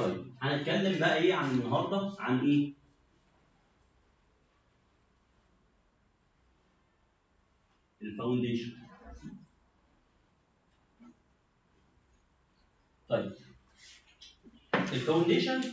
طيب هنتكلم بقى ايه عن النهارده عن ايه؟ الفاونديشن. طيب الفاونديشن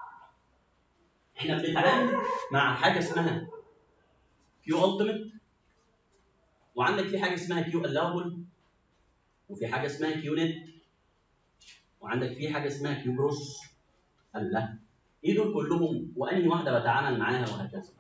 احنا بنتعامل مع حاجه اسمها كيو التيميت، وعندك في حاجه اسمها كيو الاوبل، وفي حاجه اسمها كيو نت، وعندك في حاجه اسمها كيو جروس. الله، ايه دول كلهم وانهي واحده بتعامل معاها وهكذا.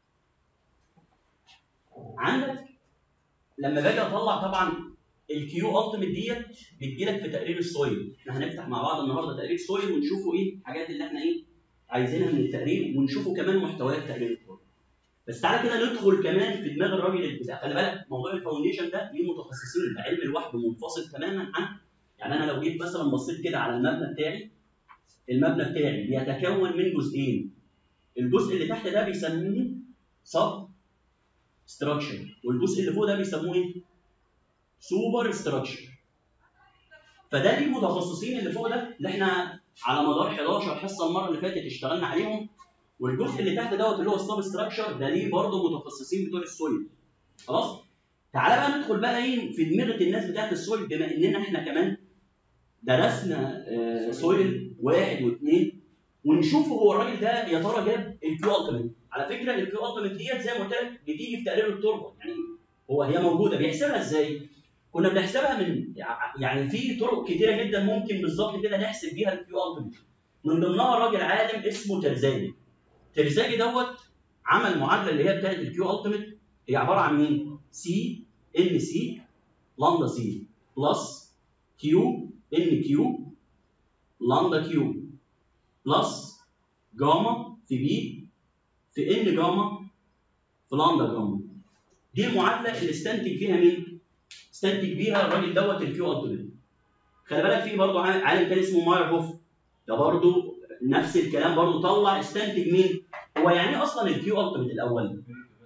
عندك لما باجي اطلع طبعا الكيو التيميت ديت بتجيلك في تقرير السويل. احنا هنفتح مع بعض النهارده تقرير سويل ونشوفوا ايه الحاجات اللي احنا ايه عايزينها من التقرير، ونشوفوا كمان محتويات تقرير السويل. بس تعالى كده ندخل كمان في دماغ الراجل البتاع. خلي بالك موضوع الفاونديشن ده ليه متخصصين، ده علم لوحده منفصل تماما عن، يعني انا لو جيت مثلا بصيت كده على المبنى بتاعي، المبنى بتاعي بيتكون من جزئين. الجزء اللي تحت ده بيسموه سب ستراكشر، والجزء اللي فوق ده بيسموه ايه؟ سوبر ستراكشر. فده ليه متخصصين اللي فوق ده اللي احنا على مدار 11 حصه المره اللي فاتت اشتغلنا عليهم، والجزء اللي تحت دوت اللي هو السب ستراكشر ده ليه برضه متخصصين بتوع السويل. خلاص؟ تعالى بقى ندخل بقى ايه في دماغه الناس بتاعت السويل، بما اننا احنا كمان درسنا سويل 1 و2، ونشوف هو الراجل ده يا ترى جاب الكيو التيميت. على فكره الكيو التيميت ديت زي ما قلت لك بتيجي في تقرير التربه، يعني هي موجوده. بيحسبها ازاي؟ كنا بنحسبها من، يعني في طرق كتيره جدا ممكن بالظبط كده نحسب بيها الكيو التيميت. من ضمنها راجل عالم اسمه ترزاجي. ترزاجي دوت عمل معادله اللي هي بتاعت الكيو التيميت، هي عباره عن مين؟ سي ان سي لامدا سي بلس كيو ان كيو لامدا كيو بلس جاما في بي في ان جاما في لامدا جاما. دي المعادله اللي استنتج فيها مين؟ استنتج بيها الراجل دوت الكيو التيميت. خلي بالك في برضه عالم تاني اسمه مايرهوف، ده برضه نفس الكلام، برضه طلع استنتج مين؟ هو يعني ايه اصلا الكيو التيميت الاول؟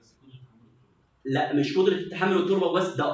لا مش قدره تحمل التربه بس، ده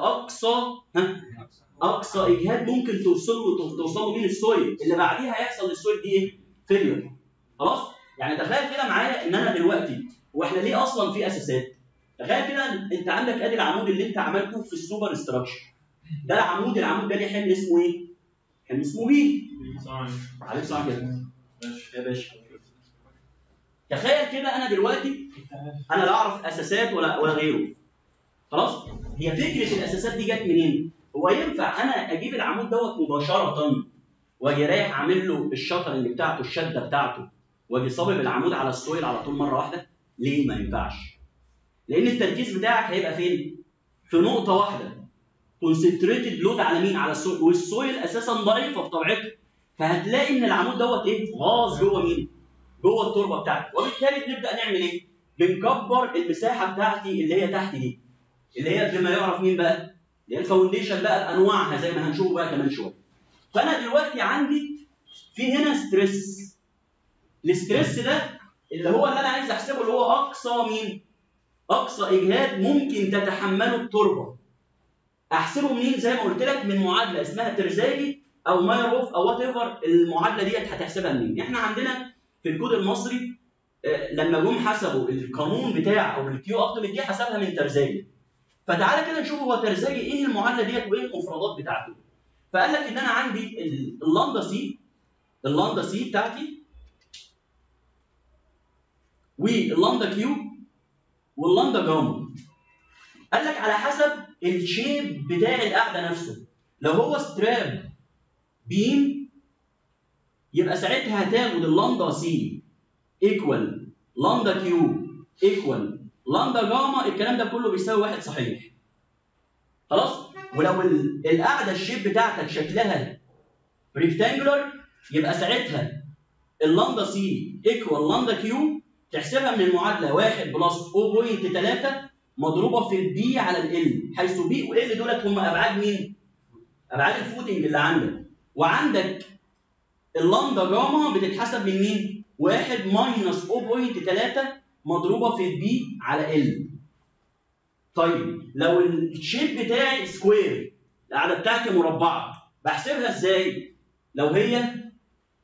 اقصى اجهاد ممكن توصل له من السويل، اللي بعديها هيحصل للسويل دي ايه؟ فيلير. خلاص؟ يعني تخيل كده معايا ان انا دلوقتي، واحنا ليه اصلا في اساسات؟ تخيل كده انت عندك ادي العمود اللي انت عملته في السوبر ستراكشر. ده العمود ده ليه حمل اسمه ايه؟ حمل اسمه بي. عليك صح كده. ماشي يا باشا. تخيل كده انا دلوقتي انا لا اعرف اساسات ولا غيره. خلاص؟ هي فكره الاساسات دي جت منين؟ هو ينفع انا اجيب العمود دوت مباشره واجي رايح عامل له الشطرنج بتاعته الشده بتاعته واجي صابب العمود على السويل على طول مره واحده؟ ليه ما ينفعش؟ لان التركيز بتاعك هيبقى فين؟ في نقطه واحده. كونسنتريتد لود على مين؟ على السويل، والسويل اساسا ضعيفه بطبيعته. فهتلاقي ان العمود دوت ايه؟ غاص جوه مين؟ جوه التربه بتاعتك، وبالتالي بنبدا نعمل ايه؟ بنكبر المساحه بتاعتي اللي هي تحت دي، اللي هي بما يعرف مين بقى؟ اللي هي الفاونديشن بقى بانواعها زي ما هنشوف بقى كمان شويه. فانا دلوقتي عندي في هنا ستريس. الستريس ده اللي هو اللي انا عايز احسبه، اللي هو اقصى مين؟ اقصى اجهاد ممكن تتحمله التربه. احسبه منين؟ زي ما قلت لك من معادله اسمها ترزاجي او مايرهوف او وات ايفر. المعادله ديت هتحسبها منين؟ احنا عندنا في الكود المصري لما جم حسبوا القانون بتاع او الكيو التيميت دي حسبها من ترزاجي. فتعالى كده نشوف هو ترزاجي ايه المعادله ديت وايه المفردات بتاعته. فقال لك ان انا عندي اللامدا سي بتاعتي واللامدا كيو واللامدا جاما. قال لك على حسب الشيب بتاع القاعده نفسه. لو هو ستراب بيم يبقى ساعتها هتاخد اللامدا سي ايكوال لامدا كيو ايكوال لامدا جاما، الكلام ده كله بيساوي 1 صحيح. خلاص؟ ولو القاعده الشيب بتاعتك شكلها ريكتانجولار يبقى ساعتها اللامدا سي ايكوال لامدا كيو تحسبها من المعادله 1 بلس 0.3 مضروبه في البي على ال، حيث بي وال دولت هم ابعاد مين؟ ابعاد الفوتنج اللي عندك. وعندك اللامدا جاما بتتحسب من مين؟ 1 ماينس 0.3 مضروبه في البي على ال. طيب لو الشيب بتاعي سكوير، القاعده بتاعتي مربعه، بحسبها ازاي؟ لو هي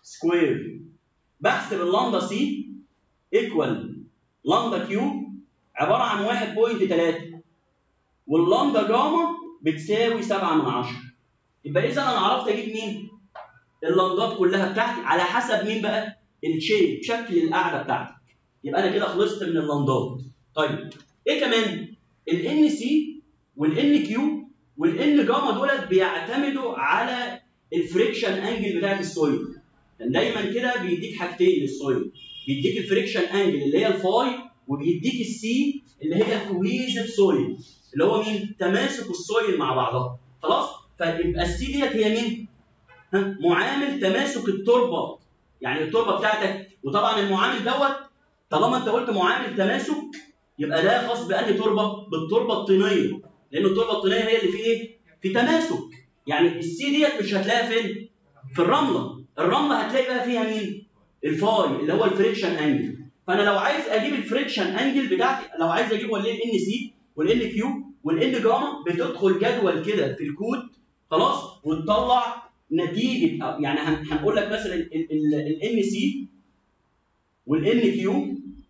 سكوير. بحسب اللامدا سي ايكوال لامدا كيو عباره عن 1.3 واللامدا جاما بتساوي 7/10. يبقى اذا انا عرفت اجيب مين؟ اللامدات كلها بتاعتي على حسب مين بقى؟ الشيب، شكل القاعده بتاعتك. يبقى انا كده خلصت من اللامدات. طيب ايه كمان؟ الان سي والان كيو والان جاما دولت بيعتمدوا على الفريكشن انجل بتاعت السويل. يعني دايما كده بيديك حاجتين للسويل، بيديك الفريكشن انجل اللي هي الفاي، وبيديك السي اللي هي الكوهيزيف سويل اللي هو مين؟ تماسك السويل مع بعضها. خلاص؟ فيبقى السي ديت هي مين؟ معامل تماسك التربه. يعني التربه بتاعتك، وطبعا المعامل دوت طالما انت قلت معامل تماسك يبقى ده خاص بأنهي تربه؟ بالتربه الطينيه، لان التربه الطينيه هي اللي فيه ايه؟ في تماسك. يعني السي ديت مش هتلاقيها فين؟ في الرمله. الرمله هتلاقي بقى فيها مين؟ الفاي اللي هو الفريكشن انجل. فانا لو عايز اجيب الفريكشن انجل بتاعتي، لو عايز اجيب ولا الان سي والان كيو والان جاما، بتدخل جدول كده في الكود خلاص وتطلع نتيجه. يعني هنقول لك مثلا الان سي والان كيو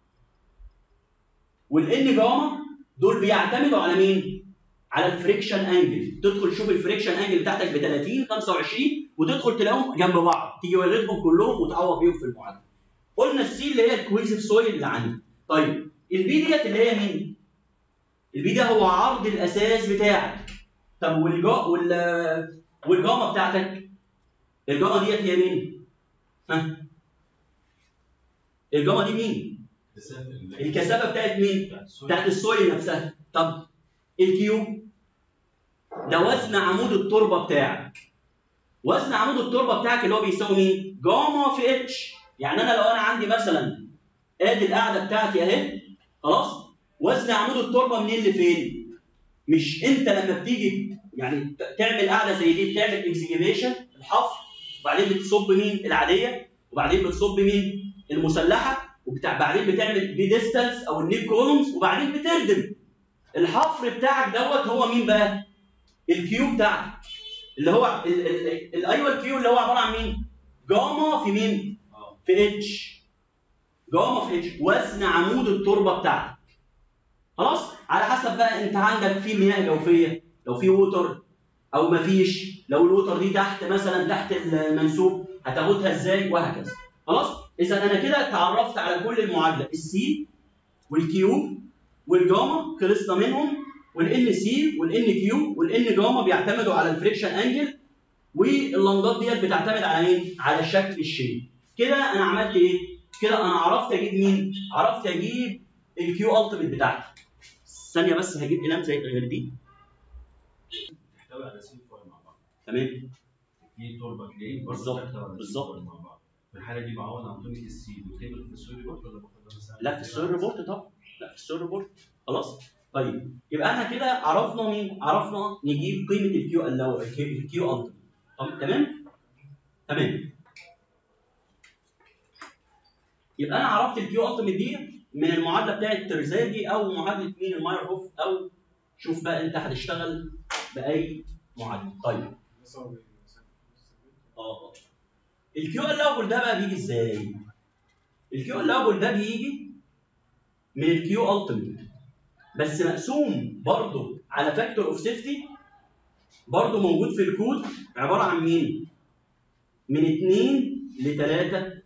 والان جاما دول بيعتمدوا على مين؟ على الفريكشن انجل. تدخل تشوف الفريكشن انجل بتاعتك ب 30 25 وتدخل تلاقيهم جنب بعض، تيجي ولدهم كلهم وتعوض بيهم في المعادله. قلنا السي اللي هي الكويزيف سويل اللي عندي. طيب البي ديت اللي هي مين؟ البي ده هو عرض الاساس بتاعك. طب والجاما بتاعتك؟ الجاما ديت هي مين؟ ها؟ الجاما دي مين؟ الكثافه بتاعت مين؟ بتاعت السويل نفسها. طب الكيو ده وزن عمود التربه بتاعك. وزن عمود التربه بتاعك اللي هو بيساوي مين؟ جاما في اتش. يعني انا لو انا عندي مثلا ادي القاعده بتاعتي اهي خلاص، وزن عمود التربه منين لفين؟ مش انت لما بتيجي يعني تعمل قاعده زي دي بتعمل اكسكيفيشن الحفر، وبعدين بتصب مين؟ العاديه، وبعدين بتصب مين؟ المسلحه، بعدين بتعمل بيدستلز او النيك كولومز، وبعدين بتردم. الحفر بتاعك دوت هو مين بقى؟ الكيو بتاعك اللي هو ايوه الكيو اللي هو عباره عن مين؟ جاما في مين؟ في اتش. جاما في اتش وزن عمود التربه بتاعتك. خلاص؟ على حسب بقى انت عندك في مياه جوفيه، لو في ووتر او مفيش، لو الووتر دي تحت مثلا تحت المنسوب هتاخدها ازاي وهكذا. خلاص؟ اذا انا كده اتعرفت على كل المعادله، السي والكيو والجاما خلصنا منهم، والان سي والان كيو والان جاما بيعتمدوا على الفريكشن انجل، واللمضات ديت بتعتمد على مين؟ على شكل الشيء. كده انا عملت ايه؟ كده انا عرفت اجيب مين؟ عرفت اجيب الكيو التيميت بتاعتي. ثانيه بس هجيب اقلام زي غير دي. تحتوي على سي فاي مع بعض. تمام. في تربه كلي بالظبط مع بعض. في الحاله دي بعوض عن طريقه السي بتقبل في السوي ريبورت ولا باخدها مثلا؟ لا في السوي ريبورت طبعا. لا في السوي ريبورت. خلاص؟ طيب يبقى احنا كده عرفنا مين؟ عرفنا نجيب قيمه الكيو الكيو التيميت. طب تمام؟ تمام. يبقى انا عرفت الكيو التيميت دي من المعادله بتاعت ترزاجي او معادله مين؟ المايرهوف، او شوف بقى انت هتشتغل باي معادله. طيب. الكيو الاول ده بقى بيجي ازاي؟ الكيو الاول ده بيجي من الكيو التيميت بس مقسوم برضه على فاكتور اوف سيفتي، برضه موجود في الكود، عباره عن مين؟ من 2 ل 3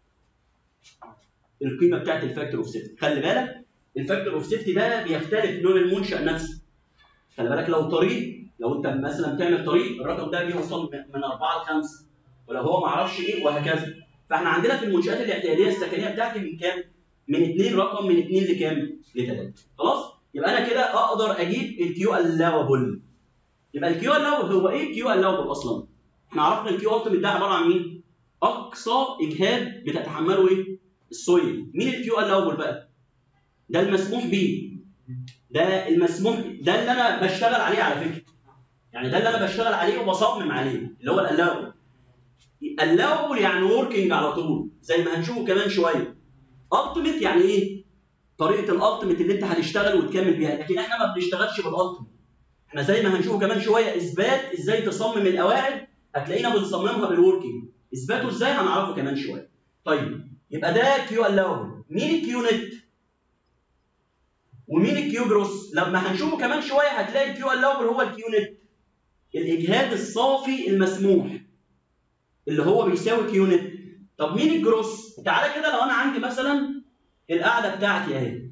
القيمه بتاعت الفاكتور اوف سيفتي. خلي بالك الفاكتور اوف سيفتي ده بيختلف لون المنشأ نفسه. خلي بالك لو طريق، لو انت مثلا بتعمل طريق الرقم ده بيوصل من 4 ل 5، ولو هو ما اعرفش ايه وهكذا. فاحنا عندنا في المنشآت الاعتياديه السكنيه بتاعتي من كام؟ من 2 رقم من 2 لكام؟ ل 3. خلاص؟ يبقى انا كده اقدر اجيب الكيو الاوبل. يبقى الكيو الاوبل هو ايه الكيو الاوبل اصلا؟ احنا عرفنا الكيو التيميت ده عباره عن مين؟ اقصى اجهاد بتتحمله ايه؟ السويل. مين الكيو الاوبل بقى؟ ده المسموح بيه. ده المسموح، ده اللي انا بشتغل عليه على فكره. يعني ده اللي انا بشتغل عليه وبصمم عليه اللي هو الالاوبل. الاوبل يعني وركينج على طول زي ما هنشوفه كمان شويه. التيميت يعني ايه؟ طريقه الالتيميت اللي انت هتشتغل وتكمل بيها، لكن احنا ما بنشتغلش بالالتيميت. احنا زي ما هنشوفه كمان شويه اثبات ازاي تصمم القواعد، هتلاقينا بنصممها بالوركينج. اثباته ازاي هنعرفه كمان شويه. طيب يبقى ده كيو الاوبل. مين الكيو نت؟ ومين الكيو جروس؟ لما هنشوفه كمان شويه هتلاقي الكيو الاوبل هو الكيو نت، الاجهاد الصافي المسموح اللي هو بيساوي كيو نت. طب مين الجروس؟ تعالى كده لو انا عندي مثلا القاعده بتاعتي اهي،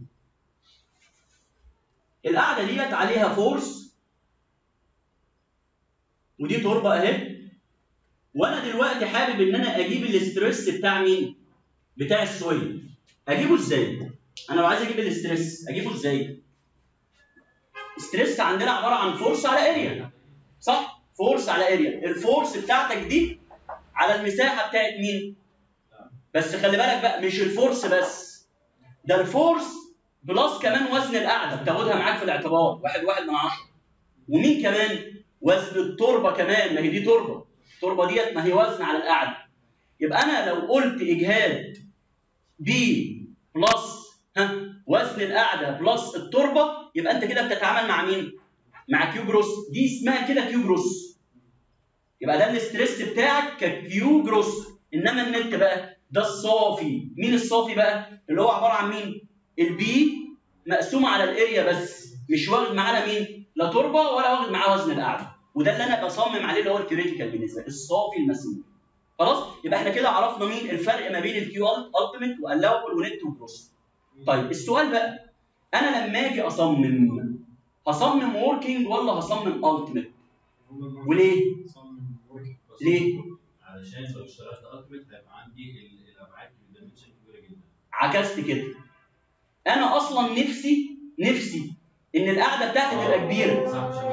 القاعده ديت عليها فورس ودي تربه اهي، وانا دلوقتي حابب ان انا اجيب الاسترس بتاع مين؟ بتاع السويل. اجيبه ازاي؟ انا لو عايز اجيب الاسترس اجيبه ازاي؟ ستريس عندنا عباره عن فورس على اريا، صح؟ فورس على اريا، الفورس بتاعتك دي على المساحه بتاعت مين؟ بس خلي بالك بقى مش الفورس بس، ده الفورس بلس كمان وزن القاعده بتاخدها معاك في الاعتبار 1.1 ومين كمان؟ وزن التربه كمان، ما هي دي تربه، التربه ديت ما هي وزن على القاعده. يبقى انا لو قلت اجهاد بي بلس وزن القاعده بلس التربه، يبقى انت كده بتتعامل مع مين؟ مع كيو جروس، دي اسمها كده كيو جروس. يبقى ده الاستريس بتاعك ككيو جروس. انما النت بقى ده الصافي. مين الصافي بقى؟ اللي هو عباره عن مين؟ البي مقسومه على الاريا بس، مش واخد معانا مين؟ لا تربه ولا واخد معاه وزن القاعده. وده اللي انا بصمم عليه اللي هو الكريتيكال بالنسبه لي، الصافي المسموح. خلاص؟ يبقى احنا كده عرفنا مين الفرق ما بين الكيو التيميت والاوبل ونت وجروس. طيب السؤال بقى، انا لما اجي اصمم هصمم وركينج ولا هصمم التيميت؟ وليه؟ ليه؟ علشان لو اشتغلت التيميت هيبقى عندي الابعاد الدايمنشن كبيره جدا. عكست كده. انا اصلا نفسي ان القاعده بتاعتي تبقى كبيره. صح.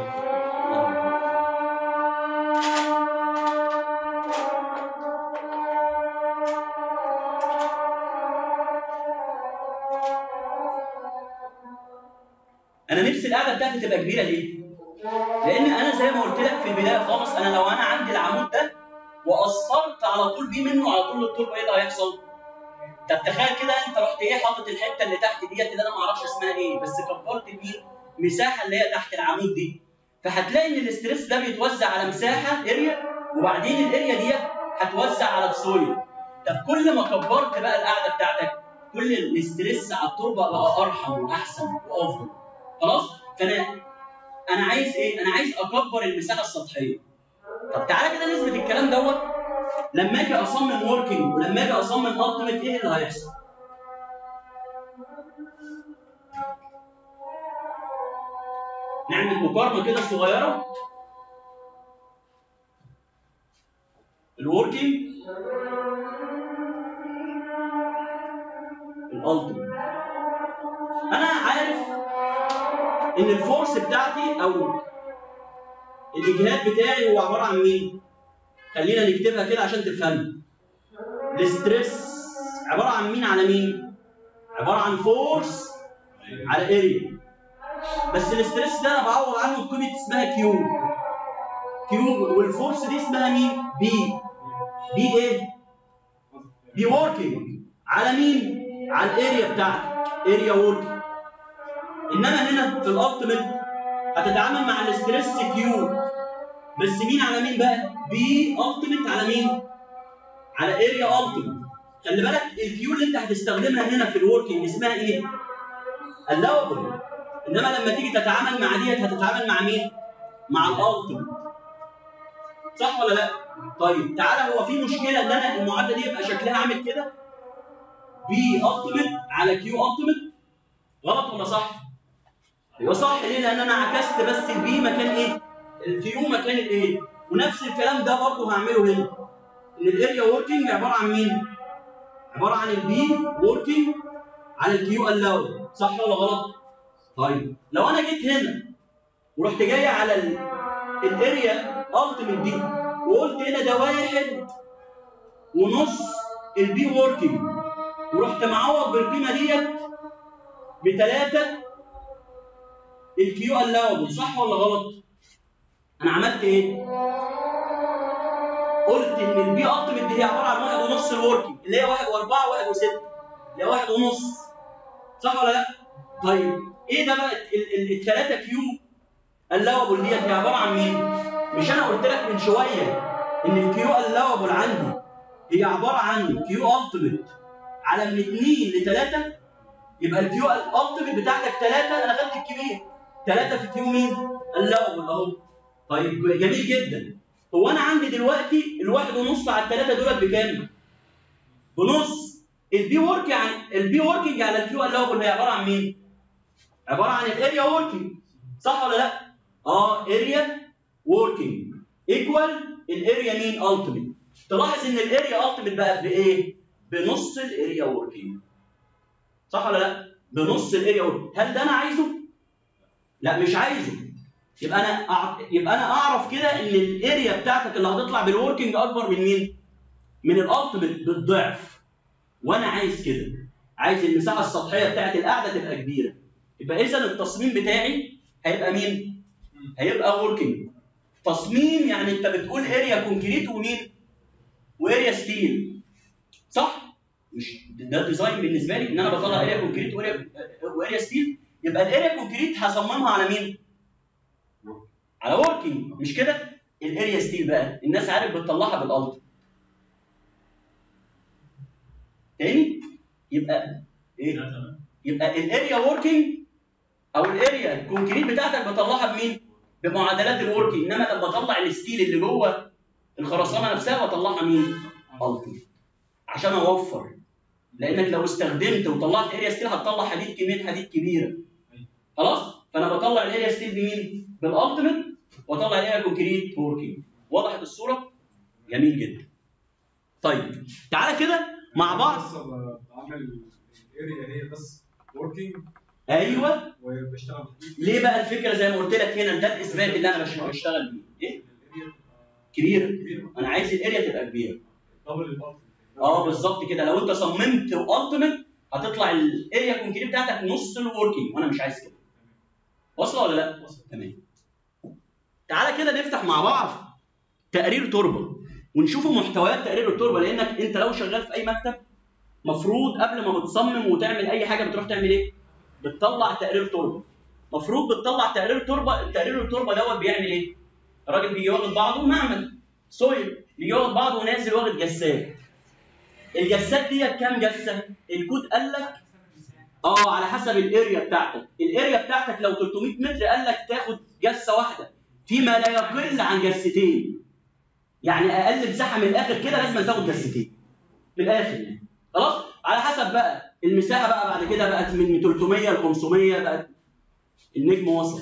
انا نفسي القاعده بتاعتي تبقى كبيره ليه؟ لان انا زي ما قلت لك في البدايه خالص، انا لو انا عندي العمود ده واثرت على طول بيه منه على طول التربه، ايه اللي هيحصل؟ طب تخيل كده انت رحت ايه حاطط الحته اللي تحت ديت اللي انا ما اعرفش اسمها ايه، بس كبرت مين؟ مساحه اللي هي تحت العمود دي، فهتلاقي ان الاستريس ده بيتوزع على مساحه اريا، وبعدين الاريا ديت هتوزع على السويل. طب كل ما كبرت بقى القاعده بتاعتك كل الاستريس على التربه بقى ارحم واحسن وافضل. خلاص؟ انا عايز ايه؟ انا عايز اكبر المساحه السطحيه. طب تعالى كده نثبت الكلام دوت. لما اجي اصمم وركينج ولما اجي اصمم التيميت ايه اللي هيحصل؟ نعمل مقارنه كده صغيره. الوركينج الالتيميت، انا عارف ان الفورس بتاعتي او الاجهاد بتاعي هو عباره عن مين؟ خلينا نكتبها كده عشان تفهمها. الاستريس عباره عن مين على مين؟ عباره عن فورس على اريا. بس الاستريس ده انا بعوض عنه بقيمه اسمها كيو. والفورس دي اسمها مين؟ بي ايه؟ بي وركينج على مين؟ على الاريا بتاعتك، اريا وركينج. انما هنا في الالتيميت هتتعامل مع الاستريس كيو، بس مين على مين بقى؟ بي التيميت على مين؟ على اريا التيميت. خلي بالك الكيو اللي انت هتستخدمها هنا في الوركينج اسمها ايه؟ اللاوبل. انما لما تيجي تتعامل مع ديت هتتعامل مع مين؟ مع الالتيميت. صح ولا لا؟ طيب تعالى، هو في مشكله ان انا المعادله دي يبقى شكلها عامل كده؟ بي التيميت على كيو التيميت، غلط ولا صح؟ يبقى صح. ليه؟ لان انا عكست بس البي مكان ايه؟ الكيو مكان الايه؟ ونفس الكلام ده برضه هعمله هنا. ان الاريا وركينج عباره عن مين؟ عباره عن البي وركينج على الكيو الاود، صح ولا غلط؟ طيب لو انا جيت هنا ورحت جاي على الاريا التيميت دي وقلت هنا ده 1.5 البي وركينج، ورحت معوض بالقيمه ديت ب3 الكيو الاود، صح ولا غلط؟ انا عملت ايه؟ قلت ان البي التيميت دي هي عباره عن 1.5 الوركينج اللي هي 1.4 1.6 اللي هي 1.5، صح ولا لا؟ طيب ايه ده بقى ال3 كيو اللاوبل ديت هي عباره عن مين؟ مش انا قلت لك من شويه ان الكيو اللاوبل عندي هي عباره عن كيو التيميت على من 2 ل 3. يبقى الكيو التيميت بتاعتك 3، انا خدت الكبير 3 في كيو مين؟ اللون اهو. طيب جميل جدا. هو انا عندي دلوقتي الواحد ونص على الثلاثه دولت بكام؟ بنص. البي ورك يعني البي وركينج على الكيو اللوبل هي عباره عن مين؟ عباره عن الاريا وركينج، صح ولا لا؟ اريا وركينج ايكوال الاريا مين؟ التيميت. تلاحظ ان الاريا التيميت بقت بايه؟ بنص الاريا وركينج، صح ولا لا؟ بنص الاريا وركينج. هل ده انا عايزه؟ لا مش عايزه. يبقى انا اعرف كده ان الاريا بتاعتك اللي هتطلع بالوركينج اكبر من مين؟ من الالتيميت بالضعف. وانا عايز كده، عايز المساحه السطحيه بتاعت القاعده تبقى كبيره. يبقى اذا التصميم بتاعي هيبقى مين؟ هيبقى وركينج. تصميم يعني انت بتقول اريا كونكريت ومين؟ واريا ستيل، صح؟ مش ده ديزاين بالنسبه لي ان انا بطلع اريا كونكريت واريا ستيل. يبقى الاريا كونكريت هصممها على مين؟ على وركينج، مش كده؟ الاريا ستيل بقى الناس عارف بتطلعها بالالت. تاني يبقى ايه؟ يبقى الاريا وركينج او الاريا الكونكريت بتاعتك بطلعها بمين؟ بمعادلات الوركينج. انما لما بطلع الستيل اللي جوه الخرسانه نفسها بطلعها مين؟ الت، عشان اوفر. لانك لو استخدمت وطلعت اريا ستيل هتطلع كميه حديد كبيره. خلاص؟ فانا بطلع الاريا ستيل بمين؟ بالالتيميت، واطلع الاريا كونكريت وركينج. وضحت الصوره؟ جميل جدا. طيب تعالى كده مع بعض. بعمل الاريا هي بس وركينج. ايوه. وبشتغل ليه بقى الفكره زي ما قلت لك هنا؟ ده الاثبات اللي انا بشتغل بيه. ايه؟ كبيره. انا عايز الاريا تبقى كبيره. دبل الالتيميت. بالظبط كده. لو انت صممت التيميت هتطلع الاريا كونكريت بتاعتك نص الوركينج، وانا مش عايز كده. واصله ولا لا؟ تمام. تعالى كده نفتح مع بعض تقرير تربه ونشوف محتويات تقرير التربه. لانك انت لو شغال في اي مكتب مفروض قبل ما بتصمم وتعمل اي حاجه بتروح تعمل ايه؟ بتطلع تقرير تربه. مفروض بتطلع تقرير تربه. تقرير التربه دوت بيعمل ايه؟ الراجل بيجي واخد بعضه معمل سويل، بيجي واخد بعضه ونازل واخد جسات. الجسات ديت كام جسه؟ الكود قال لك على حسب الاريا بتاعتك. الاريا بتاعتك لو 300 متر قال لك تاخد جسه واحده فيما لا يقل عن جستين. يعني اقل مساحه من الاخر كده لازم تاخد جستين من الاخر يعني. خلاص؟ على حسب بقى المساحه بقى بعد كده بقت من 300 ل 500 بقت. النجم وصل.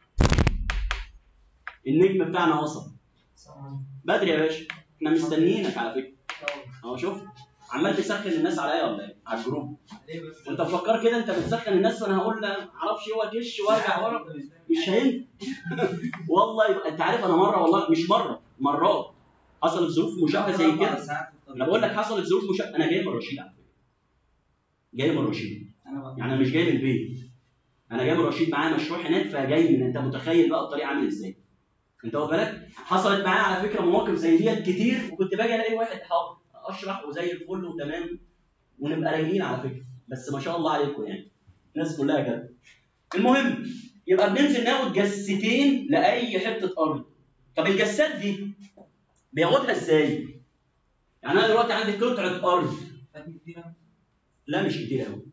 النجم بتاعنا وصل. بدري يا باشا. احنا مستنيينك على فكره. شوف عمال تسخن الناس عليا ولا ايه؟ على الجروب. وانت مفكر كده انت بتسخن الناس وانا هقول ما اعرفش هو كش وارجع ورا؟ مش هينفع. والله يبقى انت عارف انا مره، والله مش مره، مرات حصلت ظروف مشابهه زي كده. انا بقول لك حصلت ظروف مشابهه. انا جاي من رشيد على فكره. جاي من رشيد. يعني انا مش جاي من البيت. انا جاي من رشيد معايا مشروع هناك فجاي من. انت متخيل بقى الطريق عامل ازاي؟ انت واخد بالك؟ حصلت معايا على فكره مواقف زي ديت كتير، وكنت باجي الاقي واحد حاضر اشرح وزي الفل وتمام ونبقى رايقين على فكره. بس ما شاء الله عليكم يعني الناس كلها كده. المهم يبقى بننزل ناخد جستين لاي حته ارض. طب الجسات دي بياخدها ازاي؟ يعني انا دلوقتي عندي قطعه ارض. لا مش كتير قوي.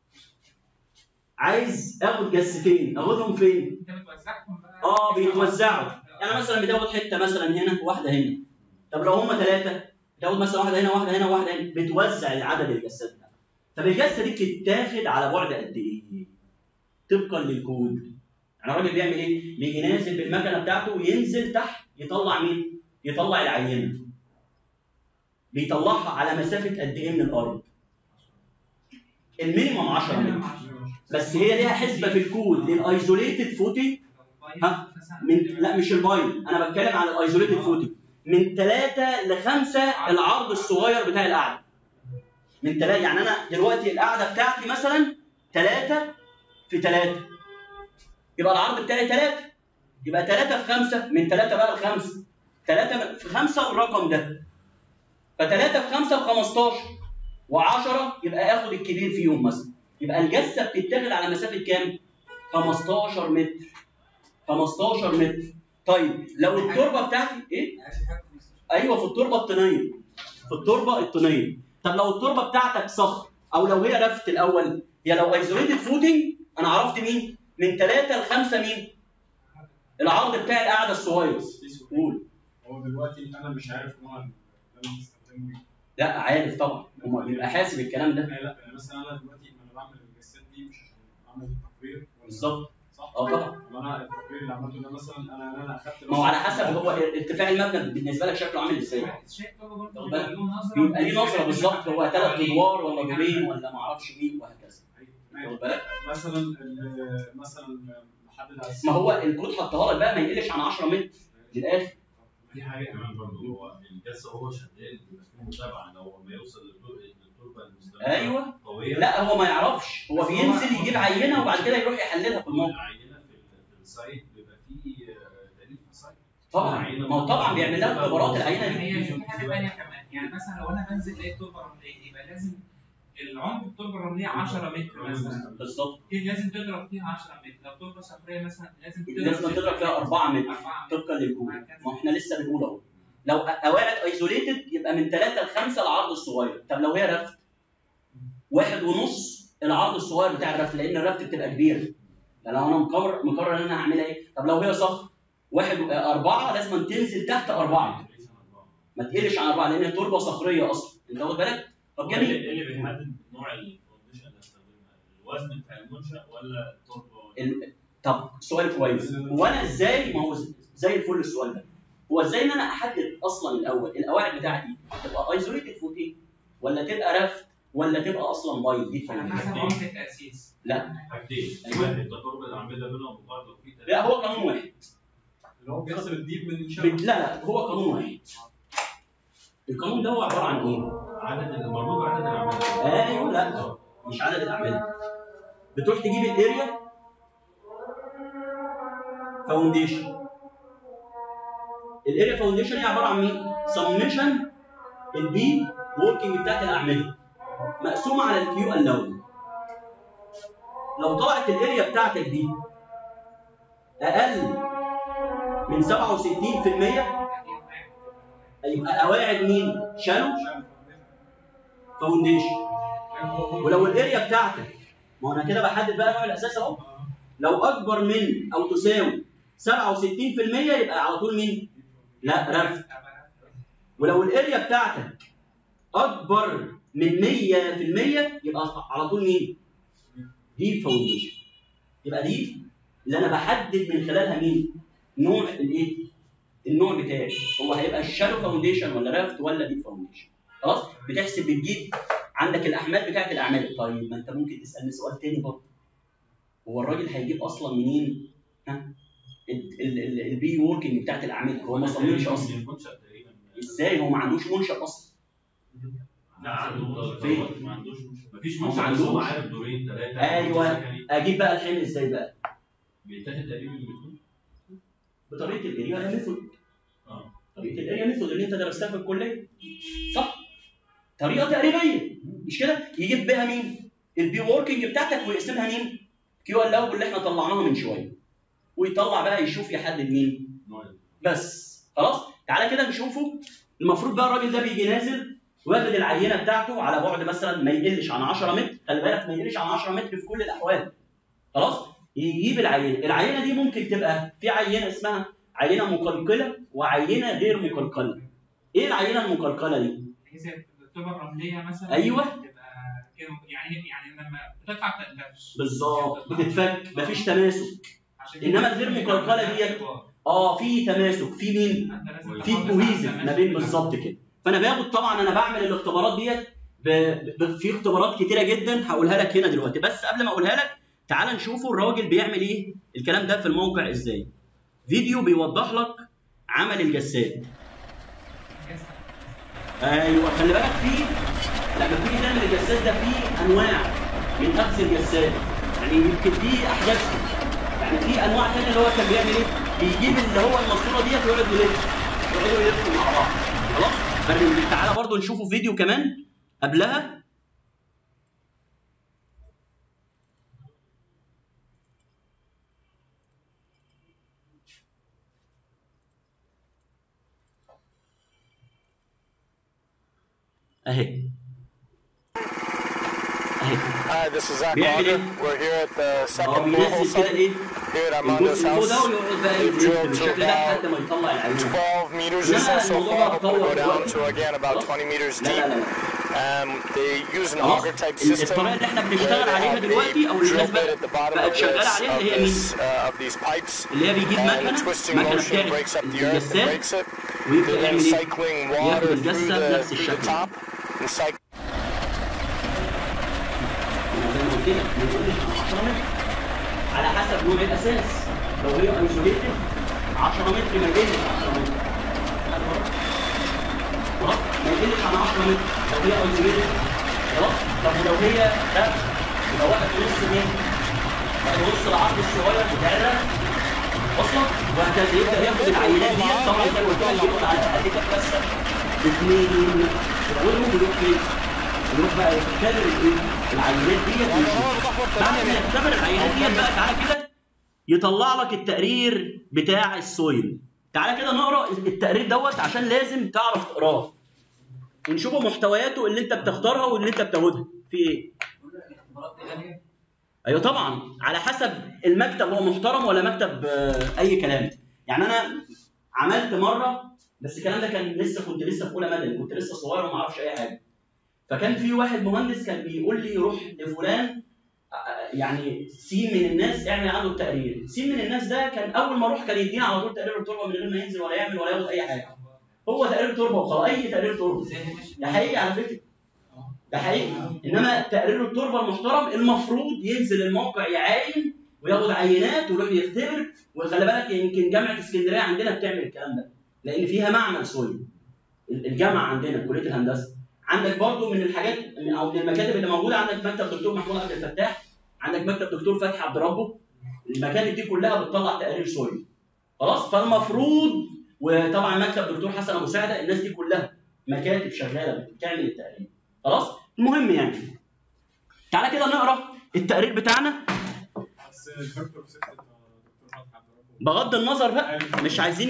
عايز اخد جستين، اخدهم فين؟ بيتوزعوا. يعني مثلا بتاخد حته مثلا هنا وواحده هنا. طب لو هم 3 بتاخد مثلا واحده هنا واحده هنا واحده هنا. بتوزع العدد الجسات ده. طب الجسه دي بتتاخد على بعد قد ايه؟ طبقا للكود. يعني الراجل بيعمل ايه؟ بيجي نازل بالمكنه بتاعته وينزل تحت يطلع مين؟ يطلع العينه. بيطلعها على مسافه قد ايه من الارض؟ المينيمم 10 متر. بس هي ليها حسبه في الكود للايزوليتد فوتنج. لا مش البايل، انا بتكلم عن الايزوليتد فوتنج. من 3 ل 5 العرض الصغير بتاع القاعده. من 3، يعني انا دلوقتي القاعده بتاعتي مثلا 3 في 3. يبقى العرض بتاعي 3. يبقى 3 في 5 من 3 بقى ل 5. 3 في 5 الرقم ده. ف3 في 5 ب 15 و10 يبقى اخد الكبير فيهم مثلا. يبقى الجسه بتتاخد على مسافه كام؟ 15 متر. 15 متر. طيب لو التربه بتاعتي ايه؟ ايوه في التربه الطينيه. في التربه الطينيه. طب لو التربه بتاعتك صخر او لو هي رفت الاول، هي لو ايزوليتد فوتنج انا عرفت مين؟ من 3 ل 5 مين؟ العرض بتاع القاعده الصغير. قول. هو دلوقتي انا مش عارف نوع اللي انا بستخدمه ايه. لا عارف طبعا، هو بيبقى حاسب الكلام ده. لا يعني مثلا انا دلوقتي انا بعمل الجسات دي مش عشان اعمل التقرير بالظبط. صح؟ طبعا. طب انا التقرير اللي عملته ده مثلا انا اخدت ما هو على حسب هو ارتفاع المبنى بالنسبه لك شكله عامل ازاي. بيبقى ليه نظره بالظبط، هو 3 ادوار ولا دورين ولا ما اعرفش ايه وهكذا. واخد بالك؟ مثلا محدد على ما هو الكود حطها لك بقى ما يقلش عن 10 متر للاخر. في حاجه كمان برضه، هو الجس وهو شغال بيبقى فيه متابعه لو ما يوصل للتربه المستوى ايوه قويه. لا هو ما يعرفش، هو بينزل يجيب عينه وبعد كده يروح يحللها في الموقع. العينه في السايت بيبقى فيه دليل في السايت طبعا، ما هو طبعا بيعمل لها اختبارات العينه دي. هي في حاجه ثانيه كمان، يعني مثلا لو انا بنزل لقيت تربه رمليه يبقى لازم العمق التربه الرمليه 10 متر مثلا. بالظبط. لازم تضرب فيها 10 متر، لو تربه صخريه مثلا لازم تضرب فيها 4 متر طبقا للكود. ما احنا لسه بنقول اهو. لو قواعد ايزوليتد يبقى من 3 ل 5 العرض الصغير. طب لو هي رفت 1.5 العرض الصغير بتاع الرفت، لان الرفت بتبقى كبيره. لو انا مقرر ان انا هعملها ايه؟ طب لو هي صخر 4 لازم تنزل تحت 4 ما تقلش عن 4 لان هي تربه صخريه اصلا. انت واخد بالك؟ طب جميل. ايه اللي بيحدد نوع الفاونديشن اللي هستخدمها؟ الوزن بتاع المنشا ولا التربه؟ طب سؤال كويس، هو انا ازاي، ما هو زي الفل السؤال ده، هو ازاي ان انا احدد اصلا الاول القواعد بتاعتي تبقى ايزوليتد فوتين ولا تبقى رفت ولا تبقى اصلا بايظ دي على حسب عمق التاسيس. لا حاجتين، أيوة. التجارب اللي عاملها بينهم وبعض لو في لا هو قانون واحد. اللي هو بيحسب الديب من الشبكه. لا هو قانون واحد. القانون ده هو عباره عن ايه؟ مربوط بعدد الاعمال. ايوه لا مش عدد الاعمال. بتروح تجيب الاريا فاونديشن. الاريا فاونديشن هي عباره عن مين؟ سميشن البي وركينج بتاعت الاعمده مقسومه على الكيو الاول. لو طلعت الاريا بتاعتك دي اقل من 67% يبقى قواعد مين؟ شالو فاونديشن. ولو الاريا بتاعتك، ما هو انا كده بحدد بقى نوع الاساس اهو، لو اكبر من او تساوي 67% يبقى على طول مين؟ لا رفت. ولو الاريا بتاعتك اكبر من 100% يبقى على طول مين؟ دي فاونديشن. يبقى دي اللي انا بحدد من خلالها مين؟ نوع الايه؟ النوع بتاعي هو هيبقى الشالو فاونديشن ولا رافت ولا ديب فاونديشن. خلاص؟ بتحسب بتجيب عندك الاحمال بتاعت الاعمده. طيب ما انت ممكن تسالني سؤال تاني برضه. هو الراجل هيجيب اصلا منين؟ ها؟ البي وركينج بتاعت الاعمده، هو ما صممش اصلا. ازاي هو ما عندوش منشأ اصلا؟ لا عنده فين؟ ما عندوش مفيش ما منشأ، عندوش. هو عارف دورين ثلاثه. ايوه اجيب بقى الحمل ازاي بقى؟ بيتاخد تقريبا بالميثود بطريقه الاريا ميثود. طريقه الاريا ميثود اللي انت درستها في الكليه صح؟ طريقه تقريبيه مش كده؟ يجيب بها مين؟ البي وركينج بتاعتك ويقسمها مين؟ كيو ال اللي احنا طلعناها من شويه. ويطلع بقى يشوف يحدد مين؟ بس خلاص؟ تعالى كده نشوفه. المفروض بقى الراجل ده بيجي نازل واخد العينه بتاعته على بعد مثلا ما يقلش عن 10 متر، خلي بالك ما يقلش عن 10 متر في كل الاحوال. خلاص؟ يجيب العينه دي ممكن تبقى في عينه اسمها عينه مقلقله وعينه غير مقلقله. ايه العينه المقلقله دي؟ التربه الرمليه مثلا. ايوه تبقى كده يعني لما بتطلع تنتفش بالظبط بتتفك مفيش تماسك. انما الغير مقلقله ديت في تماسك، في مين؟ في كوهيزف ما بين بالظبط كده. فانا باخد طبعا انا بعمل الاختبارات ديت في اختبارات كتيره جدا هقولها لك هنا دلوقتي. بس قبل ما اقولها لك تعال نشوفوا الراجل بيعمل ايه الكلام ده في الموقع ازاي. فيديو بيوضح لك عمل الجساد. ايوه خلي بالك لما تيجي تعمل الجساد ده فيه انواع من اخذ الجساد، يعني يمكن فيه احداث، يعني في انواع ثانيه اللي هو كان بيعمل ايه؟ بيجيب اللي هو الماسوره ديت ويقعد يقعدوا يلفوا مع بعض. خلاص؟ تعالى برضو نشوفوا فيديو كمان قبلها. اهي Hi, this is Zach بيعمل Logger. ايه؟ We're here at the هو second borehole بينزل كده site ايه؟ here at Armando's الجزء اللي فوق ده house. ويقعد بقى We've يلف drilled to بالشكل ده لحد ما يطلع about العينات. 12 meters or so انما so الموضوع far. بقى We're going to اتطور go down دلوقتي. to again about خلاص؟ 20 meters لا deep. لا لا They use an خلاص؟ auger type system الطريقه اللي احنا where بنشتغل they عليها have دلوقتي او a اللي drill الناس bit at the bottom بقت of شغاله عليها اللي هي مين؟ these pipes. اللي هي بيجيب The مكنه twisting مكنه motion breaks بتاعت up the earth and الجسات breaks it. ويبدا They're then يعمل ايه؟ cycling ياخد water الجسه بنفس through the الشكل. top and cycling. زي ما قلت لك ما يقولش 10 متر على حسب نوع الاساس. لو هي ايزوليتد 10 متر ما يقلش 10 متر. خلاص؟ ما يقلش عن 10 متر لو هي ايزوليتد. خلاص؟ طب ولو هي لا يبقى واقف في نص مين؟ في نص العرض الصغير بتاع الرسم اصلا وهكذا يبدا ياخد العينات دي طبعا زي ما قلت لك ياخد على الاقل كام بس اثنين يحولهم ويروح فين؟ يروح بقى يختبر العينات ديت. بعد ما يختبر العينات ديت بقى تعالى كده يطلع لك التقرير بتاع السويل. تعالى كده نقرا التقرير دوت عشان لازم تعرف تقراه ونشوفوا محتوياته اللي انت بتختارها واللي انت بتاخدها في ايه. ايوه طبعا على حسب المكتب هو محترم ولا مكتب اي كلام. يعني انا عملت مره بس الكلام ده كان كنت لسه في اولى مدني، كنت لسه صغير وما اعرفش اي حاجه. فكان في واحد مهندس كان بيقول لي روح لفلان يعني سين من الناس اعمل عنده التقرير. سين من الناس ده كان اول ما اروح كان يديني على طول تقرير التربه من غير ما ينزل ولا يعمل ولا ياخد اي حاجه. هو تقرير تربه وخلاص، اي تقرير تربه. ده حقيقي على فكره، ده حقيقي. انما تقرير التربه المحترم المفروض ينزل الموقع يعاين وياخد عينات ويروح يختبر. وخلي بالك يمكن جامعه اسكندريه عندنا بتعمل الكلام ده لان فيها معمل سويل. الجامعه عندنا كليه الهندسه عندك برضو من الحاجات او من المكاتب اللي موجوده عندك مكتب دكتور محمود عبد الفتاح، عندك مكتب دكتور فتحي عبد ربه. المكاتب دي كلها بتطلع تقارير سويل. خلاص؟ فالمفروض وطبعا مكتب دكتور حسن ابو سعده، الناس دي كلها مكاتب شغاله بتعمل التقارير. خلاص؟ المهم يعني تعالى كده نقرا التقرير بتاعنا. بس الدكتور ست دكتور فتحي عبد ربه بغض النظر بقى مش عايزين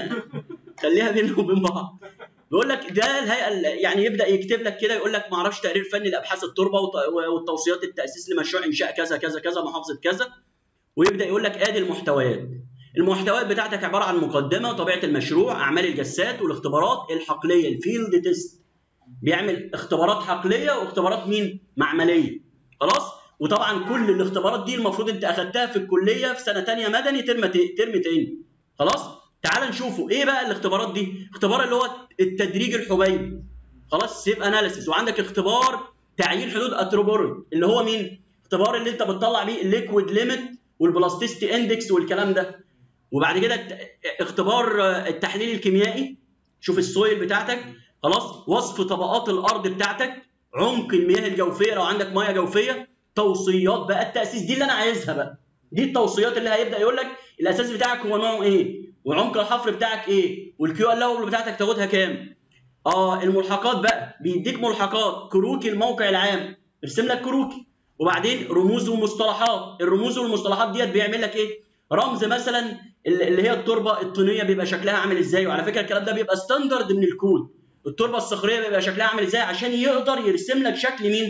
خليها بيننا وبين بعض. بيقول لك ده الهيئه يعني يبدا يكتب لك كده يقول لك ما اعرفش تقرير فني لابحاث التربه والتوصيات التاسيس لمشروع انشاء كذا كذا كذا محافظه كذا. ويبدا يقول لك ادي المحتويات. المحتويات بتاعتك عباره عن مقدمه وطبيعه المشروع، اعمال الجسات والاختبارات الحقليه الفيلد تيست. بيعمل اختبارات حقليه واختبارات مين؟ معمليه. خلاص؟ وطبعا كل الاختبارات دي المفروض انت اخذتها في الكليه في سنه ثانيه مدني ترم تاني. خلاص؟ تعال نشوفوا ايه بقى الاختبارات دي. اختبار اللي هو التدريج الحبيبي. خلاص؟ سيف اناليسيس. وعندك اختبار تعيين حدود اتروبوري اللي هو مين؟ اختبار اللي انت بتطلع بيه الليكويد ليميت والبلاستيستي اندكس والكلام ده. وبعد كده اختبار التحليل الكيميائي، شوف السويل بتاعتك. خلاص؟ وصف طبقات الارض بتاعتك، عمق المياه الجوفيه لو عندك مياه جوفيه، توصيات بقى التاسيس دي اللي انا عايزها بقى. دي التوصيات اللي هيبدا يقول لك الاساس بتاعك هو نوعه ايه؟ وعمق الحفر بتاعك ايه؟ والكيو ال اول بتاعتك تاخدها كام؟ الملحقات بقى بيديك ملحقات، كروكي الموقع العام، يرسم لك كروكي. وبعدين رموز ومصطلحات، الرموز والمصطلحات ديت بيعمل لك ايه؟ رمز مثلا اللي هي التربه الطينيه بيبقى شكلها عامل ازاي، وعلى فكره الكلام ده بيبقى ستاندرد من الكود. التربه الصخريه بيبقى شكلها عامل ازاي عشان يقدر يرسم لك شكل مين؟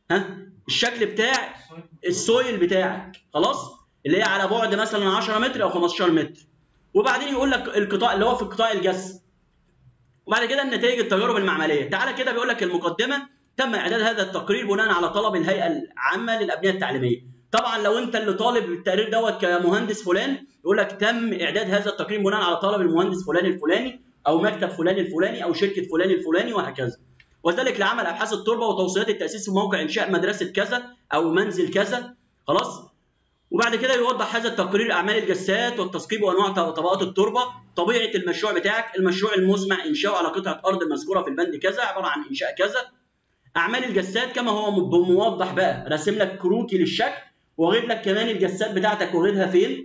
الشكل بتاع السويل بتاعك. خلاص؟ اللي هي على بعد مثلا 10 متر او 15 متر. وبعدين يقول لك القطاع اللي هو في قطاع الجس. وبعد كده النتائج التجارب المعمليه. تعالى كده بيقول لك المقدمه: تم اعداد هذا التقرير بناء على طلب الهيئه العامه للابنيه التعليميه. طبعا لو انت اللي طالب التقرير دوت كمهندس فلان يقول لك تم اعداد هذا التقرير بناء على طلب المهندس فلان الفلاني او مكتب فلان الفلاني او شركه فلان الفلاني وهكذا. وذلك لعمل ابحاث التربه وتوصيات التاسيس في موقع انشاء مدرسه كذا او منزل كذا. خلاص؟ وبعد كده يوضح هذا التقرير اعمال الجسات والتثقيب وانواع طبقات التربه، طبيعه المشروع بتاعك، المشروع المزمع انشاؤه على قطعه ارض المذكوره في البند كذا عباره عن انشاء كذا. اعمال الجسات كما هو موضح بقى، راسم لك كروكي للشكل واخد لك كمان الجسات بتاعتك واخدها فين.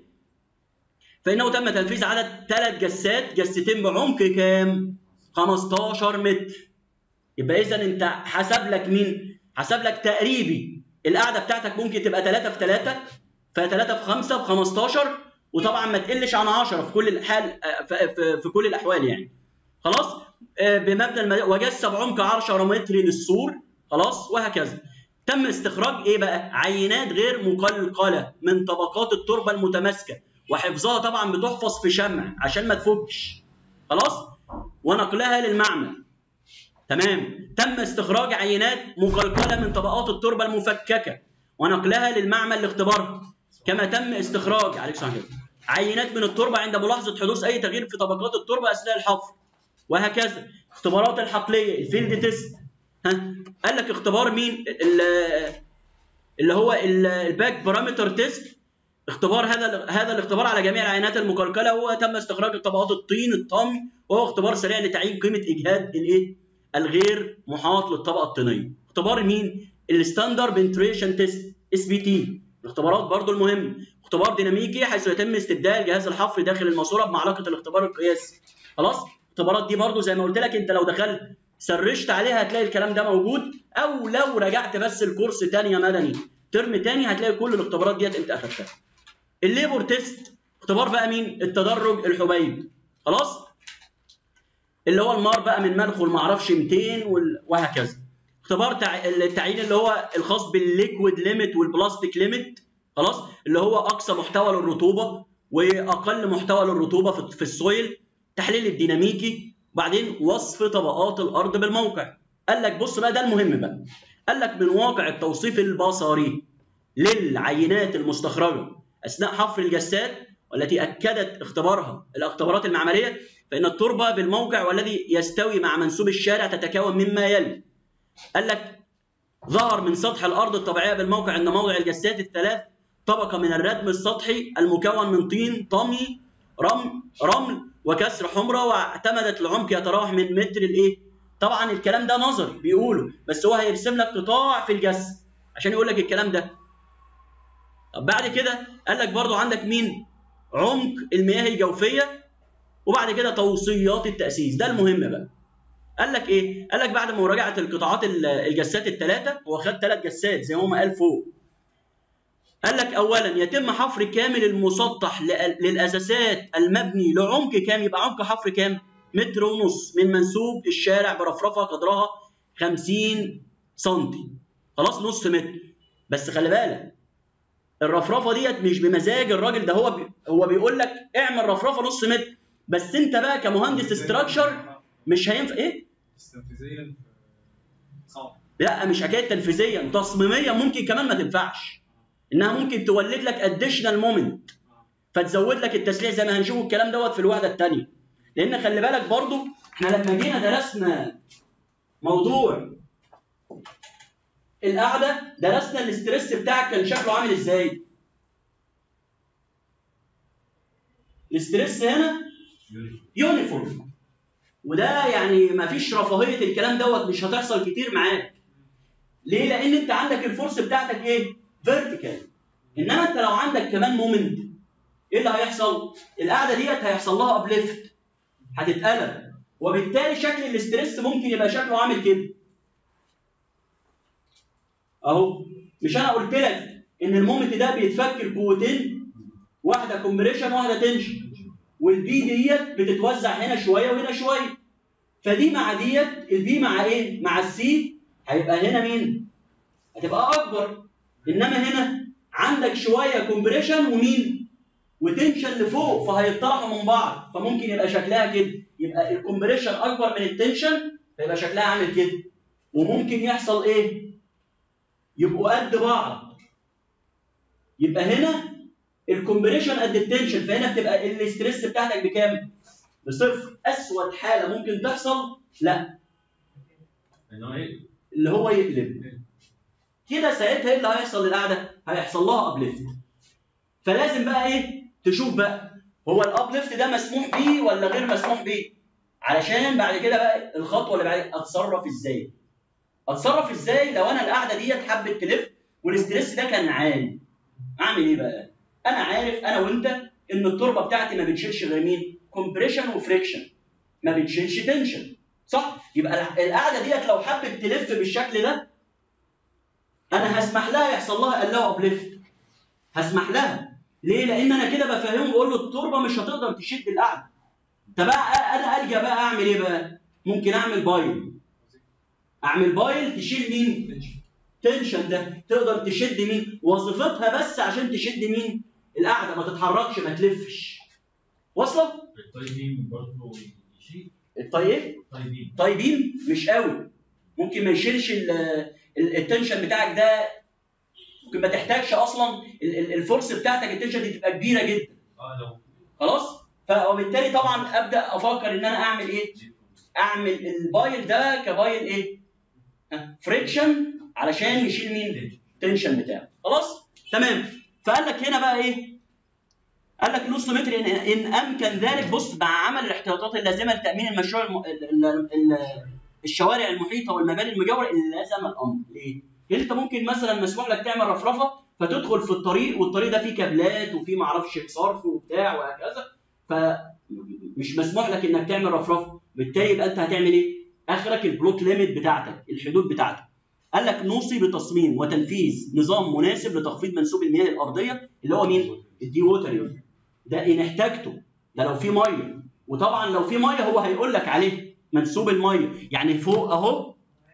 فانه تم تنفيذ عدد 3 جسات، جستين بعمق كام؟ 15 متر. يبقى اذا انت حسب لك مين؟ حسب لك تقريبي القاعده بتاعتك ممكن تبقى 3 في 3 ف3 في 5 ب 15، وطبعا ما تقلش عن 10 في كل الحال في كل الاحوال يعني. خلاص؟ بمبنى وجسد بعمق 10 متر للسور، خلاص، وهكذا. تم استخراج ايه بقى؟ عينات غير مقلقله من طبقات التربه المتماسكه، وحفظها طبعا بتحفظ في شمع عشان ما تفكش، خلاص، ونقلها للمعمل. تمام. تم استخراج عينات مقلقله من طبقات التربه المفككه ونقلها للمعمل لاختبارها، كما تم استخراج عينات من التربه عند ملاحظه حدوث اي تغيير في طبقات التربه اثناء الحفر، وهكذا. اختبارات الحقليه، الفيلد تيست. قال لك اختبار مين؟ اللي هو الباك بارامتر تيست. اختبار هذا الاختبار على جميع العينات المقلقله، هو تم استخراج طبقات الطين الطامي، وهو اختبار سريع لتعيين قيمه اجهاد الغير محاط للطبقه الطينيه. اختبار مين؟ الستاندرد بنتريشن تيست SBT. الاختبارات برضو المهم، اختبار ديناميكي حيث يتم استبدال جهاز الحفر داخل الماسوره بمعلقه الاختبار القياسي، خلاص. الاختبارات دي برضو زي ما قلت لك، انت لو دخلت سرشت عليها هتلاقي الكلام ده موجود، او لو رجعت بس الكورس تاني مدني ترم تاني هتلاقي كل الاختبارات ديت انت اخدتها. الليبور تيست، اختبار بقى مين؟ التدرج الحبيبي، خلاص، اللي هو المار بقى من مدخل ما اعرفش 200 وهكذا. اختبار التعيين اللي هو الخاص بالليكويد ليميت والبلاستيك ليميت، خلاص، اللي هو اقصى محتوى للرطوبه واقل محتوى للرطوبه في السويل. تحليل الديناميكي، وبعدين وصف طبقات الارض بالموقع. قال لك بص بقى، ده المهم بقى، قال لك من واقع التوصيف البصري للعينات المستخرجه اثناء حفر الجسات والتي اكدت اختبارها الاختبارات المعمليه، فان التربه بالموقع والذي يستوي مع منسوب الشارع تتكون مما يلي. قال لك ظهر من سطح الارض الطبيعيه بالموقع عند موضع الجسات الثلاث طبقه من الردم السطحي المكون من طين طمي رمل وكسر حمراء، واعتمدت العمق يتراوح من متر طبعا الكلام ده نظري بيقوله، بس هو هيرسم لك قطاع في الجسد عشان يقول لك الكلام ده. طب بعد كده قال لك برضو عندك مين؟ عمق المياه الجوفيه، وبعد كده توصيات التاسيس. ده المهم بقى. قال لك ايه؟ قال لك بعد مراجعه القطاعات الجسات الثلاثه، هو خد 3 جسات زي ما قال فوق. قال لك اولا يتم حفر كامل المسطح للاساسات المبني لعمق كام؟ يبقى عمق حفر كام؟ 1.5 متر من منسوب الشارع برفرفه قدرها 50 سم، خلاص، نص متر. بس خلي بالك الرفرفه ديت مش بمزاج الراجل ده، هو بيقول لك اعمل رفرفه نص متر، بس انت بقى كمهندس استراكشر مش هينفع ايه؟ تنفيذيا صعب. لا مش حكايه تنفيذيا، تصميميا ممكن كمان ما تنفعش، انها ممكن تولد لك اديشنال مومنت فتزود لك التسليح زي ما هنشوف الكلام دوت في الوحده الثانيه. لان خلي بالك برضو احنا لما جينا درسنا موضوع القعده درسنا الاسترس بتاعك كان شكله عامل ازاي. الاسترس هنا يونيفورم، وده يعني ما فيش رفاهيه الكلام دوت، مش هتحصل كتير معاك. ليه؟ لان انت عندك الفورس بتاعتك ايه؟ فيرتيكال. انما انت لو عندك كمان مومنت ايه اللي هيحصل؟ القاعده ديت هيحصل لها ابليفت، هتتقلب، وبالتالي شكل الاسترس ممكن يبقى شكله عامل كده اهو. مش انا قلت لك ان المومنت ده بيتفك بقوتين، واحده كومبريشن واحده تنشن، والبي ديت بتتوزع هنا شويه وهنا شويه، فدي مع ديت البي مع ايه؟ مع السي هيبقى هنا مين؟ هتبقى اكبر. انما هنا عندك شويه كومبريشن ومين؟ وتنشن لفوق، فهيطرحوا من بعض، فممكن يبقى شكلها كده، يبقى الكومبريشن اكبر من التنشن فيبقى شكلها عامل كده. وممكن يحصل ايه؟ يبقوا قد بعض، يبقى هنا الكومبريشن قد التنشن، فهنا بتبقى الاستريس بتاعتك بكام؟ بصفر. اسود حاله ممكن تحصل لا اللي هو يقلب كده، ساعتها ايه اللي هيحصل للقعده؟ هيحصل لها ابليفت. فلازم بقى ايه؟ تشوف بقى هو الابليفت ده مسموح بيه ولا غير مسموح بيه، علشان بعد كده بقى الخطوه اللي بعد اتصرف ازاي. اتصرف ازاي لو انا القعده ديت حبت تلف والاستريس ده كان عالي؟ اعمل ايه بقى؟ انا عارف انا وانت ان التربه بتاعتي ما بتشيلش غير مين؟ كومبريشن وفريكشن، ما بتشيلش تنشن، صح؟ يبقى القعده ديت لو حبت تلف بالشكل ده انا هسمح لها يحصل لها قلها ابليفت، هسمح لها. ليه؟ لان انا كده بفهمه بقول له التربه مش هتقدر تشد القعده. طب انا الجا بقى اعمل ايه بقى؟ ممكن اعمل بايل. اعمل بايل تشيل مين؟ تنشن ده، تقدر تشد مين؟ وظيفتها بس عشان تشد مين؟ القاعده، ما تتحركش ما تلفش. واصله؟ الطيبين برضه يشيل. الطيب؟ طيبين مش قوي. ممكن ما يشيلش التنشن بتاعك ده، ممكن ما تحتاجش اصلا الفورس بتاعتك، التنشن دي تبقى كبيره جدا. لو خلاص؟ فبالتالي طبعا ابدا افكر ان انا اعمل ايه؟ اعمل البايل ده كبايل ايه؟ فريكشن علشان يشيل مين؟ التنشن بتاعه. خلاص؟ تمام. فقال لك هنا بقى ايه؟ قال لك نص متر ان امكن ذلك. بص، مع عمل الاحتياطات اللازمه لتامين المشروع الشوارع المحيطه والمباني المجاوره اللي لازم الامر. ليه؟ لان انت ممكن مثلا مسموح لك تعمل رفرفه فتدخل في الطريق، والطريق ده فيه كابلات وفيه معرفش صرف وبتاع وهكذا، فمش مسموح لك انك تعمل رفرفه. بالتالي يبقى انت هتعمل ايه؟ اخرك البلوك ليميت بتاعتك، الحدود بتاعتك. قال لك نوصي بتصميم وتنفيذ نظام مناسب لتخفيض منسوب المياه الارضيه اللي هو مين؟ الدي ووترنج. ده ان احتاجته، ده لو في ميه، وطبعا لو في ميه هو هيقول لك عليه منسوب الميه. يعني فوق اهو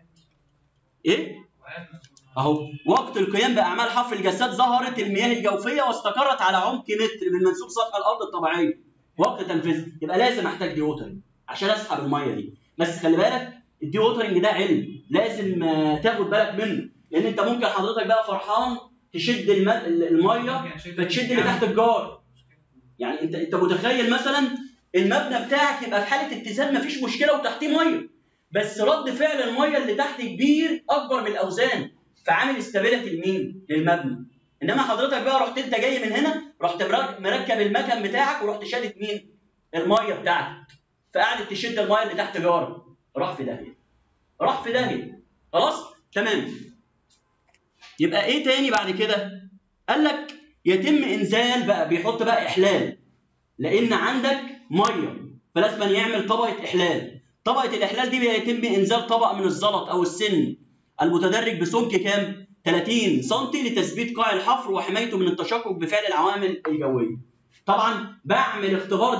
ايه؟ اهو وقت القيام باعمال حفر الجسات ظهرت المياه الجوفيه واستقرت على عمق متر من منسوب سطح الارض الطبيعيه. وقت تنفيذها يبقى لازم احتاج دي ووترنج عشان اسحب الميه دي. بس خلي بالك الدي ووترنج ده علم لازم تاخد بالك منه، لان انت ممكن حضرتك بقى فرحان تشد الميه فتشد اللي تحت الجار. يعني انت متخيل مثلا المبنى بتاعك يبقى في حاله اتزان مفيش مشكله وتحتيه ميه، بس رد فعل الميه اللي تحت كبير اكبر من الاوزان، فعامل استابيليتي لمين؟ للمبنى. انما حضرتك بقى رحت انت جاي من هنا، رحت مركب المكن بتاعك ورحت شادد مين؟ الميه بتاعتك، فقعدت تشد الميه اللي تحت جارك، راح في داهيه. راح في داهيه. خلاص؟ تمام. يبقى ايه تاني بعد كده؟ قال لك يتم انزال بقى، بيحط بقى احلال، لان عندك ميه فلازم يعمل طبقه احلال. طبقه الاحلال دي بيتم انزال طبقه من الزلط او السن المتدرج بسمك كام؟ 30 سم لتثبيت قاع الحفر وحمايته من التشقق بفعل العوامل الجويه. طبعا بعمل اختبار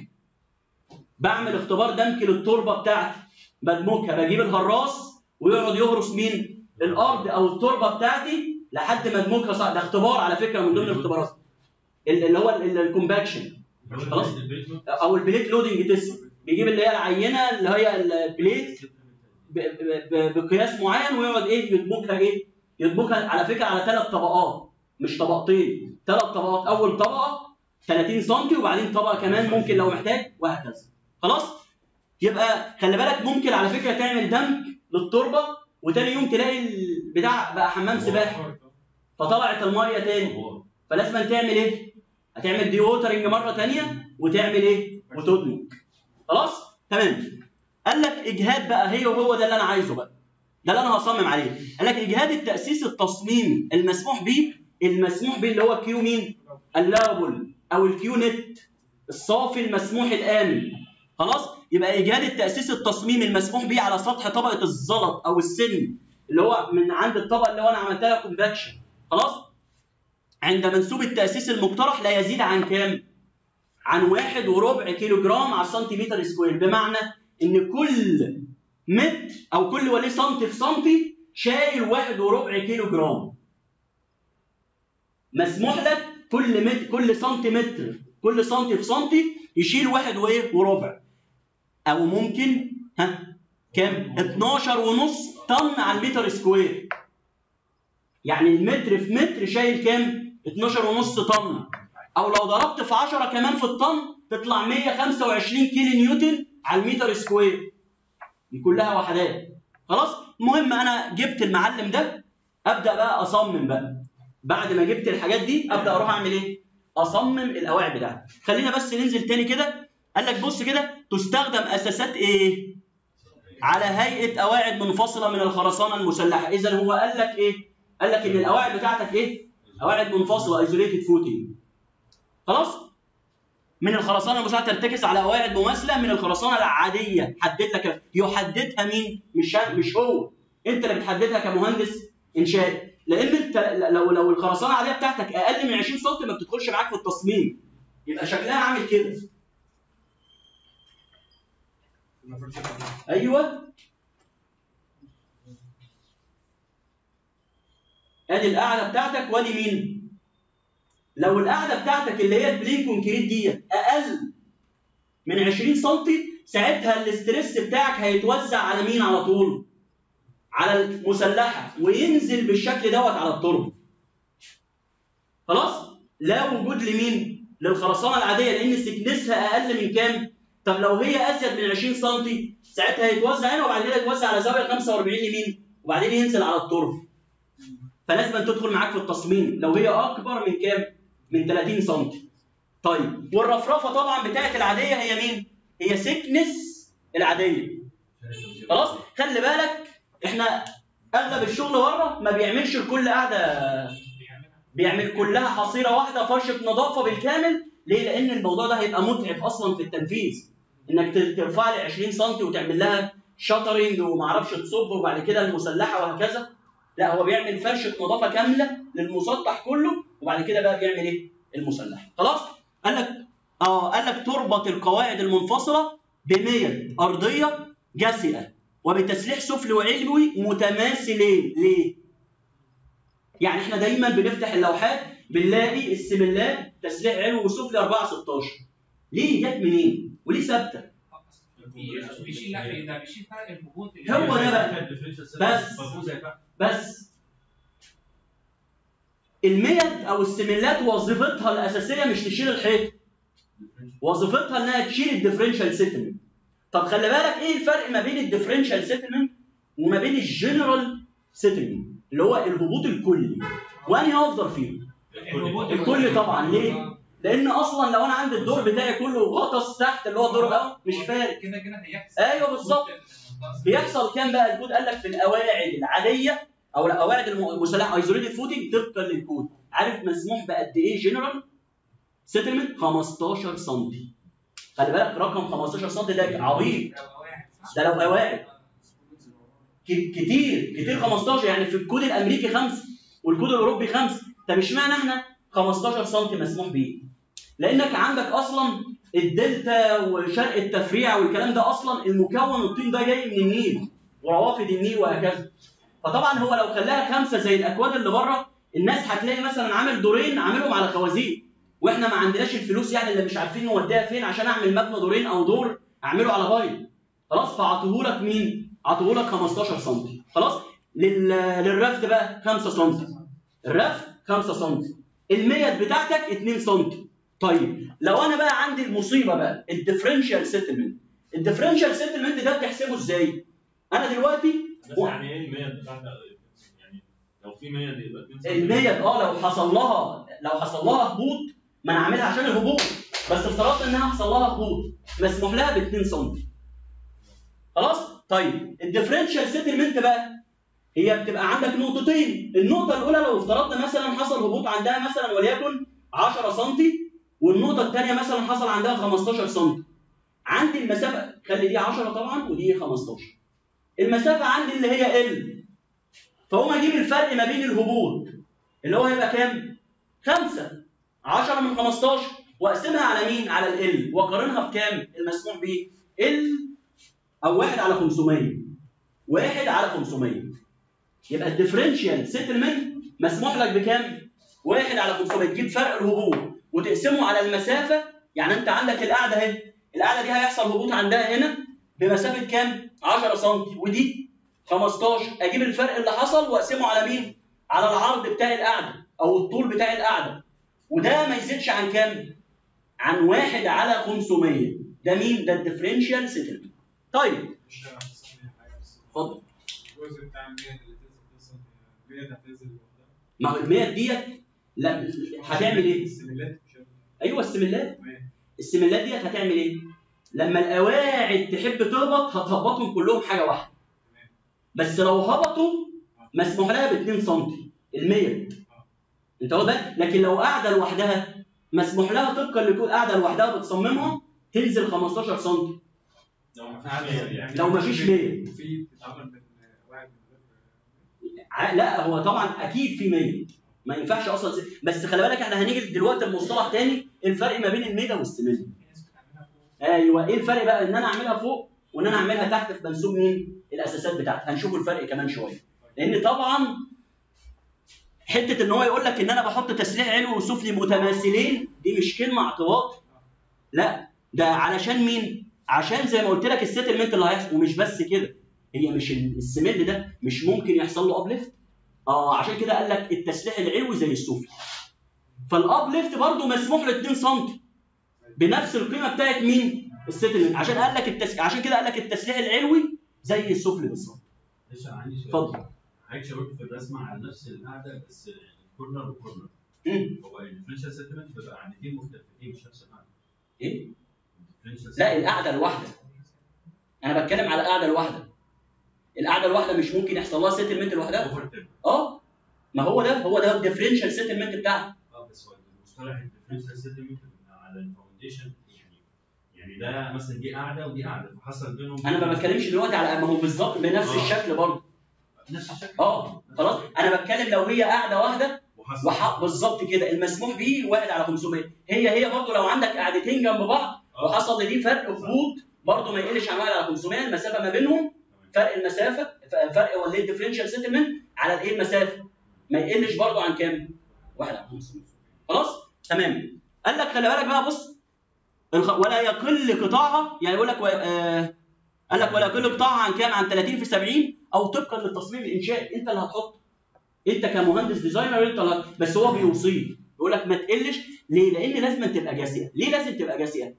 دمك للتربه بتاعتي، بدمكها، بجيب الهراس ويقعد يهرس مين؟ الارض او التربه بتاعتي لحد ما ادمكها صح. ده اختبار على فكره من ضمن الاختبارات اللي هو الكومباكشن. خلاص؟ او البليت لودنج تيست. بيجيب اللي هي العينه اللي هي البليت بقياس معين ويقعد ايه؟ يدمجها على فكره على 3 طبقات مش طبقتين، 3 طبقات. اول طبقه 30 سم وبعدين طبقه كمان ممكن لو محتاج وهكذا. خلاص؟ يبقى خلي بالك ممكن على فكره تعمل دمج للتربه وتاني يوم تلاقي البتاع بقى حمام سباحه فطلعت الميه تاني. فلازم تعمل ايه؟ هتعمل دي ووترنج مره ثانيه وتعمل ايه؟ وتدمج. خلاص؟ تمام. قال لك اجهاد بقى، هو ده اللي انا عايزه بقى، ده اللي انا هصمم عليه. قال لك اجهاد التاسيس التصميمي المسموح به اللي هو كيو مين؟ اللابل او الكيو نت، الصافي المسموح الامن. خلاص؟ يبقى اجهاد التاسيس التصميمي المسموح به على سطح طبقه الزلط او السن اللي هو من عند الطبقه اللي هو انا عملتها لها كونفكشن. خلاص؟ عند منسوب التاسيس المقترح لا يزيد عن كام؟ عن 1.25 كيلو جرام على السنتيمتر سكوير. بمعنى ان كل متر او كل وليه سنتي في سنتي شايل 1.25 كيلو جرام. مسموح لك كل سنتيمتر، كل سنتي في سنتي يشيل 1.25، او ممكن كام؟ 12.5 طن على المتر سكوير. يعني المتر في متر شايل كام؟ 12.5 طن، او لو ضربت في 10 كمان في الطن تطلع 125 كيلو نيوتن على المتر سكوير. دي كلها وحدات. خلاص؟ المهم انا جبت المعلم ده، ابدا بقى اصمم بقى. بعد ما جبت الحاجات دي ابدا اروح اعمل ايه؟ اصمم القواعد بتاعتي. خلينا بس ننزل تاني كده. قال لك بص كده، تستخدم اساسات ايه؟ على هيئه قواعد منفصله من الخرسانه المسلحه. اذا هو قال لك ايه؟ قال لك ان القواعد بتاعتك ايه؟ قواعد منفصله، ايزوليتد فوتنج. خلاص؟ من الخرسانه المسلحه ترتكز على قواعد مماثله من الخرسانه العاديه. يحددها مين؟ مش هو. انت اللي بتحددها كمهندس انشائي. لان انت لو الخرسانه العاديه بتاعتك اقل من 20 سم ما بتدخلش معاك في التصميم. يبقى شكلها عامل كده. ايوه ادي القاعده بتاعتك وادي مين؟ لو القاعده بتاعتك اللي هي البلين كونكريت دي اقل من 20 سم ساعتها الاسترس بتاعك هيتوزع على مين على طول؟ على المسلحه وينزل بالشكل دوت على التربه. خلاص؟ لا وجود لمين؟ للخرسانه العاديه لان سكنسها اقل من كام؟ طب لو هي ازيد من 20 سم ساعتها هيتوزع هنا وبعد كده يتوزع على زاويه 45 يمين وبعدين ينزل على التربه. فلازم تدخل معاك في التصميم لو هي اكبر من كام؟ من 30 سم. طيب والرفرفه طبعا بتاعت العاديه هي مين؟ هي سكنس العاديه. خلاص؟ خلي بالك احنا اغلب الشغل بره ما بيعملش لكل قاعده، بيعمل كلها حصيره واحده فرشه نظافه بالكامل. ليه؟ لان الموضوع ده هيبقى متعب اصلا في التنفيذ. انك ترفع لي 20 سم وتعمل لها شاترنج وما اعرفش تصب وبعد كده المسلحه وهكذا. لا هو بيعمل فرشه نظافه كامله للمسطح كله وبعد كده بقى بيعمل ايه؟ المسلحه. خلاص؟ قال لك تربط القواعد المنفصله بميل ارضيه جاسئه وبتسليح سفلي وعلوي متماثلين. ليه؟ يعني احنا دايما بنفتح اللوحات بنلاقي السملات تسليح علوي وسفلي 4 16. ليه جت منين؟ وليه ثابته؟ بيشيل ده بيشيل فرق الهبوط هو ده بقى. بس الميد او السملات وظيفتها الاساسيه مش تشيل الحيط، وظيفتها انها تشيل الديفرنشال سيتلمنت. طب خلي بالك ايه الفرق ما بين الديفرنشال سيتلمنت وما بين الجنرال سيتلمنت اللي هو الهبوط الكلي؟ وانهي افضل فيهم؟ الكلي طبعا. ليه؟ لان اصلا لو انا عندي الدور بتاعي كله غطس تحت اللي هو الدور الاول مش فارق كده هيحصل. ايوه بالظبط. بيحصل كام بقى؟ الكود قال لك في القواعد العاديه او القواعد المسلحه ايزوليتد فوتنج طبقا للكود. عارف مسموح بقد ايه جنرال سيتلمنت؟ 15 سم. خلي بالك رقم 15 سم ده عبيط. ده لو قواعد كتير 15. يعني في الكود الامريكي 5 والكود الاوروبي 5. طب اشمعنى احنا 15 سم مسموح بيه؟ لانك عندك اصلا الدلتا وشرق التفريع والكلام ده اصلا المكون الطين ده جاي من النيل وروافد النيل وهكذا. فطبعا هو لو خلاها 5 زي الاكواد اللي بره الناس هتلاقي مثلا عامل دورين عاملهم على خوازيق واحنا ما عندناش الفلوس يعني اللي مش عارفين نوديها فين عشان اعمل مبنى دورين او دور اعمله على بايظ. خلاص؟ فعطوهولك مين؟ عطوهولك 15 سم. خلاص؟ للرفد بقى 5 سم. الرفد 5 سم. الميد بتاعتك 2 سم. طيب لو انا بقى عندي المصيبه بقى الديفرنشال سيتلمنت. الديفرنشال سيتلمنت ده بتحسبه ازاي؟ انا دلوقتي يعني ايه الميد بتاعتك؟ يعني لو في ميد يبقى 2 سم. الميد لو حصل لها هبوط ما انا عاملها عشان الهبوط بس افترضت انها حصل لها هبوط مسموح لها ب 2 سم. خلاص؟ طيب الديفرنشال سيتلمنت بقى هي بتبقى عندك نقطتين. النقطه الاولى لو افترضنا مثلا حصل هبوط عندها مثلا وليكن 10 سم والنقطه الثانيه مثلا حصل عندها 15 سم. عندي المسافه خلي دي 10 طبعا ودي 15. المسافه عندي اللي هي ال فاقوم اجيب الفرق ما بين الهبوط اللي هو هيبقى كام؟ 5 10 من 15 واقسمها على مين؟ على ال واقارنها بكام؟ المسموح بيه ال او 1 على 500. 1 على 500 يبقى الديفرنشال سيتلمنت مسموح لك بكام؟ 1 على 500. تجيب فرق الهبوط وتقسمه على المسافه. يعني انت عندك القاعده اهي، القاعده دي هيحصل هبوط عندها هنا بمسافه كام؟ 10 سم ودي 15. اجيب الفرق اللي حصل واقسمه على مين؟ على العرض بتاع القاعده او الطول بتاع القاعده وده ما يزيدش عن كام؟ عن 1 على 500. ده مين؟ ده الديفرنشال سيتلمنت. طيب اتفضل. الجزء بتاع المية اللي تنزل المية هتنزل لوحدها. ما هو المية ديت لا هتعمل ايه؟ السملات. ايوه السملات. السملات ديت هتعمل ايه؟ لما القواعد تحب تهبط هتهبطهم كلهم حاجه واحده. بس لو هبطوا مسموح لها ب 2 سم المية. انت واخد بالك؟ لكن لو قاعده لوحدها مسموح لها طبقا لكل قاعده لوحدها بتصممها تنزل 15 سم. لو ما فيش 100 في بتتعمل من واحد لا هو طبعا اكيد في 100 ما ينفعش اصلا. بس خلي بالك احنا هنيجي دلوقتي المصطلح تاني الفرق ما بين الميدا والسمنت. ايوه ايه الفرق بقى ان انا اعملها فوق وان انا اعملها تحت في منسوب مين؟ الاساسات بتاعتي. هنشوفوا الفرق كمان شويه. لان طبعا حته ان هو يقول لك ان انا بحط تسليح علوي وسفلي متماثلين دي مش كلمه اعتباط. لا ده علشان مين؟ عشان زي ما قلت لك السيتلمنت اللي هيحصل. ومش بس كده، هي مش السميل ده مش ممكن يحصل له ابليفت؟ عشان كده قال لك التسليح العلوي زي السفلي. فالابليفت برضه مسموح له 2 سم بنفس القيمه بتاعت مين؟ السيتلمنت. عشان قال لك عشان كده قال لك التسليح العلوي زي السفلي بالظبط. لسه عندي سؤال. اتفضل. حضرتك شاورت في الرسمه على نفس القاعده بس كورنر وكورنر. هو الديفرنشال سيتلمنت بيبقى قاعدتين مختلفتين مش نفس القاعده. ايه؟ لا القاعده الواحده. انا بتكلم على القاعده الواحده. القاعده الواحده مش ممكن يحصل لها سيتلمنت لوحدها؟ ما هو ده الديفرنشال سيتلمنت بتاعها. بس هو المصطلح الديفرنشال سيتلمنت على الفاونديشن يعني ده مثلا دي قاعده ودي قاعده فحصل بينهم. انا ما بتكلمش دلوقتي على ما هو بالظبط بنفس الشكل برضه. نفس الشكل. خلاص انا بتكلم لو هي قاعده واحده بالظبط كده المسموح به 1 على 500. هي برضه لو عندك قاعدتين جنب بعض وحصل لدي فرق فروض برضه ما يقلش عن 1 على 500. المسافه ما بينهم فرق المسافه فرق ولا الديفرنشال سيتلمنت على الايه المسافه ما يقلش برضه عن كام؟ 1 على 500. خلاص؟ تمام. قال لك خلي بالك بقى بص ولا يقل قطاعها يعني يقول لك قال لك ولا يقل قطاعها عن كام؟ عن 30 في 70 او طبقا للتصميم الانشائي. انت اللي هتحط. انت كمهندس ديزاينر انت اللي بس هو بيوصيه يقول لك ما تقلش. ليه؟ لان لازم تبقى جاسئه. ليه لازم تبقى جاسئه؟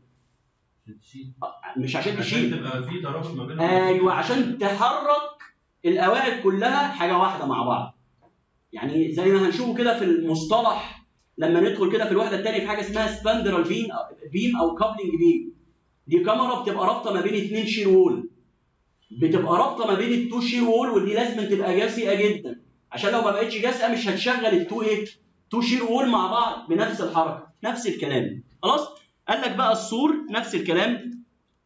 مش عشان تشيل. تبقى في ترابط ما بينهم. ايوه عشان تحرك القواعد كلها حاجه واحده مع بعض. يعني زي ما هنشوفه كده في المصطلح لما ندخل كده في الوحده الثانيه في حاجه اسمها سباندرال بيم او كابلنج بيم. دي كاميرا بتبقى رابطه ما بين 2 شير وول. بتبقى رابطه ما بين التو شير وول ودي لازم تبقى جاسئه جدا عشان لو ما بقتش جاسئه مش هتشغل التو شير وول مع بعض بنفس الحركه. نفس الكلام. خلاص؟ قال لك بقى السور نفس الكلام.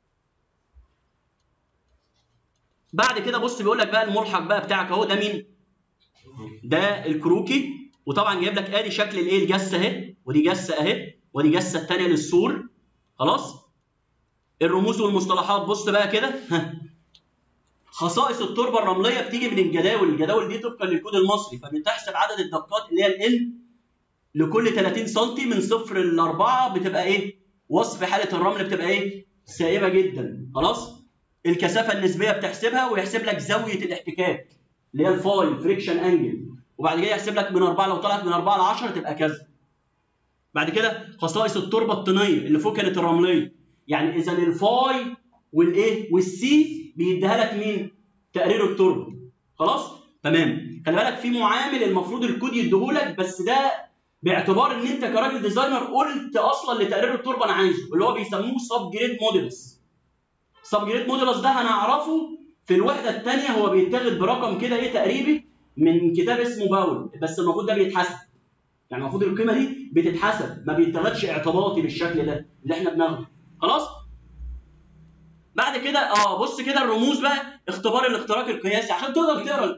بعد كده بص بيقول لك بقى الملحق بقى بتاعك اهو. ده مين؟ ده الكروكي. وطبعا جايب لك ادي شكل الايه الجسه اهي ودي جسه اهي ودي جسه الثانيه للسور. خلاص؟ الرموز والمصطلحات بص بقى كده. خصائص التربه الرمليه بتيجي من الجداول دي طبقا للكود المصري. فبتحسب عدد الدقات اللي هي الان لكل 30 سم من 0 ل 4 بتبقى ايه؟ وصف حاله الرمل بتبقى ايه؟ سائبه جدا. خلاص؟ الكثافه النسبيه بتحسبها ويحسب لك زاويه الاحتكاك اللي هي الفاي فريكشن انجل. وبعد كده يحسب لك من 4 لو طلعت من 4 ل 10 تبقى كذا. بعد كده خصائص التربه الطينيه اللي فوق كانت الرمليه. يعني اذا الفاي والايه والسي بيديها لك مين؟ تقرير التربه. خلاص؟ تمام. خلي بالك في معامل المفروض الكود يديهولك بس ده باعتبار ان انت كراجل ديزاينر قلت اصلا لتقرير التربه انا عايزه اللي هو بيسموه سب جريد موديلس. سب جريد موديلس ده هنعرفه في الوحده الثانيه. هو بيتاخد برقم كده ايه تقريبي من كتاب اسمه باول. بس المفروض ده بيتحسب. يعني المفروض القيمه دي بتتحسب ما بيتاخدش اعتباطي بالشكل ده اللي احنا بناخده. خلاص؟ بعد كده بص كده الرموز بقى اختبار الاختراق القياسي عشان تقدر تقرا.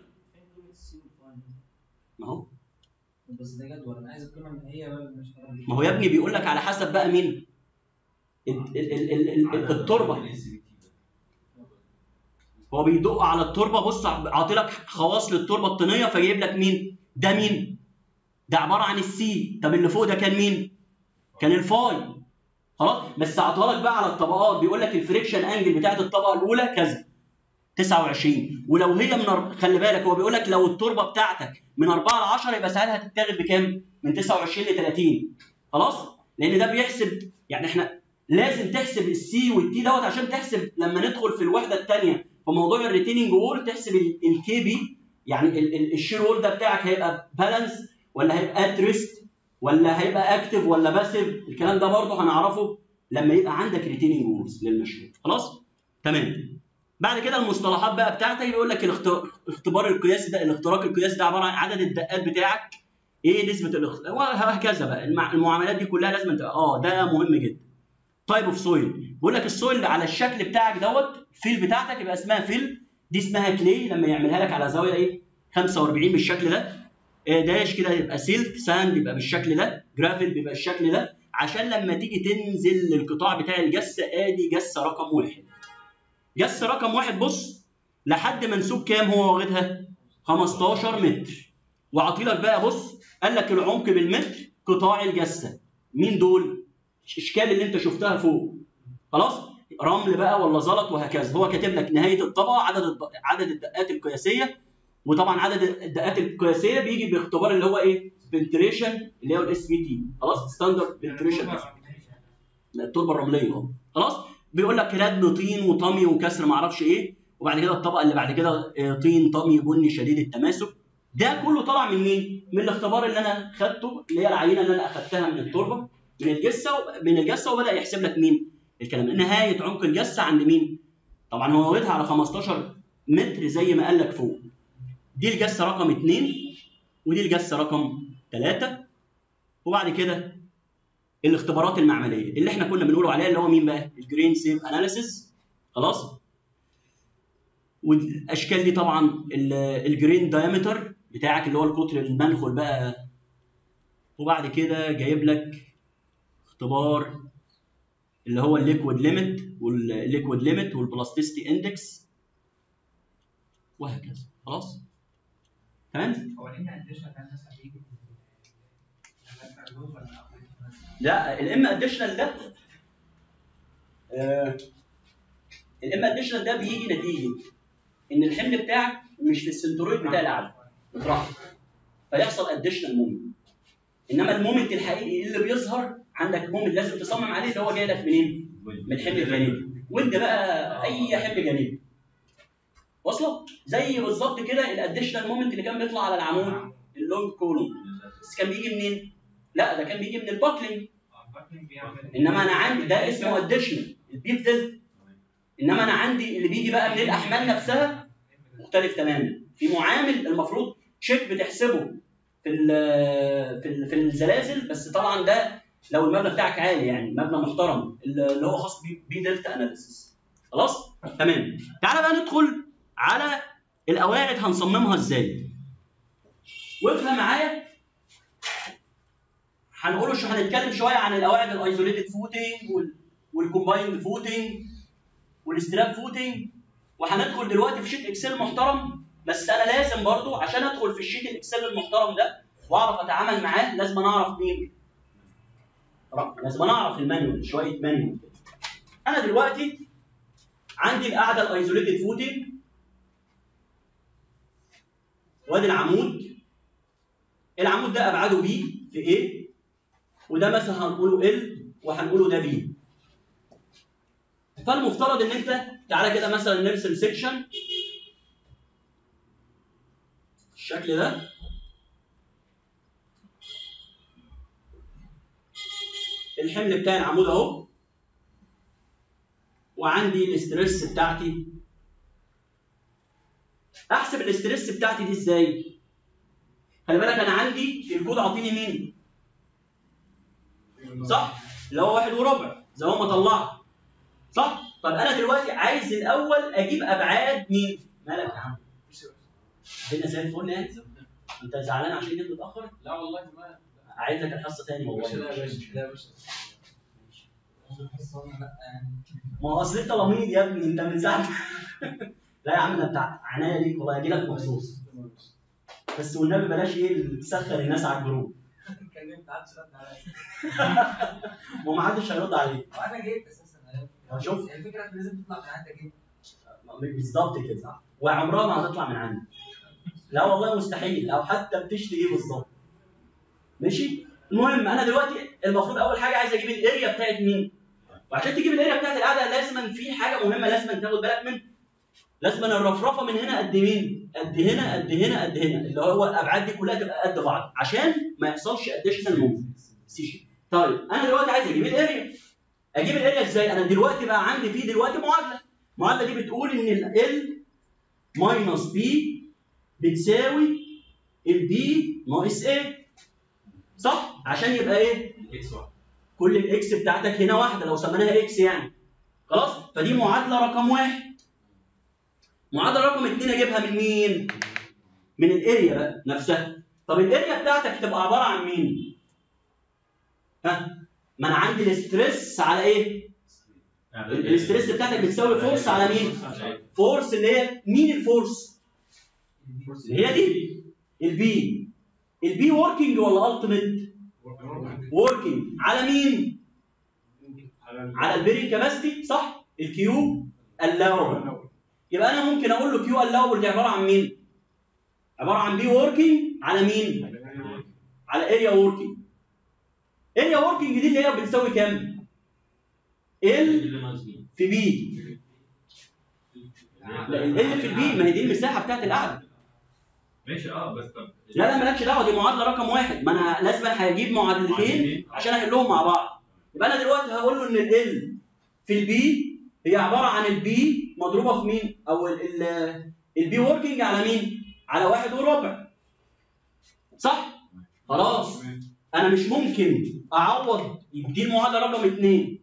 ما هو بس ده جدول انا عايز القيمه النهائيه ولا مش عارف. ما هو يا ابني بيقول لك على حسب بقى مين؟ التربه. هو بيدق على التربه. بص عاطي لك خواص للتربه الطينيه فجايب لك مين؟ ده مين؟ ده عباره عن السي. طب اللي فوق ده كان مين؟ كان الفاي. خلاص؟ بس عطاها لك بقى على الطبقات. بيقول لك الفريكشن انجل بتاعت الطبقه الاولى كذا 29. ولو هي خلي بالك هو بيقول لك لو التربه بتاعتك من 4 ل 10 يبقى ساعتها هتتاخد بكام؟ من 29 ل 30. خلاص؟ لان ده بيحسب يعني احنا لازم تحسب السي والتي دوت عشان تحسب لما ندخل في الوحده الثانيه في موضوع الريتيننج وول تحسب الكي بي. يعني الشير وول ده بتاعك هيبقى بالانس ولا هيبقى ات ريست ولا هيبقى اكتف ولا باسيف. الكلام ده برضه هنعرفه لما يبقى عندك ريتيننج وولز للمشروع. خلاص؟ تمام. بعد كده المصطلحات بقى بتاعتك بيقول لك الاختبار القياسي ده الاختراق القياسي ده عباره عن عدد الدقات بتاعك ايه نسبه الاختراق وهكذا بقى. المعاملات دي كلها لازم تبقى ده مهم جدا. تايب اوف سويل بيقول لك السويل على الشكل بتاعك دوت الفيل بتاعتك يبقى اسمها فيل. دي اسمها كلي لما يعملها لك على زاويه ايه 45 بالشكل ده. داش كده يبقى سيلت. ساند يبقى بالشكل ده. جرافيل بيبقى بالشكل ده. عشان لما تيجي تنزل للقطاع بتاع الجسه ادي جسه رقم 1. جس رقم 1 بص لحد منسوب كام هو واخدها؟ 15 متر. وعطيلك بقى بص قال لك العمق بالمتر قطاع الجسه. مين دول؟ الاشكال اللي انت شفتها فوق. خلاص؟ رمل بقى ولا زلط وهكذا. هو كاتب لك نهايه الطبقه، عدد الدقات القياسيه، وطبعا عدد الدقات القياسيه بيجي باختبار اللي هو ايه؟ فنتريشن اللي هو الاس بي تي. خلاص؟ ستاندرد فنتريشن. التربه الرمليه. خلاص؟ بيقول لك ردم طين وطمي وكسر ما اعرفش ايه، وبعد كده الطبقه اللي بعد كده طين طمي بني شديد التماسك. ده كله طالع من مين؟ من الاختبار اللي انا خدته، اللي هي العينه اللي انا اخدتها من التربه من الجسه وبدا يحسب لك مين؟ الكلام. نهايه عمق الجسه عند مين؟ طبعا هو واخدها على 15 متر زي ما قال لك فوق. دي الجسه رقم 2، ودي الجسه رقم 3. وبعد كده الاختبارات المعمليه اللي احنا كنا بنقوله عليها اللي هو مين بقى؟ الجرين سيف اناليسيس. خلاص؟ والاشكال دي طبعا الجرين دايمتر بتاعك اللي هو القطر المنخل بقى. وبعد كده جايب لك اختبار اللي هو الليكويد ليميت والبلاستيستي اندكس وهكذا. خلاص؟ تمام؟ هو ليه ما عندناش كان ناس هتيجي لا الام اديشنال ده الام اديشنال ده بيجي نتيجه ان الحمل بتاعك مش في السنترويد بتاع الاعلى اترفع فيحصل اديشنال مومنت. انما المومنت الحقيقي اللي بيظهر عندك مومنت لازم تصمم عليه اللي هو جاي لك منين؟ من الحمل الجانبي. وانت بقى اي حمل جانبي واصله زي بالظبط كده الاديشنال مومنت اللي كان بيطلع على العمود اللونج كولوم، بس كان بيجي منين؟ لا ده كان بيجي من الباكلينج. انما انا عندي ده اسمه اديشنال البيف دلتا. انما انا عندي اللي بيجي بقى من الاحمال نفسها مختلف تماما. في معامل المفروض تشيك بتحسبه في الزلازل، بس طبعا ده لو المبنى بتاعك عالي يعني مبنى محترم اللي هو خاص بي دلتا اناليسيس. خلاص؟ تمام. تعالى بقى ندخل على القواعد هنصممها ازاي. وافهم معايا هنتكلم شويه عن القواعد الايزوليتد فوتنج والكومبايند فوتنج والستراب فوتنج، وهندخل دلوقتي في شيت اكسل محترم. بس انا لازم برضو عشان ادخل في الشيت الاكسل المحترم ده واعرف اتعامل معاه لازم اعرف مين؟ لازم اعرف المانيوال، شويه مانيوال. انا دلوقتي عندي القاعده الايزوليتد فوتنج وادي العمود ده ابعاده بي في ايه، وده مثلا هنقوله ال وهنقوله ده بي. فالمفترض ان انت تعالى كده مثلا نرسم سيكشن بالشكل ده. الحمل بتاع العمود اهو، وعندي الاسترس بتاعتي. احسب الاسترس بتاعتي دي ازاي؟ خلي بالك انا عندي الكود عاطيني مين؟ صح؟ اللي هو 1 وربع زي ما طلعت. صح؟ طب انا دلوقتي عايز الاول اجيب ابعاد مين؟ مالك يا عم؟ الدنيا زي الفل يعني؟ انت زعلان عشان جيت متاخر؟ لا والله ما عايز لك الحصه تاني والله. لا يا باشا لا يا باشا. ما هو اصل انت لميض يا ابني، انت من ساعه لا يا عم ده بتاع عنايه ليك والله، هاجي لك مخصوص. بس والنبي بلاش ايه تسخر الناس على الجروب. اتكلمت عادش رد عليا. وما حدش هيرد عليك. وانا جيت اساسا. شوف الفكره لازم تطلع من عندك انت. بالظبط كده، وعمرها ما هتطلع من عندي. لا والله مستحيل، او حتى بتشتي ايه بالظبط. ماشي؟ المهم انا دلوقتي المفروض اول حاجه عايز اجيب الاريا بتاعت مين؟ وعشان تجيب الاريا بتاعت القاعده لازم في حاجه مهمه لازم تاخد بالك منها. لازم الرفرفه من هنا قد مين؟ قد هنا قد هنا قد هنا، اللي هو الابعاد دي كلها تبقى قد بعض عشان ما يحصلش اديشنال موفمنت. طيب انا دلوقتي عايز اجيب الاريا. اجيب الاريا ازاي؟ انا دلوقتي بقى عندي في دلوقتي المعادله دي بتقول ان ال ماينس بي بتساوي البي ناقص ايه؟ صح؟ عشان يبقى ايه؟ كل الاكس بتاعتك هنا واحده لو سميناها اكس يعني. خلاص؟ فدي معادله رقم 1. معادله رقم 2 اجيبها من مين؟ من الاريا بقى نفسها. طب الاريا بتاعتك تبقى عباره عن مين؟ ها؟ ما انا عندي الاسترس على ايه؟ الاستريس بتاعتك بتساوي فورس على مين؟ فورس اللي هي مين الفورس؟ اللي هي دي البي. البي وركينج ولا التيميت؟ وركينج على مين؟ على البيرنج كاباسيتي صح؟ الكيو اللاوبل. يبقى انا ممكن اقول له كيو اللاوبل دي عباره عن مين؟ عباره عن بي وركينج على مين؟ على اريا وركينج. اريا وركينج دي اللي هي بتساوي كام؟ ال في بي. لا ال في البي ما هي دي المساحه بتاعت القعده. ماشي بس طب لا مالكش دعوه، دي معادله رقم واحد، ما انا لازم هجيب معادلتين عشان احلهم مع بعض. يبقى انا دلوقتي هقول له ان ال في البي هي عباره عن البي مضروبه في مين؟ او البي وركينج على مين؟ على 1 وربع. صح؟ خلاص انا مش ممكن اعوض دي المعادله رقم 2.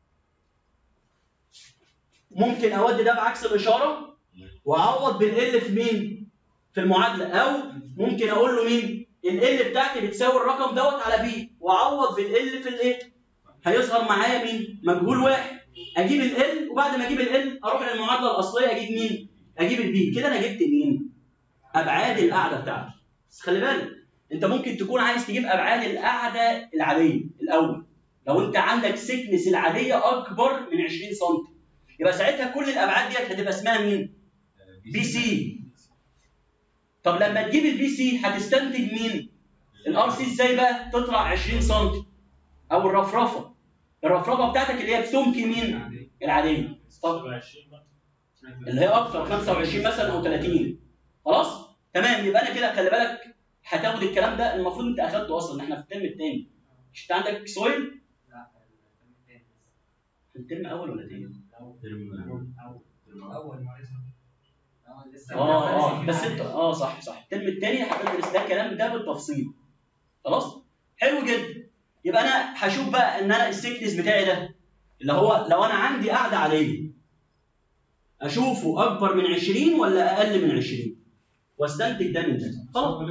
ممكن اودي ده بعكس الاشاره واعوض بالال في مين؟ في المعادله، او ممكن اقول له مين؟ ال بتاعتي بتساوي الرقم دوت على بي واعوض بالال في الايه؟ هيظهر معايا مين؟ مجهول واحد. اجيب ال وبعد ما اجيب ال اروح للمعادله الاصليه اجيب مين؟ اجيب البي. كده انا جبت مين؟ ابعاد القاعده بتاعتي. بس خلي بالك انت ممكن تكون عايز تجيب ابعاد القاعده العاديه الاول. لو انت عندك سيكنس العاديه اكبر من 20 سم يبقى ساعتها كل الابعاد ديت هتبقى اسمها مين؟ بي سي. طب لما تجيب البي سي هتستنتج مين؟ الار سي ازاي بقى؟ تطلع 20 سم او الرفرفه. الرفرفه بتاعتك اللي هي بسمك مين؟ العاديه. طب اللي هي اكثر 25 مثلا او 30. خلاص؟ تمام. يبقى انا كده خلي بالك هتاخد الكلام ده المفروض انت اخدته اصلا، احنا في الترم الثاني. مش انت عندك سويل؟ لا الترم اول ولا ثاني؟ اول بس انت صح الترم الثاني هتدرس ده الكلام ده بالتفصيل. خلاص؟ حلو جدا. يبقى انا هشوف بقى ان انا السيكنس بتاعي ده اللي هو لو انا عندي قاعده عاديه اشوفه اكبر من 20 ولا اقل من 20 واستنتج ده من ده. خلاص.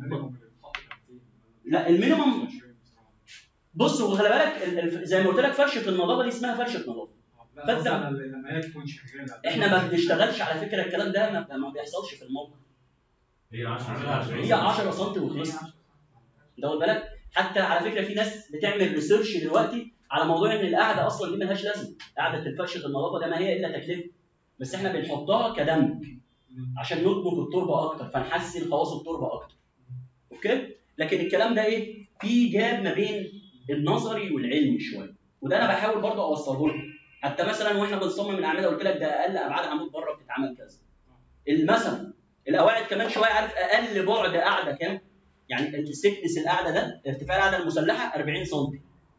لا المينيمم بص وخلي بالك زي ما قلت لك فرشه النظافه دي اسمها فرشه نظافه. فانت لما هي تكون شغاله احنا ما بنشتغلش على فكره الكلام ده ما بيحصلش في الموقع. هي 10 هي 10 سم وخلصت. انت واخد بالك؟ حتى على فكره في ناس بتعمل ريسيرش دلوقتي على موضوع ان القعده اصلا دي مالهاش لازمه، قعده الفرشه النظافه ده ما هي الا تكلفه. بس احنا بنحطها كدمج عشان نضبط التربه اكتر فنحسن خواص التربه اكتر. اوكي؟ لكن الكلام ده ايه؟ في جاب ما بين النظري والعلمي شويه، وده انا بحاول برضه اوصله لكم. حتى مثلا واحنا بنصمم الاعمده قلت لك ده اقل ابعاد عمود بره بتتعمل كذا. مثلا القواعد كمان شويه، عارف اقل بعد قاعده كام؟ يعني السكنس القاعده ده ارتفاع القاعده المسلحه 40 سم.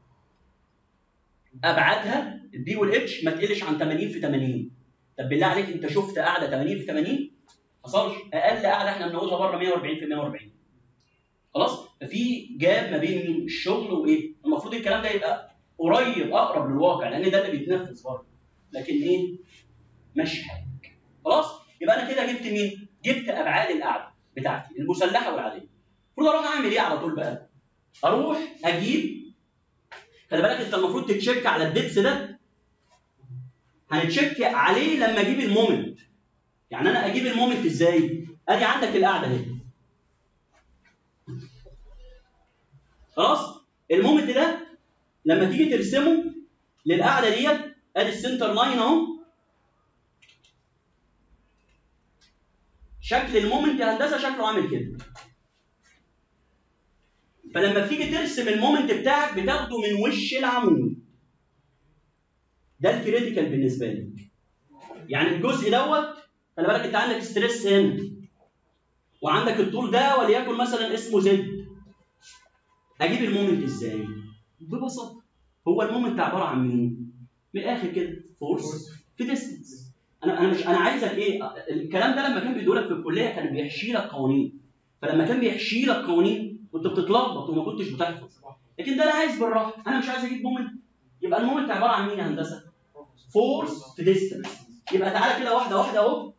ابعادها البي والاتش ما تقلش عن 80 في 80. طب بالله عليك انت شفت قاعده 80 في 80؟ ما حصلش. اقل قاعده احنا بنقولها بره 140 في 140. خلاص؟ ففي جاب ما بين الشغل وايه؟ المفروض الكلام ده يبقى قريب اقرب للواقع لان ده اللي بيتنفذ برضه. لكن ايه؟ ماشي حالك. خلاص؟ يبقى انا كده جبت مين؟ جبت ابعاد القاعده بتاعتي المسلحه والعاديه. المفروض اروح اعمل ايه على طول بقى؟ اروح اجيب، خلي بالك انت المفروض تتشيك على الدبس ده. هنتشيك عليه لما اجيب المومنت. يعني انا اجيب المومنت ازاي؟ ادي عندك القاعده اهي. خلاص؟ المومنت ده لما تيجي ترسمه للقاعده ديت ادي السنتر لاين اهو. شكل المومنت يا هندسه شكله عامل كده. فلما بتيجي ترسم المومنت بتاعك بتاخده من وش العمود. ده الكريتيكال بالنسبه لك. يعني الجزء دوت خلي بالك انت عندك ستريس هنا وعندك الطول ده وليكن مثلا اسمه زد. اجيب المومنت ازاي؟ ببساطه هو المومنت عباره عن مين؟ من الاخر كده فورس في ديستنس. انا عايزك ايه؟ الكلام ده لما كان بيدولك في الكليه كان بيحشي لك قوانين. فلما كان بيحشي لك قوانين كنت بتتلخبط وما كنتش بتحفظ. لكن ده انا عايز بالراحه، انا مش عايز اجيب مومنت. يبقى المومنت عباره عن مين يا هندسه؟ فورس في ديستنس. يبقى تعالى كده واحده واحده اهو.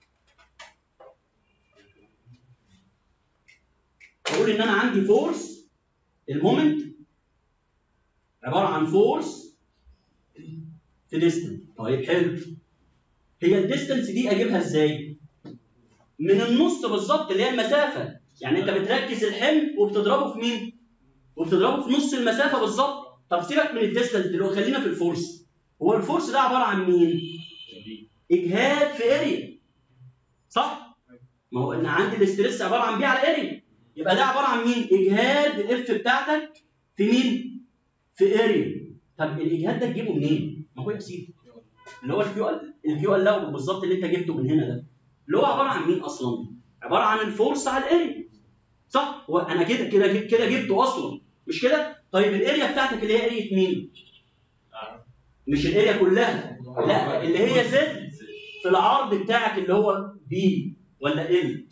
اقول ان انا عندي فورس، المومنت عباره عن فورس في ديستنس. طيب حلو، هي الديستنس دي اجيبها ازاي؟ من النص بالظبط اللي هي المسافه، يعني انت بتركز الحمل وبتضربه في مين؟ وبتضربه في نص المسافه بالظبط. طب سيبك من الديستنس دلوقتي، خلينا في الفورس. هو الفورس ده عباره عن مين؟ اجهاد في اريا، صح؟ ما هو انا عندي الاستريس عباره عن بي على اريا، يبقى ده عباره عن مين؟ اجهاد الاف بتاعتك في مين؟ في اريا. طب الاجهاد ده تجيبه منين؟ ما هو يا سيدي اللي هو الكيو الاوبل بالظبط اللي انت جبته من هنا ده، اللي هو عباره عن مين اصلا؟ عباره عن الفورس على الاريا، صح؟ وانا كده جبته اصلا، مش كده؟ طيب الاريا بتاعتك اللي هي اريا مين؟ مش الاريا كلها، لا اللي هي زد في العرض بتاعك اللي هو بي ولا ال.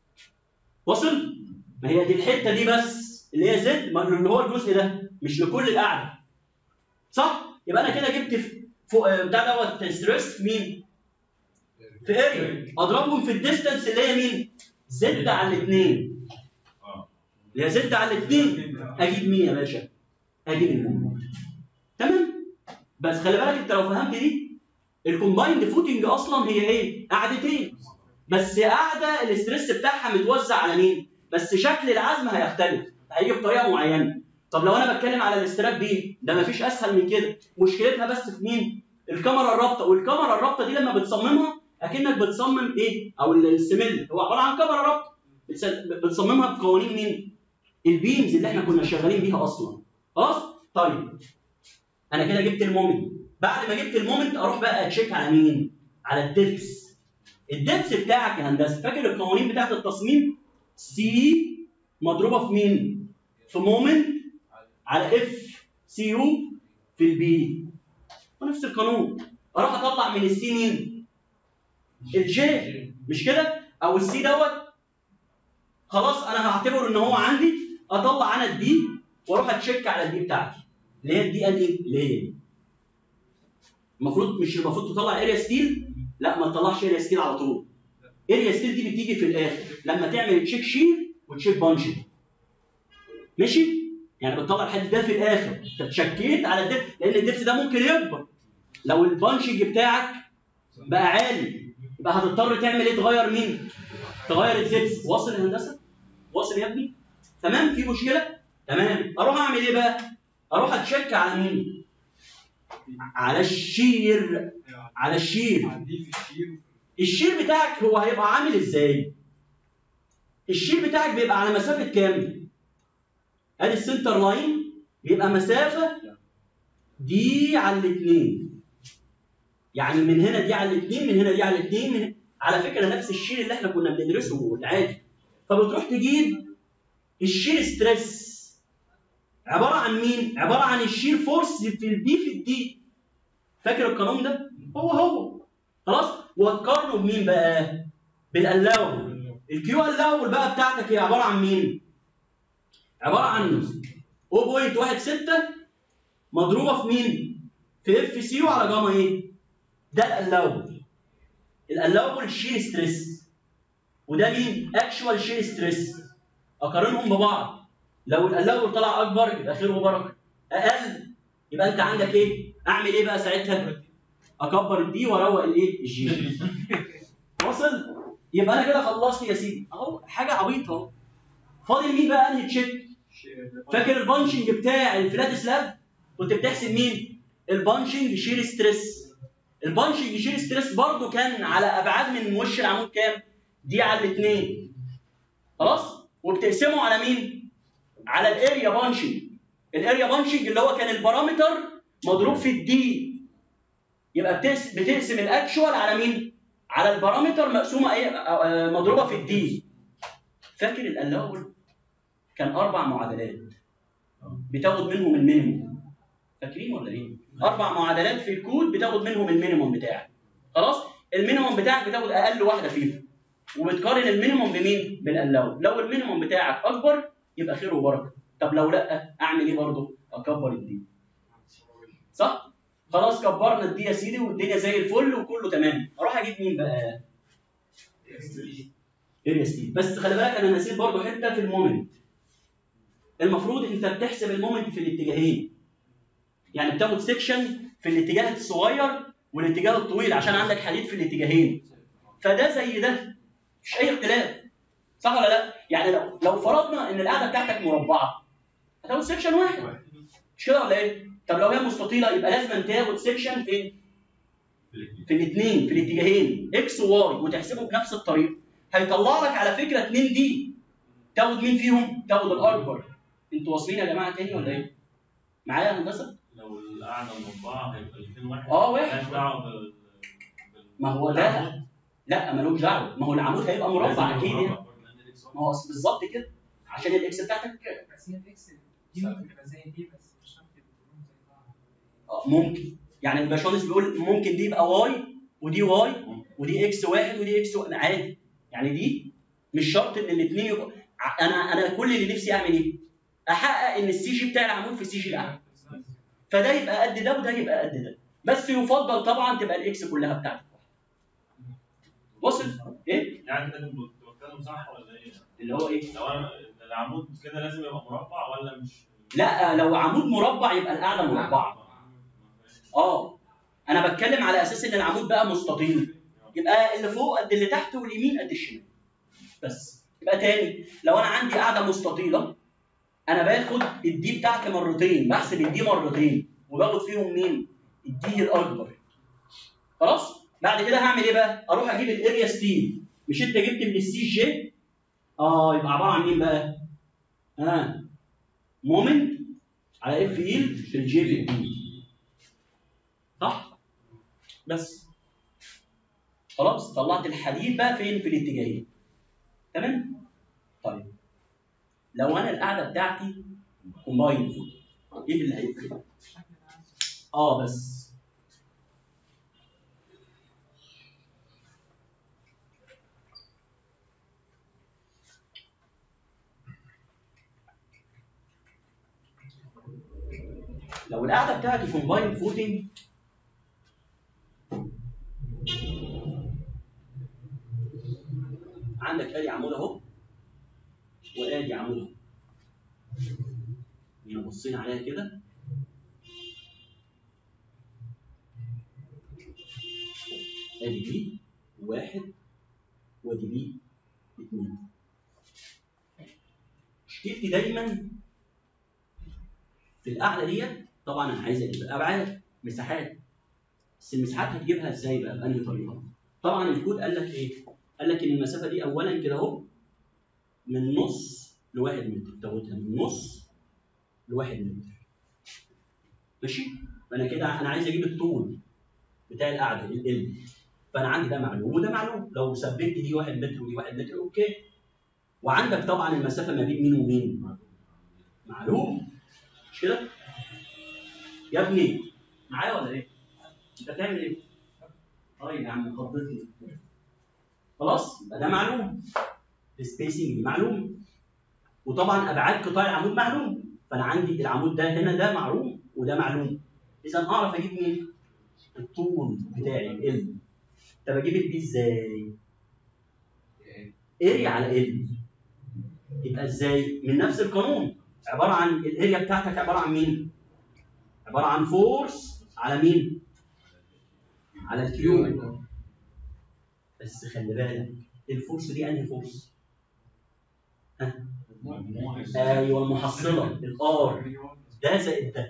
وصل؟ ما هي دي الحته دي بس اللي هي زد، اللي هو الجزء ده مش لكل القاعده، صح؟ يبقى انا كده جبت فوق بتاع دوت ستريس في مين؟ في اريا، اضربهم في الديستنس اللي هي مين؟ زد على الاثنين. اللي هي زد على الاثنين، اجيب مين يا باشا؟ اجيب المومنت. تمام؟ بس خلي بالك انت لو فهمت دي، الكومبايند فوتنج اصلا هي ايه؟ قاعدتين، بس قاعده الاستريس بتاعها متوزع على مين؟ بس شكل العزم هيختلف، هيجي بطريقه معينه. طب لو انا بتكلم على الاستراك دي، ده مفيش اسهل من كده، مشكلتها بس في مين؟ الكاميرا الرابطه، والكاميرا الرابطه دي لما بتصممها اكنك بتصمم ايه؟ او السمل هو عباره عن كاميرا رابطه، بتصممها بقوانين مين؟ البيمز اللي احنا كنا شغالين بيها اصلا. خلاص؟ طيب انا كده جبت المومنت، بعد ما جبت المومنت اروح بقى اتشيك على مين؟ على الدبس. الدبس بتاعك يا هندسه، فاكر القوانين بتاعت التصميم؟ سي مضروبه في مين؟ في مومنت على اف سي يو في البي، ونفس القانون اروح اطلع من السي مين؟ الجي، مش كده؟ او السي دوت خلاص انا هعتبر ان هو عندي، اطلع انا الدي واروح اتشيك على الدي بتاعتي اللي هي الدي اللي هي دي. مش المفروض تطلع اريا ستيل؟ لا ما تطلعش اريا ستيل على طول. اريا ستيل دي بتيجي في الاخر لما تعمل تشيك شير وتشيك بانشنج. ماشي؟ يعني بتطلع الحد ده في الاخر، انت شكيت على الدبس، لان الدبس ده ممكن يكبر. لو البانشنج بتاعك بقى عالي يبقى هتضطر تعمل ايه؟ تغير مين؟ تغير الدبس. واصل يا هندسه؟ واصل يا ابني؟ تمام؟ في مشكله؟ تمام. اروح اعمل ايه بقى؟ اروح اتشك على مين؟ على الشير. على الشير. الشير بتاعك هو هيبقى عامل ازاي؟ الشير بتاعك بيبقى على مسافه كام؟ ادي السنتر لاين بيبقى مسافه دي على الاثنين، يعني من هنا دي على الاثنين، من هنا دي على الاثنين، على فكره نفس الشير اللي احنا كنا بندرسه العادي. فبتروح تجيب الشير ستريس عباره عن مين؟ عباره عن الشير فورس في البي في الدي. فاكر القانون ده؟ هو خلاص. وتقارنه بمين بقى؟ بالالاوبل. الكيو الاوبل بقى بتاعتك هي عباره عن مين؟ عباره عن 0.16 مضروبه في مين؟ في اف سي يو على جاما ايه؟ ده الالاوبل. الالاوبل شير ستريس، وده مين؟ اكشوال شير ستريس. اقارنهم ببعض، لو الالاوبل طلع اكبر يبقى خير وبركه، اقل يبقى انت عندك ايه؟ اعمل ايه بقى ساعتها؟ اكبر الدي واروق الايه؟ الجي. وصل؟ يبقى انا كده خلصت يا سيدي اهو، حاجه عبيطه اهو. فاضل مين بقى انهي تشيك؟ فاكر البانشنج بتاع الفلات سلاب؟ كنت بتحسب مين؟ البانشنج شير ستريس. البانشنج شير ستريس برضو كان على ابعاد من وش العمود كام؟ دي على الاثنين. خلاص؟ وبتقسمه على مين؟ على الاريا بانشنج. الاريا بانشنج اللي هو كان البارامتر مضروب في الدي. يبقى بتقسم الاكشوال على مين؟ على البارامتر مقسومه ايه؟ مضروبه في الدي. فاكر الالاول كان 4 معادلات بتاخد منهم المينيموم. فاكرين ولا ايه؟ 4 معادلات في الكود بتاخد منهم المينيموم بتاعك. خلاص؟ المينيموم بتاعك بتاخد اقل واحده فيهم. وبتقارن المينيموم بمين؟ بالالاول. لو المينيموم بتاعك اكبر يبقى خير وبركه. طب لو لا اعمل ايه برضه؟ اكبر الدي. صح؟ خلاص كبرنا الدي يا سيدي والدنيا زي الفل وكله تمام. اروح اجيب مين بقى؟ اريا ستيل. بس خلي بالك انا نسيت برضه حته في المومنت. المفروض انت بتحسب المومنت في الاتجاهين. يعني بتاخد سيكشن في الاتجاه الصغير والاتجاه الطويل عشان عندك حديد في الاتجاهين. فده زي ده مش اي اختلاف، صح ولا لا؟ يعني لو فرضنا ان القاعده بتاعتك مربعه هتاخد سكشن واحد، مش كده ولا ايه؟ طب لو هي مستطيله يبقى لازم تاخد سكشن فين؟ في الاثنين، في الاتجاهين اكس وواي، وتحسبه بنفس الطريقه. هيطلع لك على فكره 2 دي، تاخد مين فيهم؟ تاخد الاكبر. انتوا واصلين يا جماعه تاني ولا ايه؟ معايا يا هندسه؟ لو القاعده مربعه هيبقى الاثنين واحد. واحد. مالهاش دعوه ما هو ده لا ملوش دعوه، ما هو العمود هيبقى مربع اكيد يعني. ما هو بالظبط كده عشان الاكس بتاعتك. بس هي الاكس دي ممكن تبقى زي دي بس مش شرط يبقوا زي بعض. ممكن، يعني الباشمهندس بيقول ممكن دي يبقى واي ودي واي ودي اكس واحد ودي اكس عادي، يعني دي مش شرط ان الاثنين يبقوا. انا كل اللي نفسي اعمل ايه؟ احقق ان السي جي بتاع العمود في السي جي الاعلى، فده يبقى قد ده وده يبقى قد ده، بس يفضل طبعا تبقى الاكس كلها بتاعتك. وصل؟ ايه؟ يعني انت بتتكلم صح ولا ايه؟ اللي هو ايه؟ لو انا العمود كده لازم يبقى مربع ولا مش؟ لا لو عمود مربع يبقى القاعده مربعه. انا بتكلم على اساس ان العمود بقى مستطيل، يبقى اللي فوق قد اللي تحت واليمين قد الشمال. بس يبقى تاني لو انا عندي قاعده مستطيله انا باخد الدي بتاعتي مرتين، بحسب الدي مرتين وباخد فيهم مين؟ الدي الاكبر. خلاص؟ بعد كده هعمل ايه بقى؟ اروح اجيب الاريا ستيل. مش انت جبت من السي جي؟ يبقى عباره عن مين بقى؟ مومنت على اف ايل في الجي في الدي. صح؟ بس خلاص طلعت الحديد بقى فين؟ في الاتجاهين. تمام؟ طيب لو انا القاعده بتاعتي كومباين فود ايه اللي هيفرق؟ بس لو القاعده بتاعتي كومباين فوتنج عندك ادي عمود اهو وادي عمود اهو، هنا بصينا عليها كده ادي بي واحد وادي بي اثنين. مشكلتي دايما في القاعده ديت طبعا انا عايز اجيب ابعاد مساحات، بس المساحات هتجيبها ازاي بقى؟ بأنهي طريقه؟ طبعا الكود قال لك ايه؟ قال لك ان المسافه دي اولا كده اهو من نص لواحد متر، تاخدها من نص لواحد متر. ماشي؟ فانا كده انا عايز اجيب الطول بتاع القاعده ال، فانا عندي ده معلوم وده معلوم، لو ثبت دي 1 متر ودي 1 متر اوكي. وعندك طبعا المسافه ما بين مين ومين؟ معلوم. مش كده؟ يا ابني معايا ولا ايه؟ انت بتعمل ايه؟ طيب يا عم خضتني. خلاص يبقى ده معلوم. السبيسنج معلوم. وطبعا ابعاد قطاع العمود معلوم، فانا عندي العمود ده هنا ده معلوم وده معلوم. اذا اعرف اجيب مين؟ الطول بتاعي ال. طب اجيب البي ازاي؟ اريا على ال. يبقى ازاي؟ من نفس القانون، عباره عن الاريا بتاعتك عباره عن مين؟ عباره عن فورس على مين؟ على الكيو. بس خلي بالك الفورس دي انهي فورس؟ ايوه المحصله الار، ده زائد ده.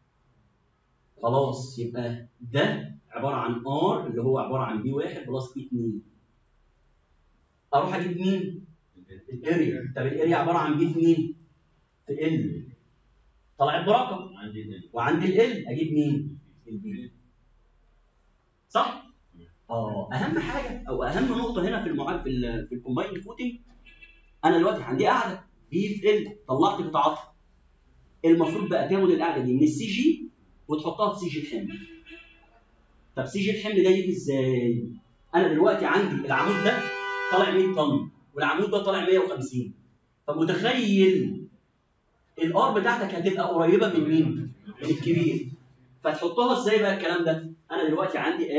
خلاص يبقى ده عباره عن ار اللي هو عباره عن بي 1 بلس بي 2. اروح اجيب مين؟ الاريا. طب الاريا عباره عن بي 2 في ال، طلعت برقم، وعندي ال اجيب مين؟ البي. صح؟ اهم حاجه او اهم نقطه هنا في الكومباين فوتنج، انا دلوقتي عندي قاعده بي في ال، طلعت قطاعاتها. المفروض بقى تاخد القاعده دي من السي جي وتحطها في سي جي الحمل. طب سي جي الحمل ده يجي ازاي؟ انا دلوقتي عندي العمود ده طالع 100 طن والعمود ده طالع 150، فمتخيل الار بتاعتك هتبقى قريبه من مين؟ من الكبير. فتحطها ازاي بقى الكلام ده؟ انا دلوقتي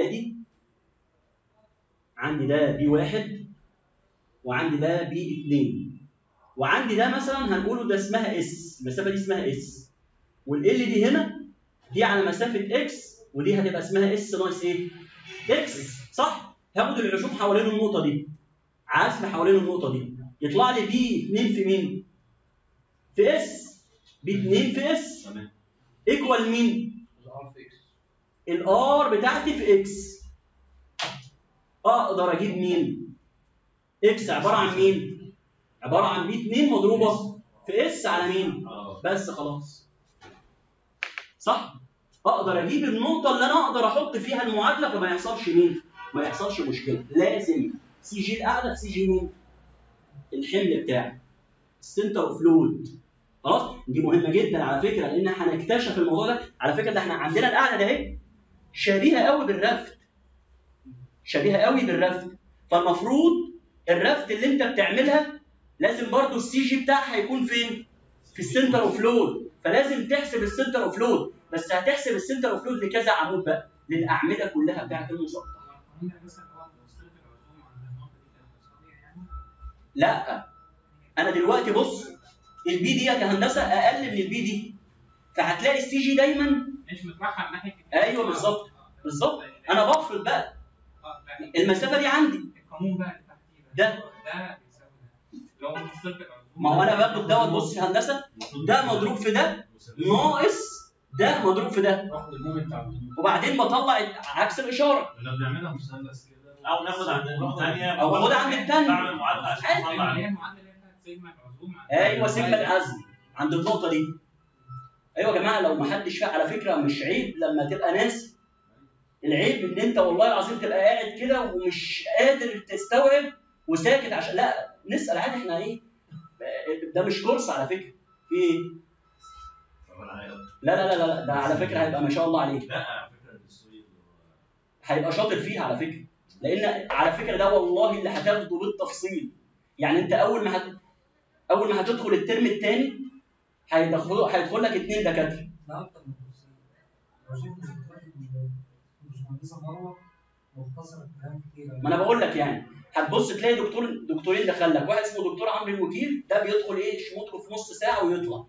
عندي ده بي 1 وعندي ده بي 2 وعندي ده مثلا هنقوله ده اسمها اس، المسافه دي اسمها اس، والال دي هنا دي على مسافه اكس ودي هتبقى اسمها اس ناقص ايه؟ اكس، صح؟ هاخد العزوم حوالين النقطه دي، عزم حوالين النقطه دي، يطلع لي بي 2 في مين؟ في اس. بي 2 في اس تمام. ايكوال مين؟ الار بتاعتي في اكس. اقدر اجيب مين؟ اكس عباره عن مين؟ عباره عن بي 2 مضروبه في اس على مين؟ بس خلاص. صح؟ اقدر اجيب النقطه اللي انا اقدر احط فيها المعادله فما يحصلش مين؟ ما يحصلش مشكله. لازم سي جي القاعده في سي جي مين؟ الحمل بتاعي. السنتر اوف لود. خلاص؟ دي مهمه جدا على فكره لان هنكتشف الموضوع ده، على فكره ده احنا عندنا القاعده ده اهي شبيهه قوي بالرفد. شبيهه قوي بالرفد، فالمفروض الرفد اللي انت بتعملها لازم برضو السي جي بتاعها يكون فين؟ في السنتر اوف لود، فلازم تحسب السنتر اوف لود، بس هتحسب السنتر اوف لود لكذا عمود بقى، للاعمده كلها بتاعت المسطح. لا انا دلوقتي بص البي دي يا هندسه اقل من البي دي، فهتلاقي السي جي دايما مش مترحل ناحيه. ايوه بالظبط بالظبط. انا بفرض بقى المسافه دي عندي. القانون بقى اللي تحتيه ده بيساوي ده اللي هو مستلزم. ما هو انا باخد دوت. بص يا هندسه ده مضروب في ده ناقص ده مضروب في ده، باخد المومنت بتاع وبعدين بطلع عكس الاشاره. لو بنعملها مثلث كده او ناخد عند الثانيه او باخدها عند الثانيه. بعمل معادله عشان اللي اطلع هي المعادله اللي بتاعت سيجما العزوم. ايوه سيجما العزم عند النقطه دي. ايوه يا جماعه لو ما حدش فاهم على فكره مش عيب لما تبقى ناسي. العيب ان انت والله العظيم تبقى قاعد كده ومش قادر تستوعب وساكت عشان لا نسال عادي. احنا ايه ده مش كورس على فكره. في ايه؟ لا لا لا لا ده على فكره هيبقى ما شاء الله عليك. لا على فكره هيبقى شاطر فيها على فكره، لان على فكره ده والله اللي هتاخده بالتفصيل. يعني انت اول ما هتدخل الترم الثاني هيدخل لك 2 دكاتره. لا اكتر من تفصيل. لو شفت الباشمهندسه مروه مختصره كلام كتير. ما انا بقول لك يعني هتبص تلاقي دكتورين دخل لك، واحد اسمه دكتور عمرو الوكيل ده بيدخل ايه شموطه في نص ساعه ويطلع.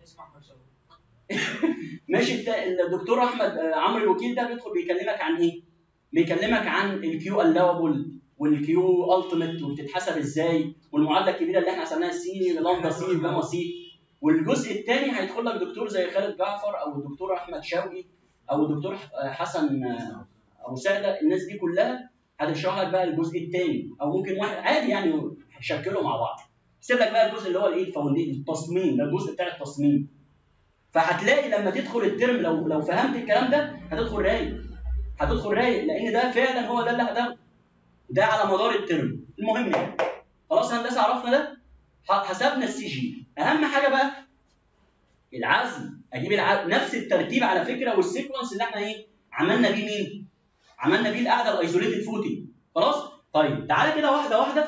ماشي. الدكتور احمد عمرو الوكيل ده بيدخل بيكلمك عن ايه؟ بيكلمك عن الكيو الاوبل والكيو التيميت وبتتحسب ازاي، والمعادله الكبيره اللي احنا حسبناها سي لامدا سي جاما سي. والجزء الثاني هيدخل لك دكتور زي خالد جعفر او الدكتور احمد شوقي او الدكتور حسن ابو سعده. الناس دي كلها هتشرح لك بقى الجزء الثاني، او ممكن واحد عادي يعني هيشكلوا مع بعض. سيب لك بقى الجزء اللي هو الايه الفاونديشن التصميم، ده الجزء بتاع التصميم. فهتلاقي لما تدخل الترم لو فهمت الكلام ده هتدخل رايق. هتدخل رايق لان ده فعلا هو ده اللي هتاخده. ده على مدار الترم. المهم يعني خلاص هندسه عرفنا ده، حسبنا السي جي. اهم حاجه بقى العزم. اجيب العزم نفس الترتيب على فكره والسيكونس اللي احنا ايه عملنا بيه مين؟ عملنا بيه القاعده الايزوليتد فوتنج. خلاص؟ طيب تعالى كده واحده واحده.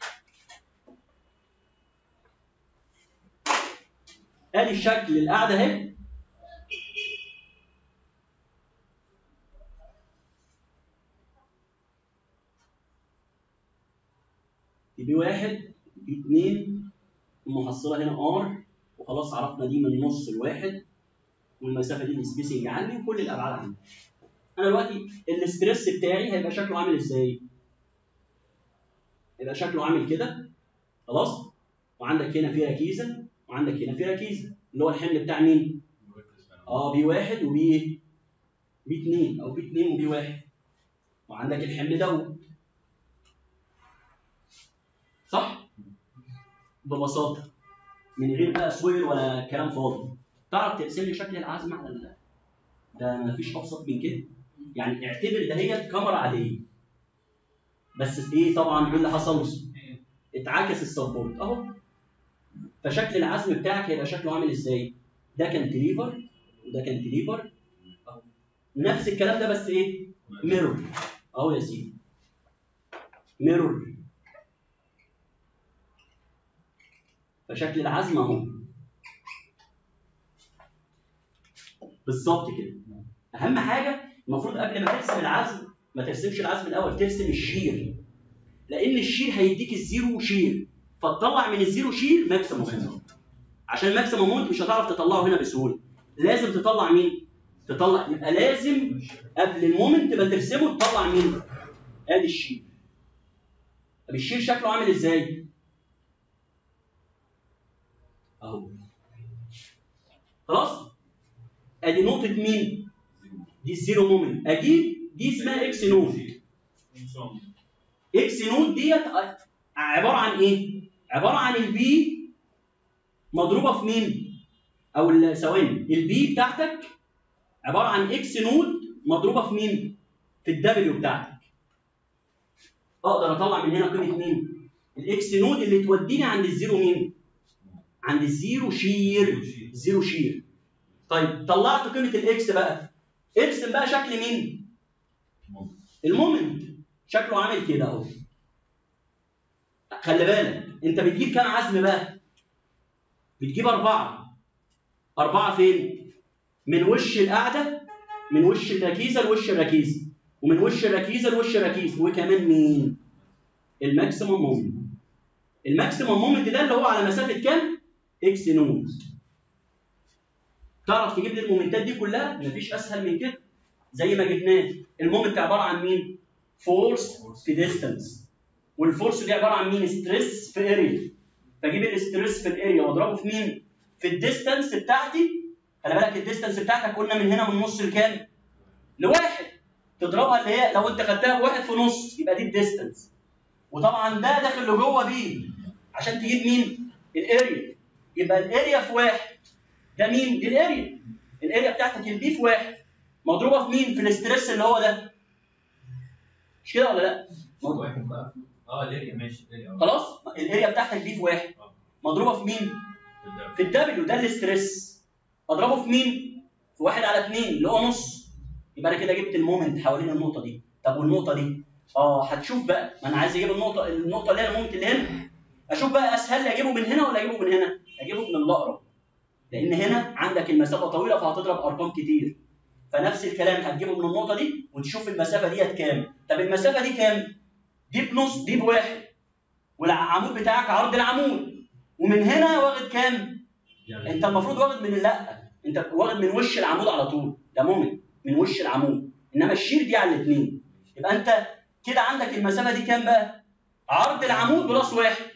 ادي الشكل القاعده اهي. بي 1 بي 2 المحصله هنا ار، وخلاص عرفنا دي من نص الواحد، والمسافه دي السبيسنج عندي وكل الابعاد عندي. انا دلوقتي الاستريس بتاعي هيبقى شكله عامل ازاي؟ هيبقى شكله عامل كده. خلاص؟ وعندك هنا في ركيزه وعندك هنا في ركيزه اللي هو الحمل بتاع مين؟ بي 1 وبي بي 2 او بي 2 وبي 1. وعندك الحمل دوت. صح؟ ببساطه من غير بقى سوير ولا كلام فاضي. تعرف ترسم لي شكل العزم على ده مفيش ابسط من كده. يعني اعتبر ده هي كاميرا عاديه. بس ايه طبعا ايه اللي حصل؟ اتعكس السبورت اهو. فشكل العزم بتاعك هيبقى شكله عامل ازاي؟ ده كانتليفر وده كانتليفر اهو. نفس الكلام ده بس ايه؟ ميرور اهو يا سيدي. ميرور. فشكل العزم اهو بالظبط كده. اهم حاجه المفروض قبل ما ترسم العزم ما ترسمش العزم الاول، ترسم الشير. لان الشير هيديك الزيرو شير، فتطلع من الزيرو شير ماكسيموم. عشان الماكسيموم مش هتعرف تطلعه هنا بسهوله. لازم تطلع مين؟ تطلع، يبقى لازم قبل المومنت ما ترسمه تطلع مين؟ ادي الشير. طب الشير شكله عامل ازاي؟ اهو. خلاص؟ ادي نقطة مين؟ دي الزيرو مومنت. اجيب دي اسمها اكس نود. اكس نود ديت عبارة عن ايه؟ عبارة عن البي مضروبة في مين؟ او ثواني، البي بتاعتك عبارة عن اكس نود مضروبة في مين؟ في الدبليو بتاعتك. اقدر اطلع من هنا قيمة مين؟ الاكس نود اللي توديني عند الزيرو مين؟ عند الزيرو شير. زيرو شير. طيب طلعت قيمة الاكس بقى. ارسم بقى شكل مين؟ المومنت. شكله عامل كده اهو. خلي بالك انت بتجيب كام عزم بقى؟ بتجيب 4. 4 فين؟ من وش القاعدة، من وش الركيزة لوش الركيزة، ومن وش الركيزة لوش الركيزة، وكمان مين؟ الماكسيموم مومنت. الماكسيموم مومنت ده اللي هو على مسافة كام؟ اكس نود. تعرف تجيب لي المومنتات دي كلها؟ مفيش اسهل من كده. زي ما جبناه، المومنت عبارة عن مين؟ فورس في ديستانس. والفورس دي عبارة عن مين؟ ستريس في اريا. فاجيب الستريس في الاريا واضربه في مين؟ في الديستانس بتاعتي. خلي بالك الديستانس بتاعتك قلنا من هنا من نص لكام؟ لواحد. تضربها اللي هي لو انت خدتها بواحد في نص يبقى دي الديستانس. وطبعا ده داخل لجوه بي عشان تجيب مين؟ الاريا. يبقى الاريا في واحد. ده مين؟ دي الاريا. الاريا بتاعتك البي في واحد مضروبه في مين؟ في الاستريس اللي هو ده. مش كده ولا لا؟ واحد بقى. الاريا ماشي. خلاص؟ الاريا بتاعتك دي في واحد مضروبه في مين؟ في الدبليو. ده الاستريس. اضربه في مين؟ في 1/2 اللي هو نص. يبقى انا كده جبت المومنت حوالين النقطه دي. طب والنقطه دي؟ هتشوف بقى، ما انا عايز اجيب النقطه اللي هي المومنت اللي هنا. اشوف بقى اسهل لي اجيبه من هنا ولا اجيبه من هنا؟ اجيبه من الاقرب. لان هنا عندك المسافه طويله فهتضرب ارقام كتير. فنفس الكلام هتجيبه من النقطه دي وتشوف المسافه ديت كام. طب المسافه دي كام؟ دي بنص، دي بواحد. والعمود بتاعك عرض العمود. ومن هنا واخد كام؟ انت المفروض واخد من انت واخد من وش العمود على طول. ده مومنت من وش العمود. انما الشير دي على الاثنين. يبقى انت كده عندك المسافه دي كام بقى؟ عرض العمود بلس واحد.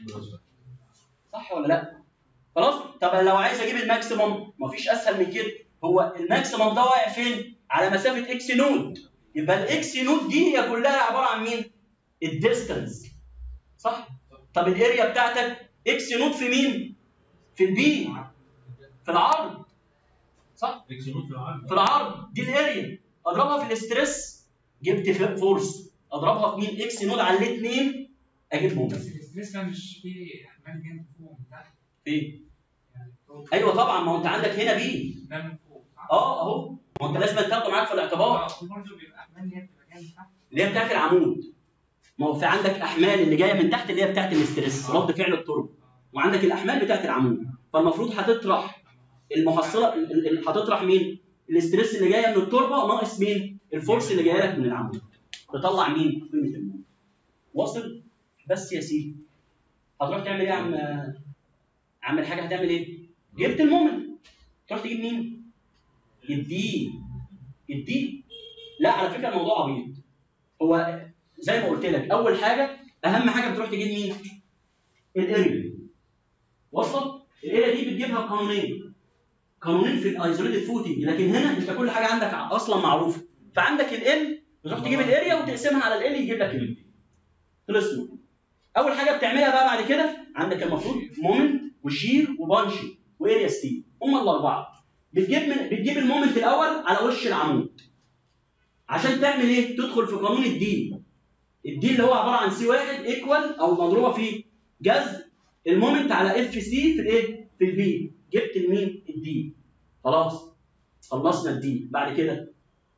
صح ولا لا؟ خلاص؟ طب لو عايز اجيب الماكسيموم مفيش اسهل من كده. هو الماكسيموم ده واقع فين؟ على مسافه اكس نود. يبقى الاكس نود دي هي كلها عباره عن مين؟ الديستانس. صح؟ طب الاريا بتاعتك اكس نود في مين؟ في البي. في العرض. صح؟ اكس نود في العرض. في العرض دي الاريا. اضربها في الاستريس جبت فورس. اضربها في مين؟ اكس نود على الاثنين اجيب مومنت. بس الاستريس ده مش فيه احمال جامد فوق من تحت. فين؟ ايوه طبعا، ما هو انت عندك هنا بي. ده من فوق صح؟ اهو. ما هو انت لازم تاخده معاك في الاعتبار. برضه بيبقى احمال اللي هي بتبقى جايه من تحت. اللي هي بتاعت العمود. ما هو في عندك احمال اللي جايه من تحت اللي هي بتاعت الاستريس، رد فعل التربه. وعندك الاحمال بتاعت العمود. فالمفروض هتطرح المحصله، هتطرح مين؟ الاستريس اللي جايه من التربه ناقص مين؟ الفورس اللي جايه لك من العمود. تطلع مين؟ قيمه المومنت. واصل؟ بس يا سيدي. هتروح تعمل ايه يا عم الحاج؟ هتعمل ايه؟ جبت المومنت. تروح تجيب مين؟ الدي. لا على فكره الموضوع عبيط. هو زي ما قلت لك اول حاجه اهم حاجه بتروح تجيب مين؟ الاريا. وصلت؟ الاريا دي بتجيبها قانونين في الايزوليتد فوتنج. لكن هنا انت كل حاجه عندك اصلا معروفه. فعندك ال بتروح تجيب الاريا وتقسمها على ال يجيب لك ال. خلصنا. اول حاجه بتعملها بقى بعد كده عندك المفروض مومنت وشير وبانشي واريا ستيل. هم الاربعه. بتجيب المومنت الاول على وش العمود. عشان تعمل ايه؟ تدخل في قانون الدي اللي هو عباره عن سي واحد ايكوال او مضروبه في جذر المومنت على اف سي في الايه؟ في البي. جبت المين؟ الدي. خلاص خلصنا الدي. بعد كده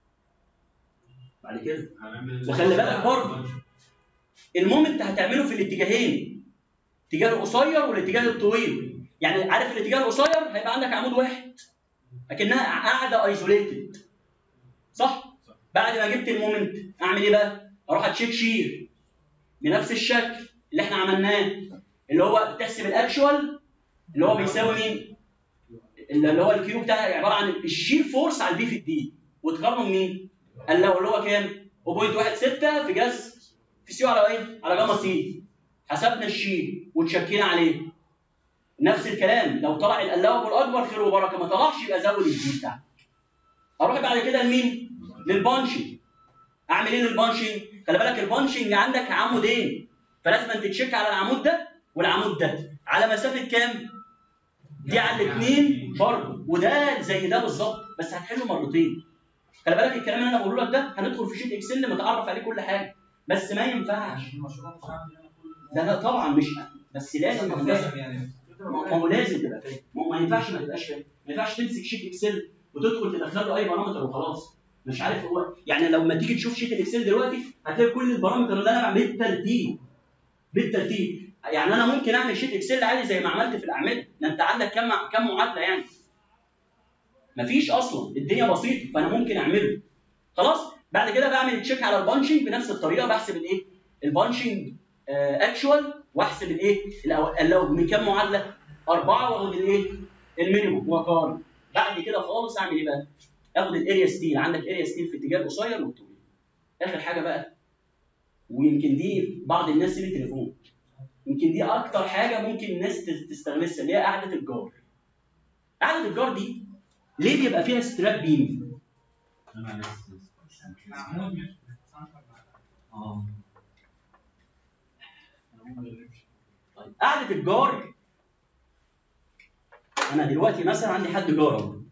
وخلي بالك برضه المومنت هتعمله في الاتجاهين، الاتجاه القصير والاتجاه الطويل. يعني عارف الاتجاه القصير هيبقى عندك عمود واحد لكنها قاعده ايزوليتد. صح؟ بعد ما جبت المومنت اعمل ايه بقى؟ اروح اتشيك شير بنفس الشكل اللي احنا عملناه، اللي هو تحسب الاكشوال اللي هو بيساوي مين؟ اللي هو الكيو بتاعي عباره عن الشير فورس على البي في الدي. وتقارنه بمين؟ قال له اللي هو كام؟ 0.16 في جذر في سي على ايه؟ على جاما تي. حسبنا الشيء وتشكينا عليه. نفس الكلام لو طلع القلاوه الاكبر خير وبركه، ما طلعش يبقى زود الجي بتاعك. اروح بعد كده لمين؟ للبانشنج. اعمل ايه للبانشنج؟ خلي بالك البانشنج عندك عمودين، فلازم انت تشيك على العمود ده والعمود ده على مسافه كام؟ دي على الاثنين برضه، وده زي ده بالظبط بس هتحله مرتين. خلي بالك الكلام اللي انا بقوله لك ده هندخل في شيت اكسل متعرف عليه كل حاجه، بس ما ينفعش. المشروع مش هعمل انا كل ده لا طبعا مش، بس لازم تبقى فاهم. يعني ما هو لازم تبقى فاهم، ما ينفعش ما تبقاش فاهم، ما ينفعش تمسك شيت اكسل وتدخل تدخل له اي بارامتر وخلاص. مش عارف هو يعني لما تيجي تشوف شيت الاكسل دلوقتي هتلاقي كل البارامتر اللي انا بعمل بالترتيب. يعني انا ممكن اعمل شيت اكسل عادي زي ما عملت في الاعمده، ده انت عندك كم معادله يعني؟ مفيش اصلا، الدنيا بسيطه، فانا ممكن اعمله. خلاص؟ بعد كده بعمل تشيك على البانشنج بنفس الطريقه، بحسب الايه؟ البانشنج اكشوال، واحسب الايه؟ لو من كام معادله؟ 4، واخد الايه؟ المينيموم واقارن. بعد كده خالص اعمل ايه بقى؟ اخد الاريا ستيل، عندك اريا ستيل في اتجاه القصير والطويل. اخر حاجه بقى، ويمكن دي بعض الناس سيب التليفون، يمكن دي اكتر حاجه ممكن الناس تستغلها، اللي هي قاعده الجار. قاعده الجار دي ليه بيبقى فيها ستراب بيم؟ عمود مش طيب قاعده الجار، انا دلوقتي مثلا عندي حد جار اهو،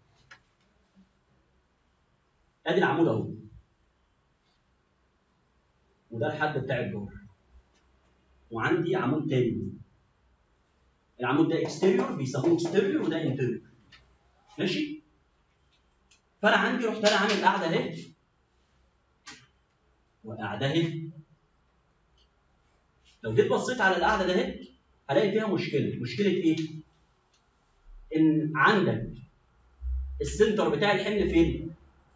ادي العمود اهو، وده الحد بتاع الجار، وعندي عمود تاني، العمود ده اكستيريور بيسموه اكستيريور وده انتيريور. ماشي؟ فانا عندي رحت انا عامل قاعده اهي وقاعده اهي. لو جيت بصيت على القاعده ده اهي هلاقي فيها مشكله ايه؟ ان عندك السنتر بتاع الحمل فين؟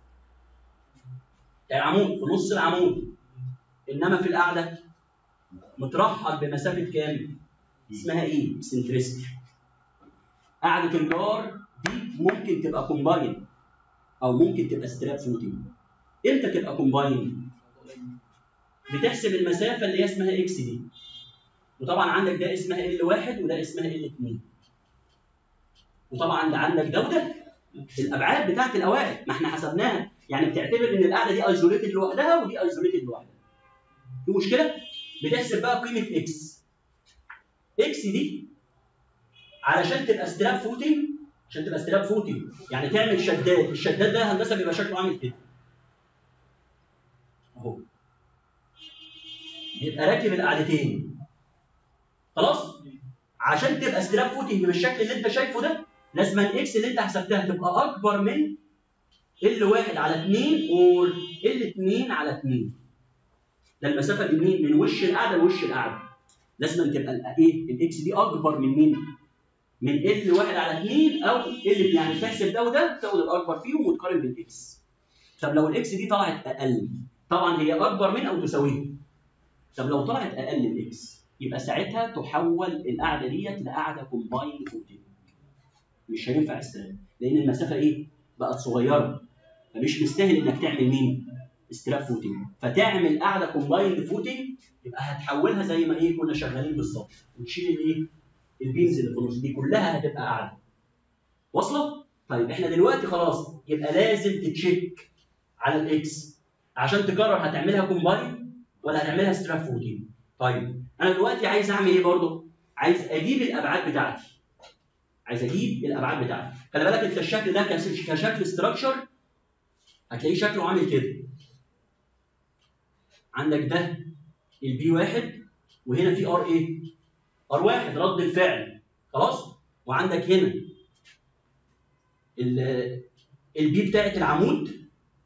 العمود في نص العمود، انما في القاعده مترحل بمسافه كام؟ اسمها ايه؟ سنتريستي. قاعده الجار دي ممكن تبقى كومباين او ممكن تبقى ستراب فوتنج. امتى تبقى كومباين؟ بتحسب المسافه اللي هي اسمها اكس دي، وطبعا عندك ده اسمها L1 وده اسمها L2، وطبعا ده عندك ده وده الابعاد بتاعت القواعد ما احنا حسبناها، يعني بتعتبر ان القاعده دي ايزوليتد لوحدها ودي ايزوليتد لوحدها. في مشكله؟ بتحسب بقى قيمه اكس. اكس دي علشان تبقى ستراب فوتنج، يعني تعمل شداد، الشداد ده هندسه بيبقى شكله عامل كده اهو، بيبقى راكب القاعدتين. خلاص؟ عشان تبقى ستراب فوتنج بالشكل اللي انت شايفه ده لازم الاكس اللي انت حسبتها تبقى اكبر من L1 على 2 اور L2 على 2. ده المسافه دي من وش القاعده لوش القاعده. لازم تبقى ايه؟ الاكس دي اكبر من مين؟ من L1 على 2 او L، يعني تحسب ده وده تاخد الاكبر فيهم وتقارن بالاكس. طب لو الاكس دي طلعت اقل، طبعا هي اكبر من او تساويها. طب لو طلعت اقل الاكس يبقى ساعتها تحول القاعده ديت لقاعده كومبايند فوتنج. مش هينفع استراب، لان المسافه ايه؟ بقت صغيره، فمش مستاهل انك تعمل مين؟ استراب فوتنج. فتعمل قاعده كومبايند فوتنج يبقى هتحولها زي ما ايه كنا شغالين بالظبط، وتشيل الايه؟ البينز اللي في النص دي كلها هتبقى قاعده. واصله؟ طيب احنا دلوقتي خلاص يبقى لازم تتشيك على الاكس عشان تقرر هتعملها كومبايند ولا هتعملها استراب فوتنج. طيب انا دلوقتي عايز اعمل ايه برضه؟ عايز اجيب الابعاد بتاعتي. خلي بالك انت الشكل ده كشكل استراكشر هتلاقيه شكله عامل كده. عندك ده البي 1 وهنا في ار ايه؟ ار 1 رد الفعل. خلاص؟ وعندك هنا البي بتاعت العمود،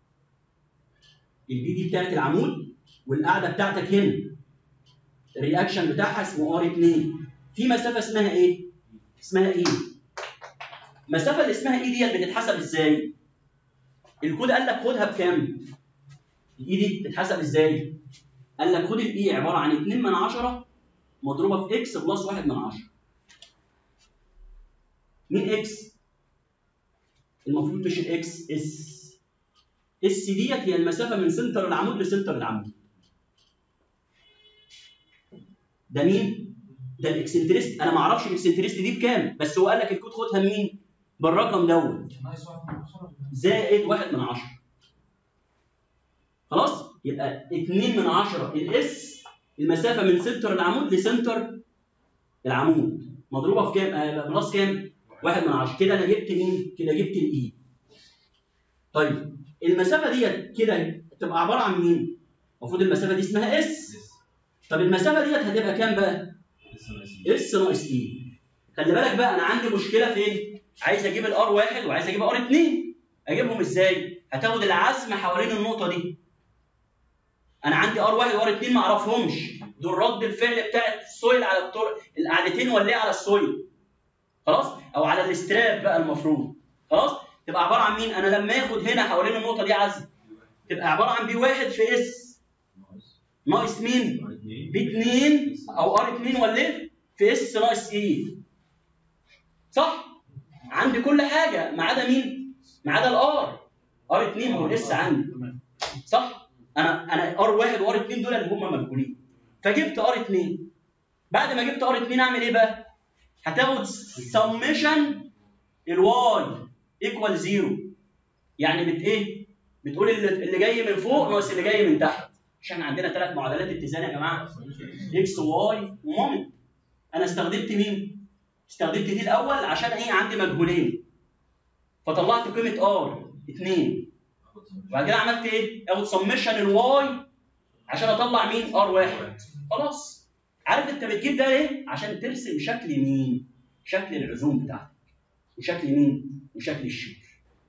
والقاعده بتاعتك هنا الرياكشن بتاعها اسمه ار 2. في مسافه اسمها ايه؟ اسمها ايه؟ المسافه اللي اسمها ايه ديت بتتحسب ازاي؟ الكود قال لك خدها بكام؟ الاي دي بتتحسب ازاي؟ قال لك خد الاي عباره عن 2/10 مضروبه في اكس بلس 1/10. مين اكس؟ المفروض مش الاكس اس. اس ديت هي المسافه من سنتر العمود لسنتر العمود. ده مين؟ ده الاكسنتريست. انا ما اعرفش الاكسنتريست دي بكام، بس هو قال لك الكود خدها منين؟ بالرقم دوت ناقص 1/10 زائد 1/10. خلاص؟ يبقى 2/10 الاس المسافه من سنتر العمود لسنتر العمود مضروبه في كام؟ بلس كام؟ 1/10. كده انا جبت مين؟ كده جبت الاي. طيب المسافه ديت كده تبقى عباره عن مين؟ المفروض المسافه دي اسمها اس. طب المسافه ديت هتبقى كام بقى؟ اس ناقص اي. خلي بالك بقى انا عندي مشكله فين؟ عايز اجيب الار 1 وعايز اجيب ار 2. اجيبهم ازاي؟ هتاخد العزم حوالين النقطه دي. انا عندي ار 1 وار 2 ما اعرفهمش، دول رد الفعل بتاع السويل على القاعدتين ولا ايه على السويل. خلاص؟ او على الاستراب بقى المفروض. خلاص؟ تبقى عباره عن مين؟ انا لما اخد هنا حوالين النقطه دي عزم تبقى عباره عن بي 1 في اس ناقص مين؟ بي 2 او ار 2 ولا ايه؟ في اس ناقص اي. صح؟ عندي كل حاجه ما عدا مين؟ ما عدا الار. ار 2 هو الاس عندي. صح؟ انا ار 1 وار 2 دول اللي هم مجهولين. فجبت ار 2. بعد ما جبت ار 2 اعمل ايه بقى؟ هتاخد سمشن الواي ايكوال 0. يعني ايه؟ بتقول اللي جاي من فوق ناقص اللي جاي من تحت. عشان عندنا 3 معادلات اتزان يا جماعه، اكس وواي ومومنت. انا استخدمت مين؟ استخدمت دي الاول عشان ايه؟ عندي مجهولين. فطلعت قيمه ار 2. وبعد كده عملت ايه؟ اخد سمشن الواي عشان اطلع مين؟ ار 1. خلاص. عارف انت بتجيب ده ليه؟ عشان ترسم شكل مين؟ شكل العزوم بتاعتك. وشكل مين؟ وشكل الشير.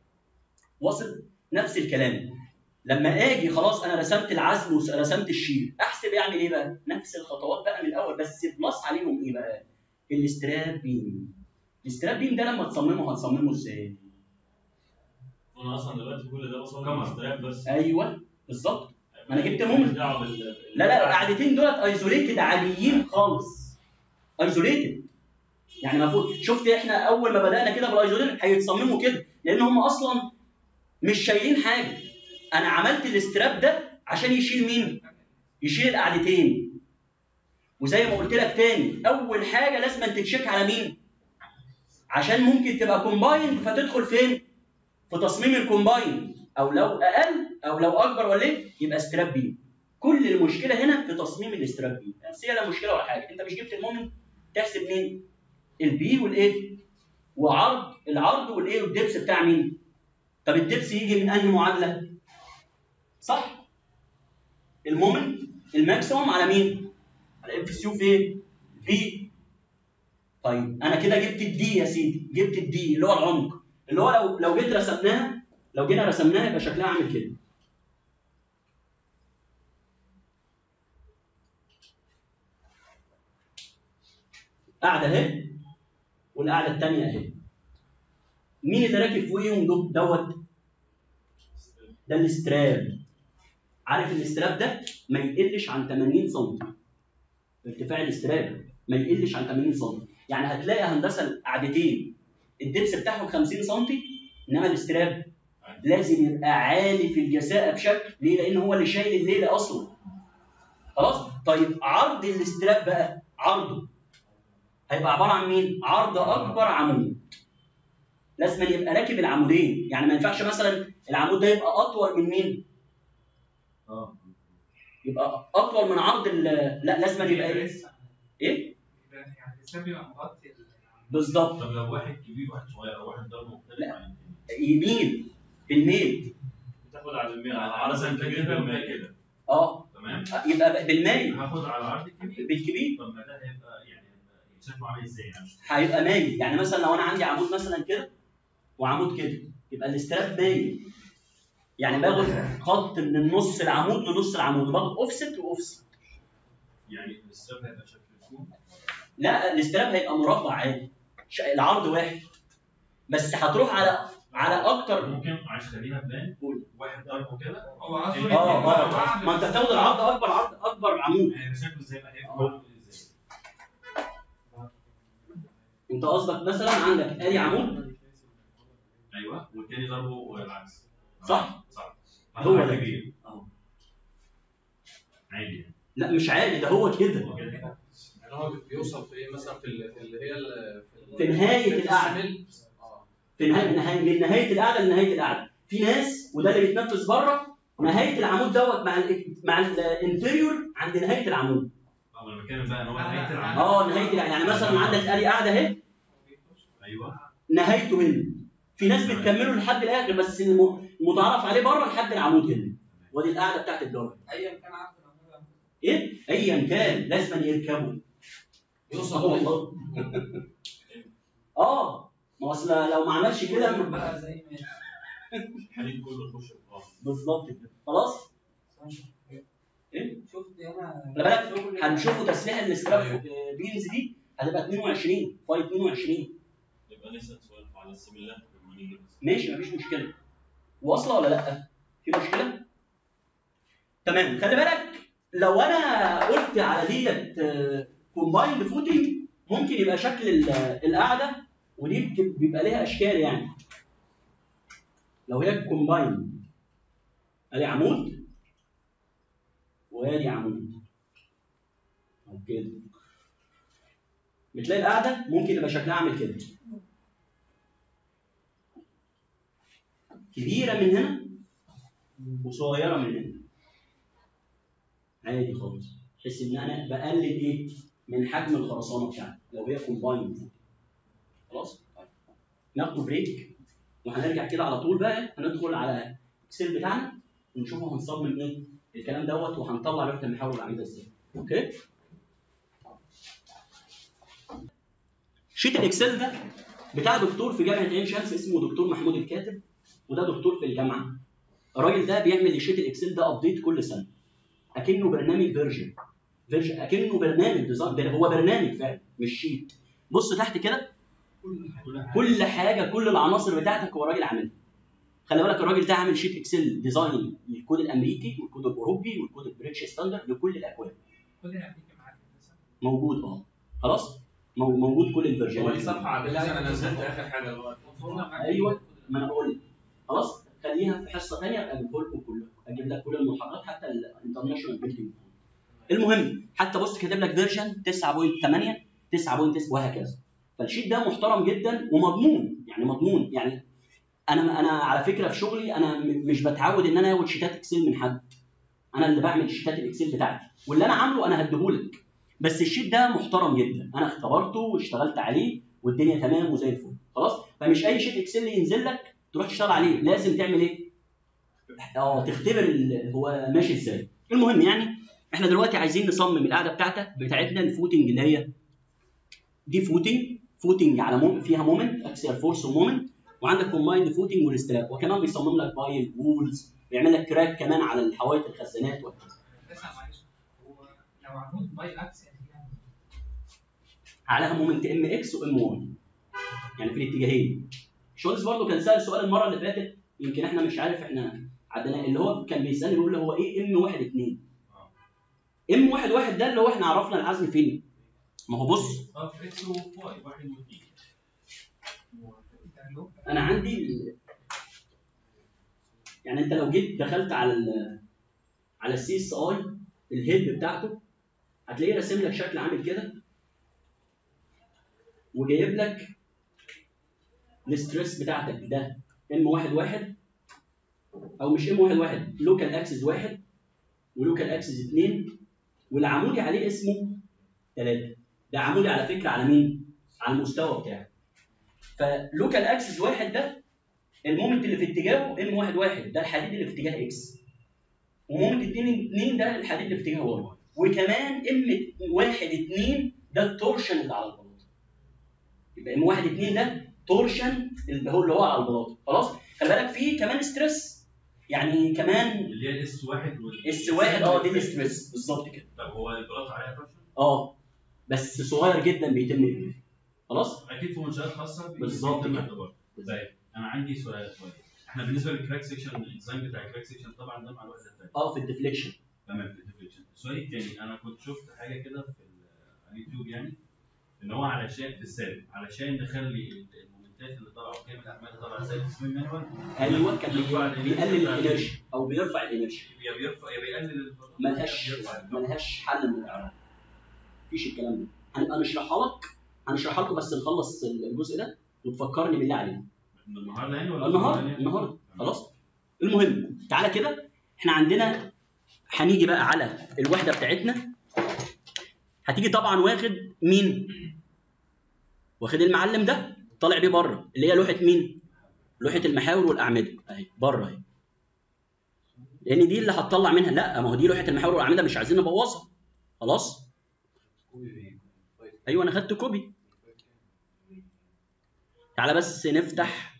واصل؟ نفس الكلام. لما اجي خلاص انا رسمت العزم ورسمت الشير، احسب اعمل ايه بقى؟ نفس الخطوات بقى من الاول، بس بلس عليهم ايه بقى؟ الاستراب بيم. الاستراب بيم ده لما تصممه هتصممه ازاي؟ انا اصلا دلوقتي كل ده بصمم استراب بس. ايوه بالظبط. ما انا جبت مومنت. لا القاعدتين دولت ايزوليتد عاديين خالص. ايزوليتد. يعني المفروض شفت احنا اول ما بدانا كده بالايزوليتد هيتصمموا كده، لان هم اصلا مش شايلين حاجه. انا عملت الاستراب ده عشان يشيل مين؟ يشيل القاعدتين. وزي ما قلت لك تاني، اول حاجه لازم تتشيك على مين؟ عشان ممكن تبقى كومبايند فتدخل فين؟ في تصميم الكومبايند، او لو اقل او لو اكبر ولا ايه يبقى استراب بيم. كل المشكله هنا في تصميم الاستراب بيم. بس هي لا مشكله ولا حاجه. انت مش جبت المومنت تحسب مين؟ البي والايه؟ وعرض العرض والايه والدبس بتاع مين؟ طب الدبس يجي من انهي معادله؟ صح؟ المومنت الماكسيموم على مين؟ على اف سي في في. طيب انا كده جبت الدي يا سيدي، جبت الدي اللي هو العمق، اللي هو لو جيت رسمناها، لو جينا رسمناها يبقى شكلها عامل كده. قاعده اهي والقاعده الثانيه اهي. مين اللي راكب فوقيهم دوت؟ ده الاستراب. عارف الاستراب ده ما يقلش عن 80 سم. ارتفاع الاستراب ما يقلش عن 80 سم. يعني هتلاقي هندسه قاعدتين الدبس بتاعهم 50 سم، انما الاستراب لازم يبقى عالي في الجساءه بشكل، ليه؟ لان هو اللي شايل الليله اصلا. خلاص؟ طيب عرض الاستراب بقى، عرضه هيبقى عباره عن مين؟ عرض اكبر عمود. لازم يبقى راكب العمودين، يعني ما ينفعش مثلا العمود ده يبقى اطول من مين؟ يبقى اطول من عرض لا لازم يبقى ايه؟ ايه؟ يعني الحساب بيبقى مغطي بالظبط. طب لو واحد كبير وواحد صغير او واحد ضربه مختلف عن الثاني، يميل بالميل. بتاخد على الميل على سنه كده كده تمام. يبقى بالميل. هاخد على العرض الكبير بالكبير. طب ما ده هيبقى يعني شكله عامل ازاي يعني؟ هيبقى مايل. يعني مثلا لو انا عندي عمود مثلا كده وعمود كده يبقى الاستراب مايل. يعني باخد خط من النص العمود لنص العمود، باخد اوفست واوفست. يعني الاستراب هيبقى شكل فوق؟ لا الاستراب هيبقى مربع عادي، العرض واحد، بس هتروح على اكتر. ممكن عايز خلينا بلان واحد ضربه كده. هو اصلا ما انت بتاخد العرض اكبر، عرض اكبر عمود. يعني شكله زي ما هيبقى ازاي؟ انت قصدك مثلا عندك ادي عمود، ايوه، والتاني ضربه العكس. صح؟ صح. هو ده. كبير اهو. عادي يعني. لا مش عادي، ده هو كده. يعني هو بيوصل في ايه مثلا في اللي هي في نهايه القعده. في من نهايه القعده لنهايه القعده. في ناس وده اللي بيتنفذ بره نهايه العمود دوت مع الانتيريور عند نهايه العمود. انا بتكلم بقى ان هو نهايه العمود. نهايه يعني مثلا عندك ادي قاعده اهي. ايوه. نهايته هنا. في ناس بتكمله لحد الاخر بس المتعارف عليه بره لحد العمود هنا. ودي القاعده بتاعت الجوهر. ايا كان عقد العمود ايه؟ ايا كان لازم يركبوا. يوصل والله. ما اصل لو ما عملش كده بقى زي ما الحديد كله يخش في بعض. بالظبط كده. خلاص؟ ايه؟ شفت انا خلي بالك هنشوفوا تسليح الاستراف بينز دي هتبقى 22 فاي 22. يبقى نسال سؤال على السيميلات لما نيجي ماشي مفيش مشكله. واصله ولا لا؟ في مشكله؟ تمام. خلي بالك لو انا قلت على ديت كومبايند فوتنج ممكن يبقى شكل القاعده ودي بيبقى ليها اشكال يعني. لو هي كومبايند ادي عمود وادي عمود او كده بتلاقي القاعده ممكن يبقى شكلها عامل كده كبيره من هنا وصغيره من هنا عادي خالص. تحس ان انا بقلل ايه من حجم الخرسانه بتاعتي لو هي كومبايند. خلاص طيب ناخد بريك وهنرجع كده على طول بقى هندخل على الاكسل بتاعنا ونشوفه هنصمم ايه الكلام دوت وهنطلع لوحه المحاور العميده ازاي. اوكي. شيت الاكسل ده بتاع دكتور في جامعه عين شمس اسمه دكتور محمود الكاتب وده دكتور في الجامعه. الراجل ده بيعمل لشيت الاكسل ده ابديت كل سنه اكنه برنامج فيرجن اكنه برنامج ديزاين. هو برنامج فعلا مش شيت. بص تحت كده كل حاجه كل العناصر بتاعتك هو الراجل عاملها. خلي بالك الراجل ده عامل شيت اكسل ديزاين للكود الامريكي والكود الاوروبي والكود البريتش ستاندرد لكل الاكواد. كل الامريكي معاك موجود خلاص موجود كل الفيرجنات. هو دي صفحه عاديه انا نزلت اخر حاجه دلوقتي. ايوه ما انا بقول لك خلاص خليها في حصه ثانيه ابقى اجيب لكم كلها اجيب لك كل المحاضرات حتى الانترناشونال بيلدينج. المهم حتى بص كاتب لك فيرجن 9.8 9.9 وهكذا. فالشيت ده محترم جدا ومضمون يعني انا على فكره في شغلي انا مش بتعود ان انا اخد شيتات اكسل من حد. انا اللي بعمل شيتات الاكسل بتاعتي واللي انا عامله انا هديهولك. بس الشيت ده محترم جدا انا اختبرته واشتغلت عليه والدنيا تمام وزي الفل. خلاص فمش اي شيت اكسل ينزل لك تروح تشتغل عليه لازم تعمل ايه؟ تختبر هو ماشي ازاي. المهم يعني احنا دلوقتي عايزين نصمم القاعده بتاعتنا الفوتنج اللي هي دي فوتنج على فيها مومنت اكسيال فورس ومومنت وعندك كومبايند فوتنج والستراب وكمان بيصمم لك بايل وولز بيعمل لك كراك كمان على الحوايط الخزانات وهكذا. معلش هو لو عمود باي اكسل عليها مومنت ام اكس وام واي يعني في الاتجاهين. شولز برضه كان سال سؤال المره اللي فاتت يمكن احنا مش عارف احنا عندنا اللي هو كان بيسالني بيقول له هو ايه ام 1 2 ام 1 1 ده اللي هو احنا عرفنا العزم فين. ما هو بص في اكس وواي 1 و2 انا عندي يعني انت لو جيت دخلت على السي اس اي الهيد بتاعته هتلاقيه راسم لك شكل عامل كده وجايب لك الستريس بتاعتك ده ام 1 1 او مش ام 1 1 لوكال اكسس 1 ولوكال اكسس 2 والعمودي عليه اسمه 3. ده عمودي على فكره على مين؟ على المستوى بتاعه. فلوكال اكسس 1 ده المومنت اللي في اتجاهه ام 1 1 ده الحديد اللي في اتجاه اكس ومومنت 2 ده الحديد اللي في اتجاه واي وكمان ام 1 2 ده التورشن اللي على البلاطه. يبقى ام 1 2 ده تورشن اللي هو على البلاطه. خلاص خلي بالك فيه كمان ستريس يعني كمان اللي هي اس 1 اس 1 دي الستريس بالظبط كده. طب هو البلاطه عليها تورشن؟ بس صغير جدا بيتم فيه. خلاص اكيد في منشات خاصه بالظبط كده. طيب انا عندي سؤال احنا بالنسبه للكراك سيكشن الديزاين بتاع الكراك سيكشن طبعا ده مع الوقت الثاني في الديفليكشن. تمام في الديفليكشن. السؤال الثاني انا كنت شفت حاجه كده في اليوتيوب يعني ان هو علشان في السالب علشان نخلي المومنتات المومنتات اللي طالعه وكام الاعمال اللي طالعه زي التصميم مانوال. ايوه كان بيقلل الانرجي او بيرفع الانرجي. يا بيرفع يا بيقلل ملهاش حل من الاعراب. مفيش الكلام ده. هنبقى هنشرحها لكم بس نخلص الجزء ده وتفكرني بالله عليك. النهارده يعني ولا النهارده خلاص. المهم تعالى كده، احنا عندنا هنيجي بقى على الوحده بتاعتنا. هتيجي طبعا واخد مين؟ واخد المعلم ده طالع بيه بره اللي هي لوحه مين؟ لوحه المحاور والاعمده اهي بره اهي. لان دي اللي هتطلع منها. لا ما هو دي لوحه المحاور والاعمده مش عايزين نبوظها. خلاص؟ ايوه انا خدت كوبي. تعالى بس نفتح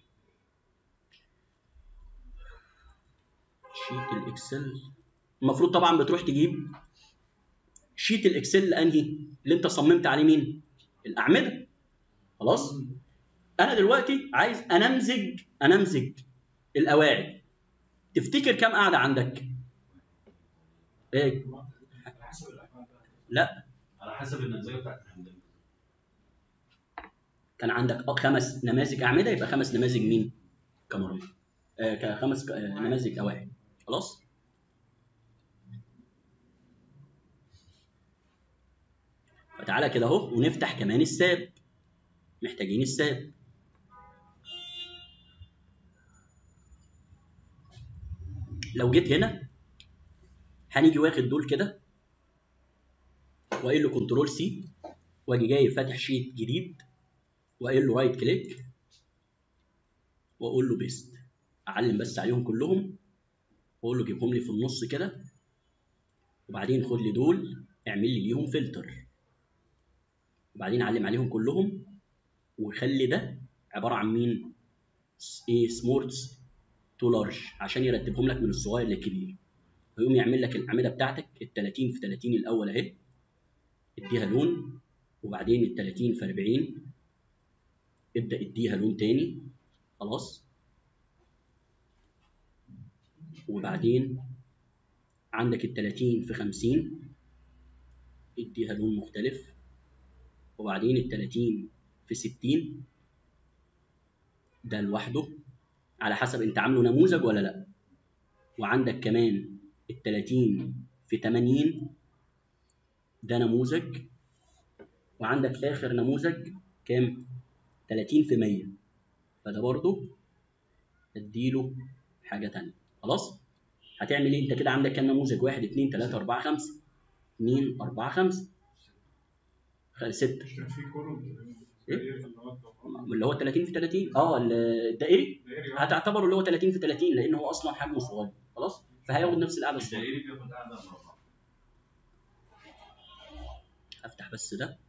شيت الاكسل. المفروض طبعا بتروح تجيب شيت الاكسل انهي اللي انت صممت عليه مين؟ الاعمده. خلاص؟ انا دلوقتي عايز انمذج القواعد. تفتكر كام قاعده عندك؟ ايه؟ لا على حسب النمذجه بتاعت الحمدان. كان عندك 5 نماذج اعمده، يبقى 5 نماذج مين؟ كاميرا. 5 نماذج قواعد. خلاص؟ فتعالى كده اهو ونفتح كمان الساب. محتاجين الساب. لو جيت هنا هنيجي واخد دول كده وقايل له كنترول سي واجي جاي فاتح شيت جديد وقايل له رايت كليك واقول له بيست. اعلم بس عليهم كلهم واقول له جيبهم لي في النص كده، وبعدين خد لي دول اعمل لي ليهم فلتر، وبعدين علم عليهم كلهم وخلي ده عباره عن مين؟ ايه؟ سمورتس تو لارج عشان يرتبهم لك من الصغير للكبير. هيقوم يعمل لك الاعمده بتاعتك ال 30 في 30 الاول اهي، اديها لون، وبعدين ال 30 في 40 ابدا اديها لون تاني. خلاص؟ وبعدين عندك ال 30 في 50 اديها لون مختلف، وبعدين ال 30 في 60 ده لوحده على حسب انت عامله نموذج ولا لا. وعندك كمان ال 30 في 80 ده نموذج، وعندك اخر نموذج كام؟ 30 في 100 فده برضه اديله حاجه ثانيه. خلاص؟ هتعمل ايه؟ انت كده عندك كام نموذج؟ 1 2 3 4 5 2 4 5 6. في كولوم اللي هو 30 في 30 الدائري هتعتبره اللي هو 30 في 30 لان هو اصلا حجمه صغير. خلاص؟ فهياخد نفس القعده الصغيره. الدائري بياخد قاعده مربع. افتح بس ده.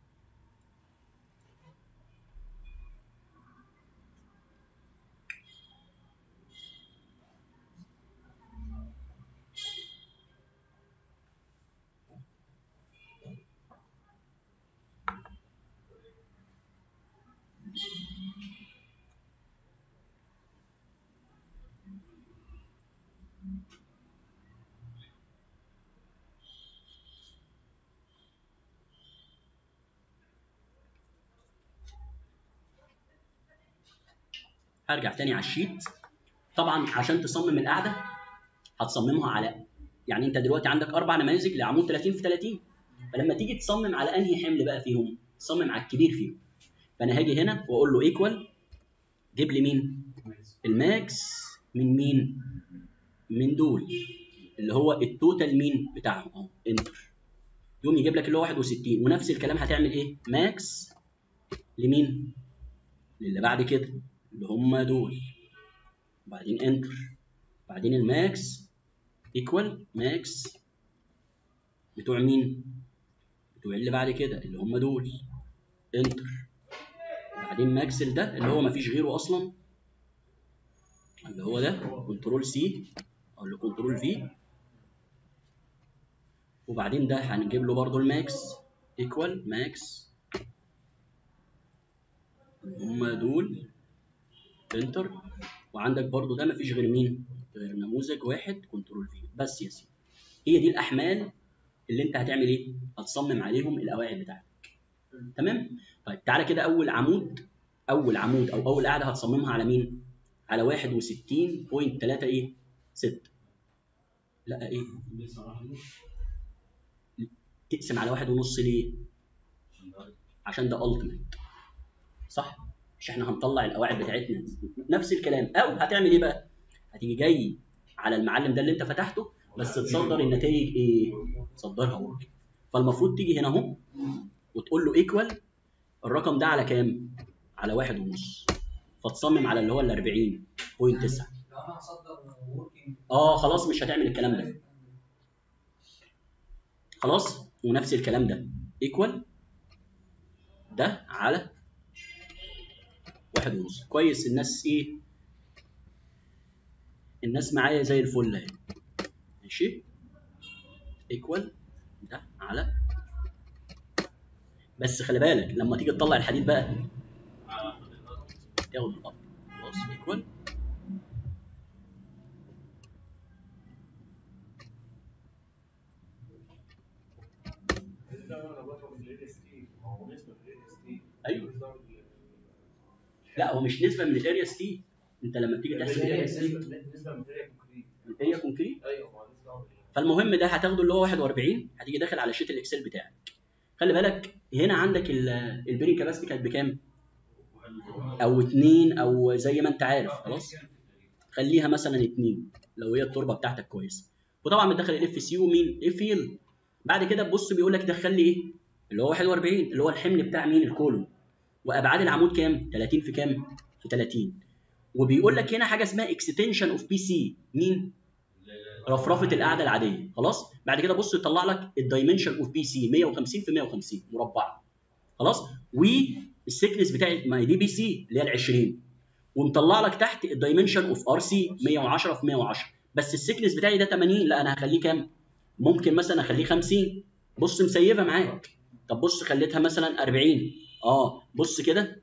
هرجع تاني على الشيت. طبعا عشان تصمم القاعده هتصممها على، يعني انت دلوقتي عندك 4 نماذج لعمود 30 في 30، فلما تيجي تصمم على انهي حمل بقى فيهم؟ تصمم على الكبير فيهم. فانا هاجي هنا واقول له ايكوال جيب لي مين؟ الماكس من مين؟ من دول اللي هو التوتال مين بتاعهم اهو. انتر يقوم يجيب لك اللي هو 61. ونفس الكلام هتعمل ايه؟ ماكس لمين؟ للي بعد كده اللي هم دول، وبعدين انتر، بعدين الماكس ايكوال ماكس بتوع مين؟ بتوع اللي بعد كده اللي هم دول، انتر، وبعدين ماكس ده اللي هو مفيش غيره اصلا اللي هو ده كنترول سي او اللي كنترول في، وبعدين ده هنجيب له برضه الماكس ايكوال ماكس هم دول، انتر، وعندك برضه ده مفيش غير مين؟ غير نموذج واحد كنترول في بس يا سيدي. هي دي الاحمال اللي انت هتعمل ايه؟ هتصمم عليهم القواعد بتاعتك. تمام؟ طيب تعالى كده اول عمود اول عمود او اول قاعده هتصممها على مين؟ على 61.3 ايه 6. لا ايه تقسم على 1.5 ليه؟ عشان ده التيميت صح؟ مش احنا هنطلع القواعد بتاعتنا نفس الكلام. او هتعمل ايه بقى؟ هتيجي جاي على المعلم ده اللي انت فتحته بس تصدر النتائج ايه؟ تصدرها ورك. فالمفروض تيجي هنا اهو وتقول له ايكوال الرقم ده على كام؟ على 1.5 فتصمم على اللي هو ال 40.9. لو انا هصدر وركينج خلاص مش هتعمل الكلام ده خلاص. ونفس الكلام ده ايكوال ده على 1.5. كويس الناس ايه؟ الناس معايا زي الفل اهي ماشي. ايكوال ده على، بس خلي بالك لما تيجي تطلع الحديد بقى تاخد الأرض. خلاص ايكوال ايوه. لا هو مش نسبه من الاريا ستي. انت لما بتيجي تحسب الاريا ستي نسبه من الاريا كونكريت. ايوه. فالمهم ده هتاخده اللي هو 41 هتيجي داخل على شيت الاكسل بتاعك. خلي بالك هنا عندك البيرنج كاباسيتي كانت بكام؟ او 2 او زي ما انت عارف. خلاص خليها مثلا 2 لو هي التربه بتاعتك كويسه. وطبعا بتدخل الاف سي ومين؟ اف يل. بعد كده تبص بيقول لك دخل لي ايه؟ اللي هو 41 اللي هو الحمل بتاع مين؟ الكولوم. وابعاد العمود كام؟ 30 في كام؟ في 30. وبيقول لك هنا حاجه اسمها اكستنشن اوف بي سي. مين؟ رفرفه القاعده العاديه. خلاص بعد كده بص يطلع لك الدايمنشن اوف بي سي 150 في 150 مربع. خلاص والسكنس بتاع ما دي بي سي اللي هي ال 20. ومطلع لك تحت الدايمنشن اوف ار سي 110 في 110. بس السكنس بتاعي ده 80. لا انا هخليه كام؟ ممكن مثلا اخليه 50. بص مسيبه معاك. طب بص خليتها مثلا 40. بص كده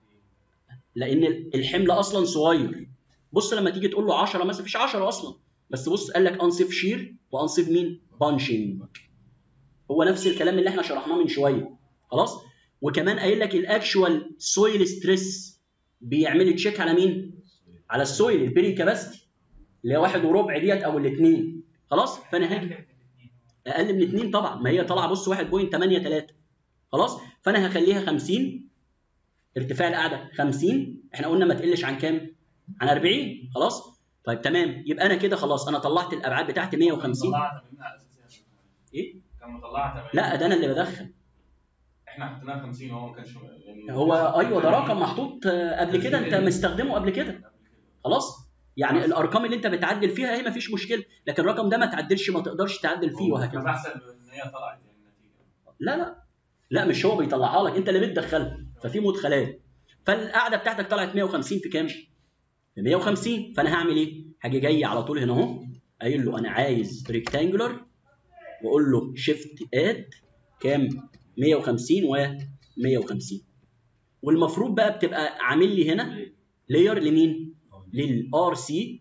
لان الحمل اصلا صغير. بص لما تيجي تقول له 10 مثلا مفيش 10 اصلا. بس بص قال لك انصف شير وانصف مين؟ بانشنج. هو نفس الكلام اللي احنا شرحناه من شويه. خلاص وكمان قايل لك الاكشوال سويل ستريس بيعمل تشيك على مين؟ على السويل البيرنج كاباسيتي اللي هي 1.25 ديت او الاثنين. خلاص فانا هاجي اقل من 2 طبعا ما هي طالعه بص 1.83. خلاص فانا هخليها 50 ارتفاع القاعده 50. احنا قلنا ما تقلش عن كام؟ عن 40. خلاص طيب تمام. يبقى انا كده خلاص انا طلعت الابعاد بتاعتي 150. ايه؟ كان مطلعها 80. لا ده انا اللي بدخل. احنا حطيناها 50 وهو ما كانش يعني هو ايوه ده رقم محطوط قبل كده انت مستخدمه قبل كده. خلاص يعني الارقام اللي انت بتعدل فيها هي ما فيش مشكله لكن الرقم ده ما تعدلش ما تقدرش تعدل فيه وهكذا. بس احسن ان هي طلعت يعني النتيجه. لا مش هو بيطلعها لك انت اللي بتدخلها. ففي مدخلات. فالقاعده بتاعتك طلعت 150 في كام؟ في 150. فانا هعمل ايه؟ هاجي جاي على طول هنا اهو قايل له انا عايز ريكتانجولار واقول له شيفت اد كام؟ 150 و 150. والمفروض بقى بتبقى عامل لي هنا لاير لمين؟ للار سي.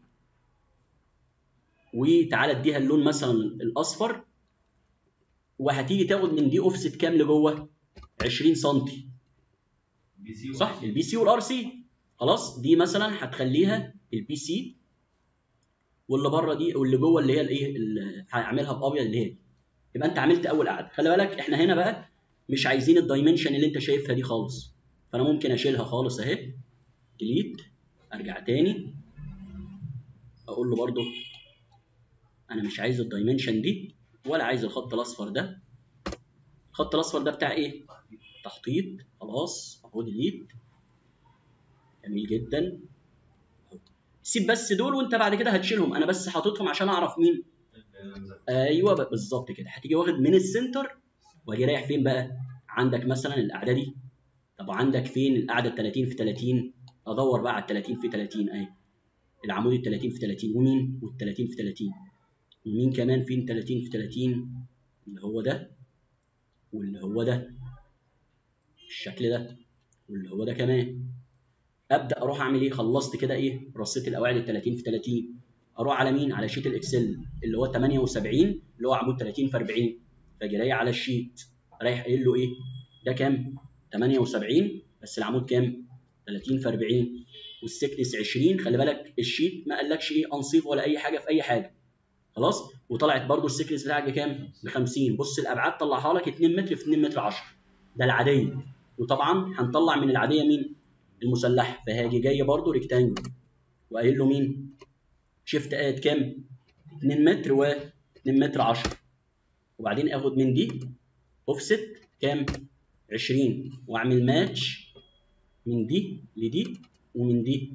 وتعالى اديها اللون مثلا الاصفر وهتيجي تاخد من دي اوفست كام لجوه؟ 20 سم صح؟ البي سي والار سي. خلاص دي مثلا هتخليها البي سي واللي بره دي واللي جوه اللي هي الايه اللي هعملها بابيض اللي هي دي. يبقى انت عملت اول قاعده. خلي بالك احنا هنا بقى مش عايزين الدايمنشن اللي انت شايفها دي خالص. فانا ممكن اشيلها خالص اهي ديليت. ارجع تاني اقول له برده انا مش عايز الدايمنشن دي ولا عايز الخط الاصفر ده. الخط الاصفر ده بتاع ايه؟ تخطيط. خلاص اهو ديليت. جميل جدا. سيب بس دول وانت بعد كده هتشيلهم. انا بس حاططهم عشان اعرف مين. ايوه بالظبط كده. هتيجي واخد من السنتر واجي رايح فين بقى؟ عندك مثلا القاعده دي. طب عندك فين القاعده 30 في 30؟ ادور بقى على 30 في 30 اهي. العمود ال 30 في 30 ومين؟ وال 30 في 30 ومين كمان فين 30 في 30 اللي هو ده واللي هو ده الشكل ده واللي هو ده كمان. ابدا اروح اعمل ايه؟ خلصت كده ايه؟ رصيت القواعد ال 30 في 30. اروح على مين؟ على شيت الاكسل اللي هو 78 اللي هو عمود 30 في 40. فاجي رايح على الشيت رايح قايل له ايه؟ ده كام؟ 78 بس العمود كام؟ 30 في 40 والسكنس 20. خلي بالك الشيت ما قالكش ايه انصيف ولا اي حاجه في اي حاجه. خلاص. وطلعت برده السكنس بتاعك بكام؟ ب 50. بص الابعاد طلعها لك 2 متر في 2 متر 10 ده العاديه. وطبعا هنطلع من العاديه مين؟ المسلحه. فهاجي جاي برده ريكتانجل وقايل له مين؟ شيفت اد كام؟ 2 متر و 2 متر 10. وبعدين اخد من دي اوفست كام؟ 20 واعمل ماتش من دي لدي ومن دي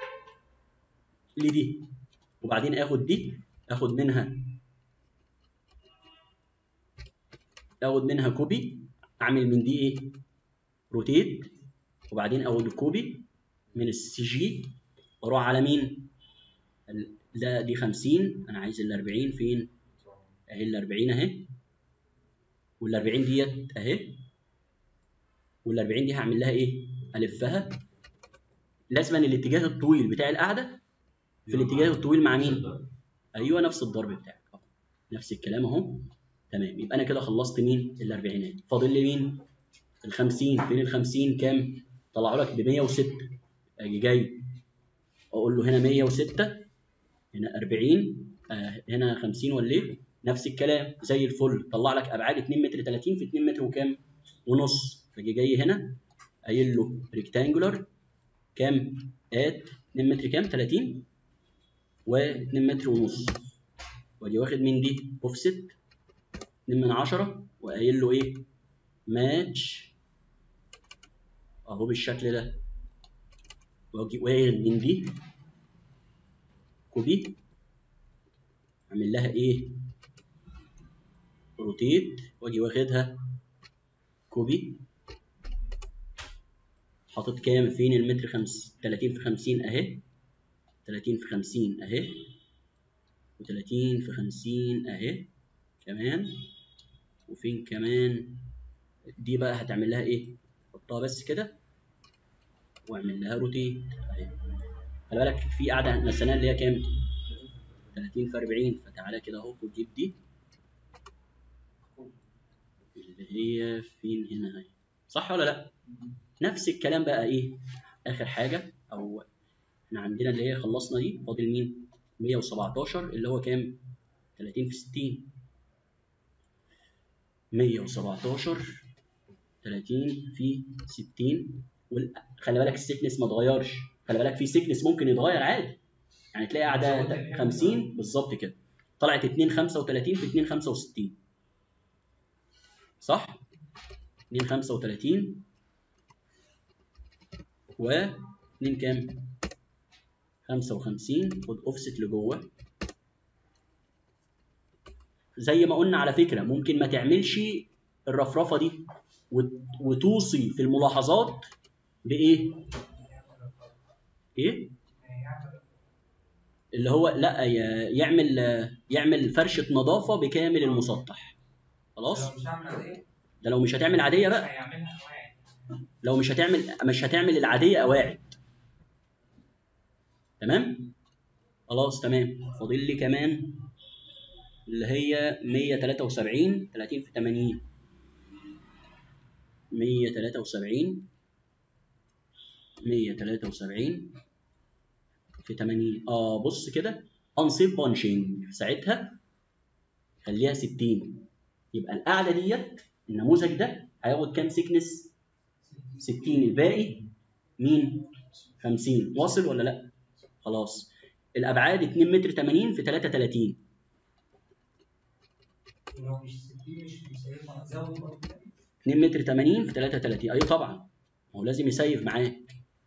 لدي. وبعدين اخد دي اخد منها كوبي، اعمل من دي ايه؟ روتيت. وبعدين اخد الكوبي من السي جي واروح على مين؟ لا دي 50. انا عايز ال 40 فين؟ اهي ال 40 اهي. وال 40 ديت اهي. وال 40 دي هعمل لها ايه؟ الفها. لازما الاتجاه الطويل بتاع القاعده في الاتجاه الطويل مع مين؟ ايوه نفس الضرب بتاعك اهو. نفس الكلام اهو. تمام. يبقى انا كده خلصت مين؟ ال 40. فاضل لي مين؟ ال 50. فين ال 50 كام؟ طلعوا لك ب 106. اجي جاي اقول له هنا 106 هنا 40 هنا 50 ولا ايه؟ نفس الكلام زي الفل. طلع لك ابعاد 2 متر 30 في 2 متر وكام؟ ونص. فاجي جاي هنا قايل له ريكتانجولار كام؟ ات 2 متر كام؟ 30 و2 متر ونص. واجي واخد من دي اوفست 2 من 10 وقايل له ايه؟ ماتش اهو بالشكل ده. واجي واخد من دي كوبي اعمل لها ايه؟ روتيت. واجي واخدها كوبي حاطط كام؟ فين المتر 30 في 50 اهي. 30 في 50 اهي. و30 في 50 اهي كمان. وفين كمان؟ دي بقى هتعمل لها ايه؟ حطها بس كده واعمل لها روتيت اهي. خلي بالك في قاعده مثلا اللي هي كام؟ 30 في 40. فتعالى كده اهو وتجيب دي اللي هي فين هنا اهي. صح ولا لا؟ نفس الكلام بقى ايه؟ اخر حاجه او احنا عندنا اللي هي خلصنا دي. فاضل مين؟ 117 اللي هو كام؟ 30 في 60. 117 30 في 60. خلي بالك السكنس ما اتغيرش. خلي بالك في سكنس ممكن يتغير عادي. يعني تلاقي قاعده 50 بالظبط كده طلعت 2 35 في 2 65. صح؟ 2 35 و 2 كام؟ 55. خد اوفست لجوه. زي ما قلنا على فكره ممكن ما تعملش الرفرفه دي وتوصي في الملاحظات بايه؟ ايه؟ اللي هو لا يعمل فرشه نظافه بكامل المسطح. خلاص؟ ده لو مش هتعمل عاديه بقى. لو مش هتعمل العاديه قواعد. تمام؟ خلاص تمام. فاضل لي كمان اللي هي 173 30 في 80. 173 في 80. بص كده انصيف بانشنج ساعتها خليها 60. يبقى القاعده ديت النموذج ده هياخد كام سيكنس؟ 60. الباقي مين؟ 50. واصل ولا لا؟ خلاص. الابعاد 2 متر 80 في 33. لو مش 60 مش مسيبها زود برضه 2 متر 80 في 33. ايوه طبعا هو لازم يسيف معاك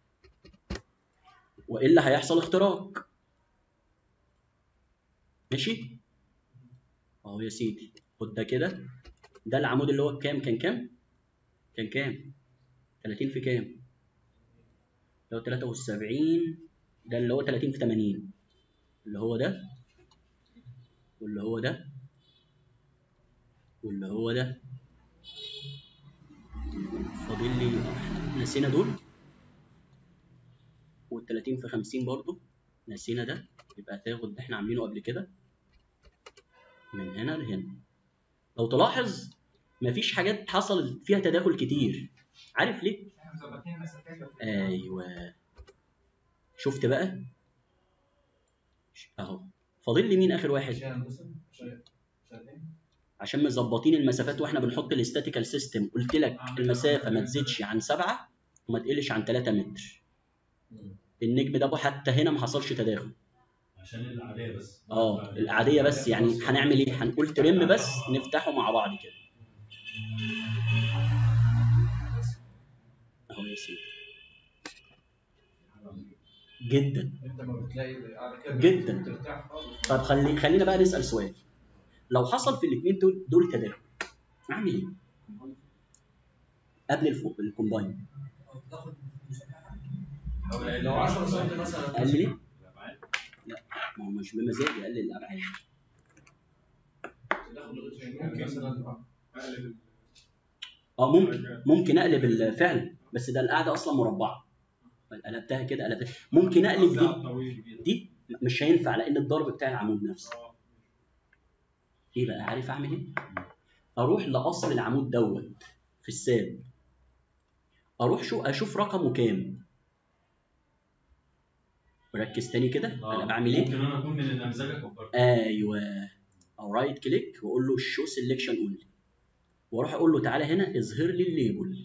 والا هيحصل اختراق. ماشي اهو يا سيدي. خد ده كده. ده العمود اللي هو كام؟ كان كام 30 في كام؟ اللي هو 73. ده اللي هو 30 في 80 اللي هو ده واللي هو ده واللي هو ده. فاضل لي نسينا دول. وال30 في 50 برضو نسينا ده. يبقى هتاخد ده احنا عاملينه قبل كده من هنا لهنا. لو تلاحظ مفيش حاجات حصل فيها تداخل كتير. عارف ليه؟ احنا مظبطين المسافات ايوه شفت بقى اهو. فاضل لي مين اخر واحد؟ عشان مظبطين المسافات واحنا بنحط الاستاتيكال سيستم. قلت لك المسافه ما تزيدش عن 7 وما تقلش عن 3 متر. النجم ده حتى هنا ما حصلش تداخل عشان العاديه بس. العاديه بس. يعني هنعمل ايه؟ هنقول ترم بس نفتحه مع بعض كده اهو يا سيدي. جدا انت ما بتلاقي على كده جدا. ترتاح خالص. طب خلينا بقى نسال سؤال. لو حصل في الاثنين دول تداخل اعمل ايه؟ قبل الكومباين لو 10 سم مثلا قال لي لا، ما هو مش بمزاجي اقلل الابعاد. ممكن مثلا ممكن اقلب الفعل، بس ده القاعده اصلا مربعه. قلبتها كده قلبتها. ممكن اقلب دي مش هينفع لان الضرب بتاع العمود نفسه. ايه بقى؟ عارف اعمل ايه؟ اروح لاصل العمود دوت في الساب، اروح اشوف رقمه كام. ركز تاني كده انا بعمل ايه؟ ممكن انا اكون من النمذجه كبرت. ايوه، او رايت كليك واقول له شو سيلكشن اونلي، واروح اقول له تعالى هنا اظهر لي الليبل،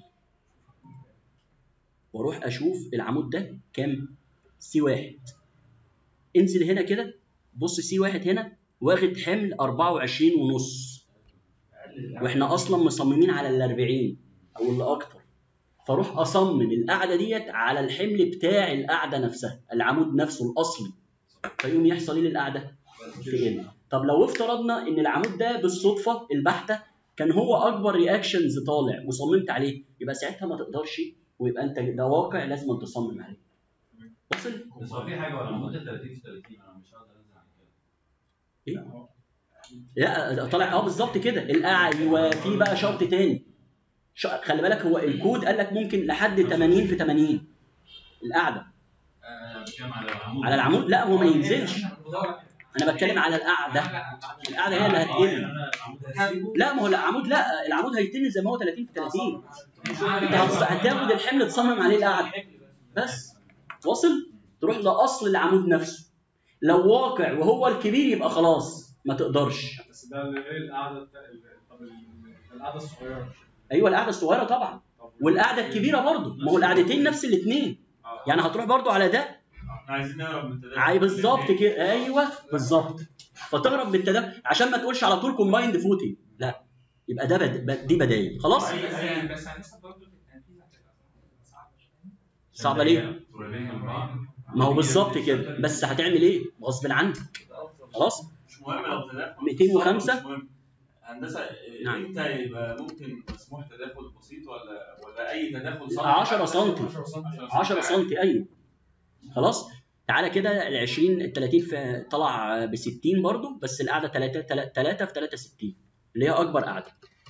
واروح اشوف العمود ده كام. سي 1. انزل هنا كده بص سي 1 هنا واخد حمل 24.5، واحنا اصلا مصممين على ال 40 او اللي اكتر. فاروح اصمم القاعده ديت على الحمل بتاع القاعده نفسها، العمود نفسه الاصلي. فيقوم يحصل ايه للقاعده؟ تقل. طب لو افترضنا ان العمود ده بالصدفه البحته كان هو اكبر رياكشنز طالع وصممت عليه، يبقى ساعتها ما تقدرش، ويبقى انت ده واقع لازم تصمم عليه. وصل؟ بس هو في حاجه ولا عمود 30 في 30 انا مش هقدر انزل عن كده. ايه؟ لا طالع بالظبط كده. ايوه في بقى شرط تاني. خلي بالك هو الكود قال لك ممكن لحد 80 في 80 القاعده. بتكلم على العمود. على العمود لا هو ما ينزلش. انا بتكلم على القاعده. القاعده هي اللي هتقل. لا ما هو العمود لا، العمود هيتن زي ما هو 30 في 30. انت هتاخد الحمل تصمم عليه القاعده بس. واصل؟ تروح لاصل العمود نفسه. لو واقع وهو الكبير يبقى خلاص ما تقدرش. بس ده ايه القعده؟ طب القعده الصغيره. ايوه القعده الصغيره طبعا، والقعده الكبيره برضه. ما هو القعدتين نفس الاثنين. يعني هتروح برضه على ده. عايزين نهرب من التداخل. بالظبط كده. ايوه بالظبط. فتهرب بالتداخل عشان ما تقولش على طول كومبايند فوتنج، لا يبقى ده دي بدايل خلاص. بس هنسى برضه في التنفيذ هتبقى صعبه شويه. صعبه ليه؟ ما هو بالظبط كده. بس هتعمل ايه؟ غصب عنك. خلاص؟ مش مهم لو تداخل 205 مش مهم. هندسه نعم. امتى يبقى ممكن مسموح تداخل بسيط ولا اي تداخل صعب؟ 10 سم 10 سم ايوه. خلاص؟ تعالى كده ال 20 ال 30 طلع ب 60 برضه، بس القاعده 3 في 63 اللي هي اكبر قاعده.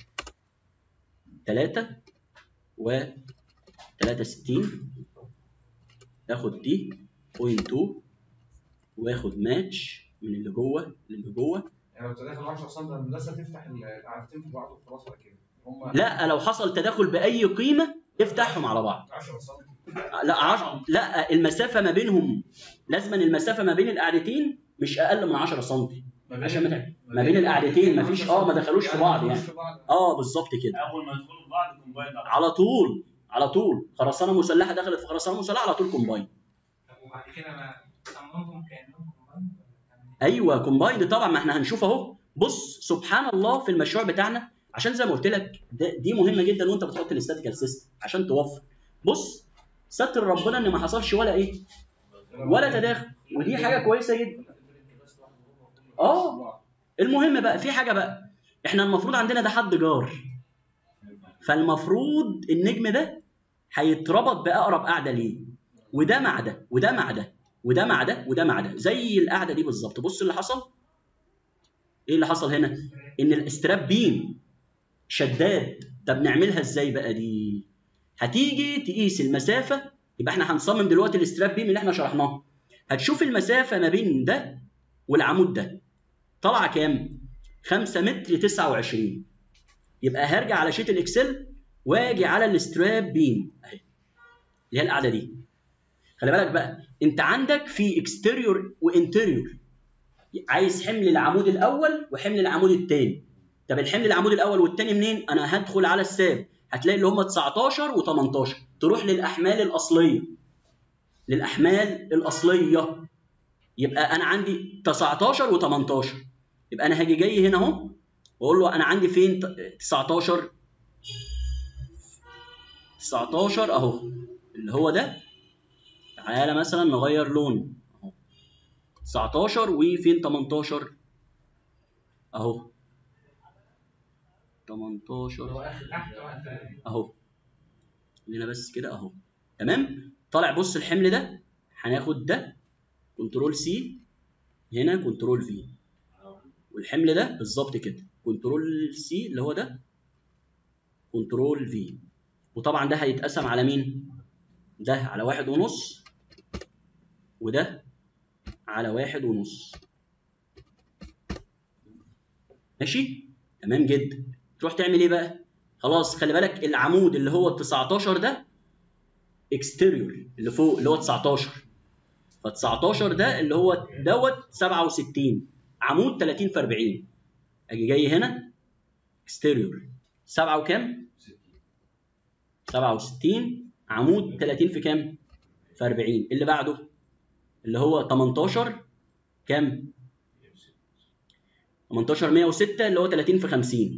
3 و 63 اخد دي 0.2 واخد ماتش من اللي جوه للي جوه. يعني لو تداخل 10 سم الهندسه تفتح القاعدتين في بعض وخلاص على كده. لا لو حصل تداخل باي قيمه افتحهم على بعض. 10 سم. لا المسافه ما بينهم لازما المسافه ما بين القاعدتين مش اقل من 10 سم عشان ما بين القاعدتين ما فيش ما دخلوش في بعض يعني. بالظبط كده. اول ما يدخلوا في بعض كومباين على طول خرسانه مسلحه دخلت في خرسانه مسلحه على طول كومباين. طب وبعد كده بقى صممهم كانهم كومباين؟ ايوه كومباين طبعا. ما احنا هنشوف اهو. بص سبحان الله في المشروع بتاعنا، عشان زي ما قلت لك دي مهمه جدا وانت بتحط الاستاتيكال سيستم عشان توفر. بص ستر ربنا ان ما حصلش ولا تداخل، ودي حاجه كويسه جدا. المهم بقى في حاجه بقى، احنا المفروض عندنا ده حد جار، فالمفروض النجم ده هيتربط باقرب قاعده ليه، وده مع ده وده مع ده وده مع ده وده مع ده زي القاعده دي بالظبط. بص اللي حصل ايه اللي حصل هنا، ان الاستراب بيم شداد. طب نعملها ازاي بقى دي؟ هتيجي تقيس المسافه. يبقى احنا هنصمم دلوقتي الاستراب بيم اللي احنا شرحناه. هتشوف المسافه ما بين ده والعمود ده طالعه كام؟ 5 متر 29. يبقى هرجع على شيت الاكسل واجي على الاستراب بيم اهي. اللي هي القاعده دي. خلي بالك بقى انت عندك في اكستيريور وانتيريور، عايز حمل العمود الاول وحمل العمود الثاني. طب الحمل العمود الاول والثاني منين؟ انا هدخل على الساب هتلاقي اللي هم 19 و18، تروح للاحمال الاصليه. للاحمال الاصليه يبقى انا عندي 19 و18، يبقى انا هاجي جاي هنا اهو واقول له انا عندي فين 19 اهو اللي هو ده. تعالى مثلا نغير لون اهو 19 وفين 18 اهو 18 اهو. خلينا بس كده اهو تمام. طالع بص الحمل ده هناخد ده كنترول سي هنا كنترول في، والحمل ده بالظبط كده كنترول سي اللي هو ده كنترول في. وطبعا ده هيتقسم على مين؟ ده على 1.5 وده على 1.5. ماشي؟ تمام جدا. تروح تعمل ايه بقى؟ خلاص خلي بالك العمود اللي هو ال 19 ده اكستيريور اللي فوق اللي هو 19، ف 19 ده اللي هو دوت 67 عمود 30 في 40. اجي جاي هنا اكستيريور 7 وكام؟ 67 عمود 30 في كام؟ في 40. اللي بعده اللي هو 18 كام؟ 18 106 اللي هو 30 في 50.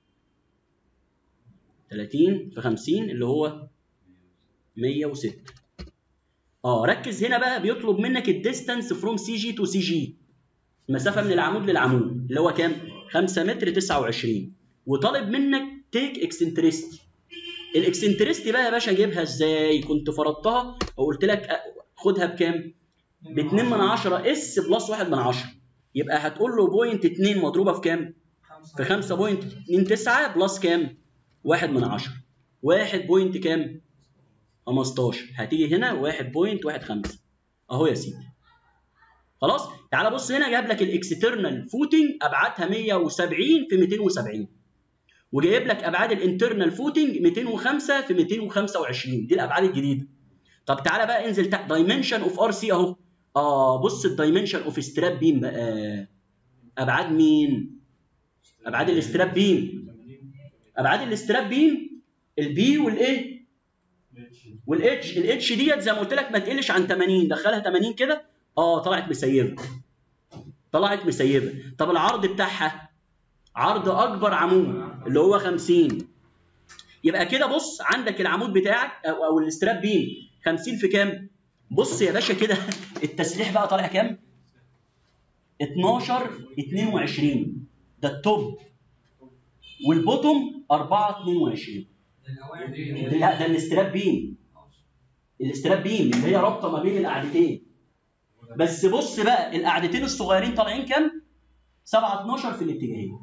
30 في 50 اللي هو 106. ركز هنا بقى بيطلب منك الديستانس فروم سي جي تو سي جي، المسافه من العمود للعمود اللي هو كام؟ 5 متر 29. وطالب منك تيك اكسنتريستي. الاكسنتريستي بقى يا باشا اجيبها ازاي؟ كنت فرضتها وقلت لك خدها بكام؟ ب 2 من 10 اس بلس 1 من 10. يبقى هتقول له بوينت 2 مضروبه في كام؟ في 5.29 بلس كام؟ 1 من 10. 1 بوينت كام؟ 15. هتيجي هنا 1.15 اهو يا سيدي. خلاص؟ تعالى بص هنا جايب لك الاكسترنال فوتنج ابعادها 170 في 270. وجايب لك ابعاد الانترنال فوتنج 205 في 225. دي الابعاد الجديده. طب تعالى بقى انزل تحت دايمنشن اوف ار سي اهو. بص الدايمنشن اوف ستراب بيم بقى. ابعاد مين؟ ابعاد الاستراب بيم. ابعاد الاستراب بيم البي والايه؟ والاتش. الاتش ديت زي ما قلت لك ما تقلش عن 80. دخلها 80 كده طلعت مسيبه. طلعت مسيبه. طب العرض بتاعها عرض اكبر عمود اللي هو 50. يبقى كده بص عندك العمود بتاعك او الاستراب بيم 50 في كام؟ بص يا باشا كده التسليح بقى طالع كام؟ 12 22 ده التوب، والبوتوم 4 22. لا ده الاستراب بيم. الاستراب بيم اللي هي رابطه ما بين القاعدتين. بس بص بقى القاعدتين الصغيرين طالعين كام؟ 7 12 في الاتجاهين.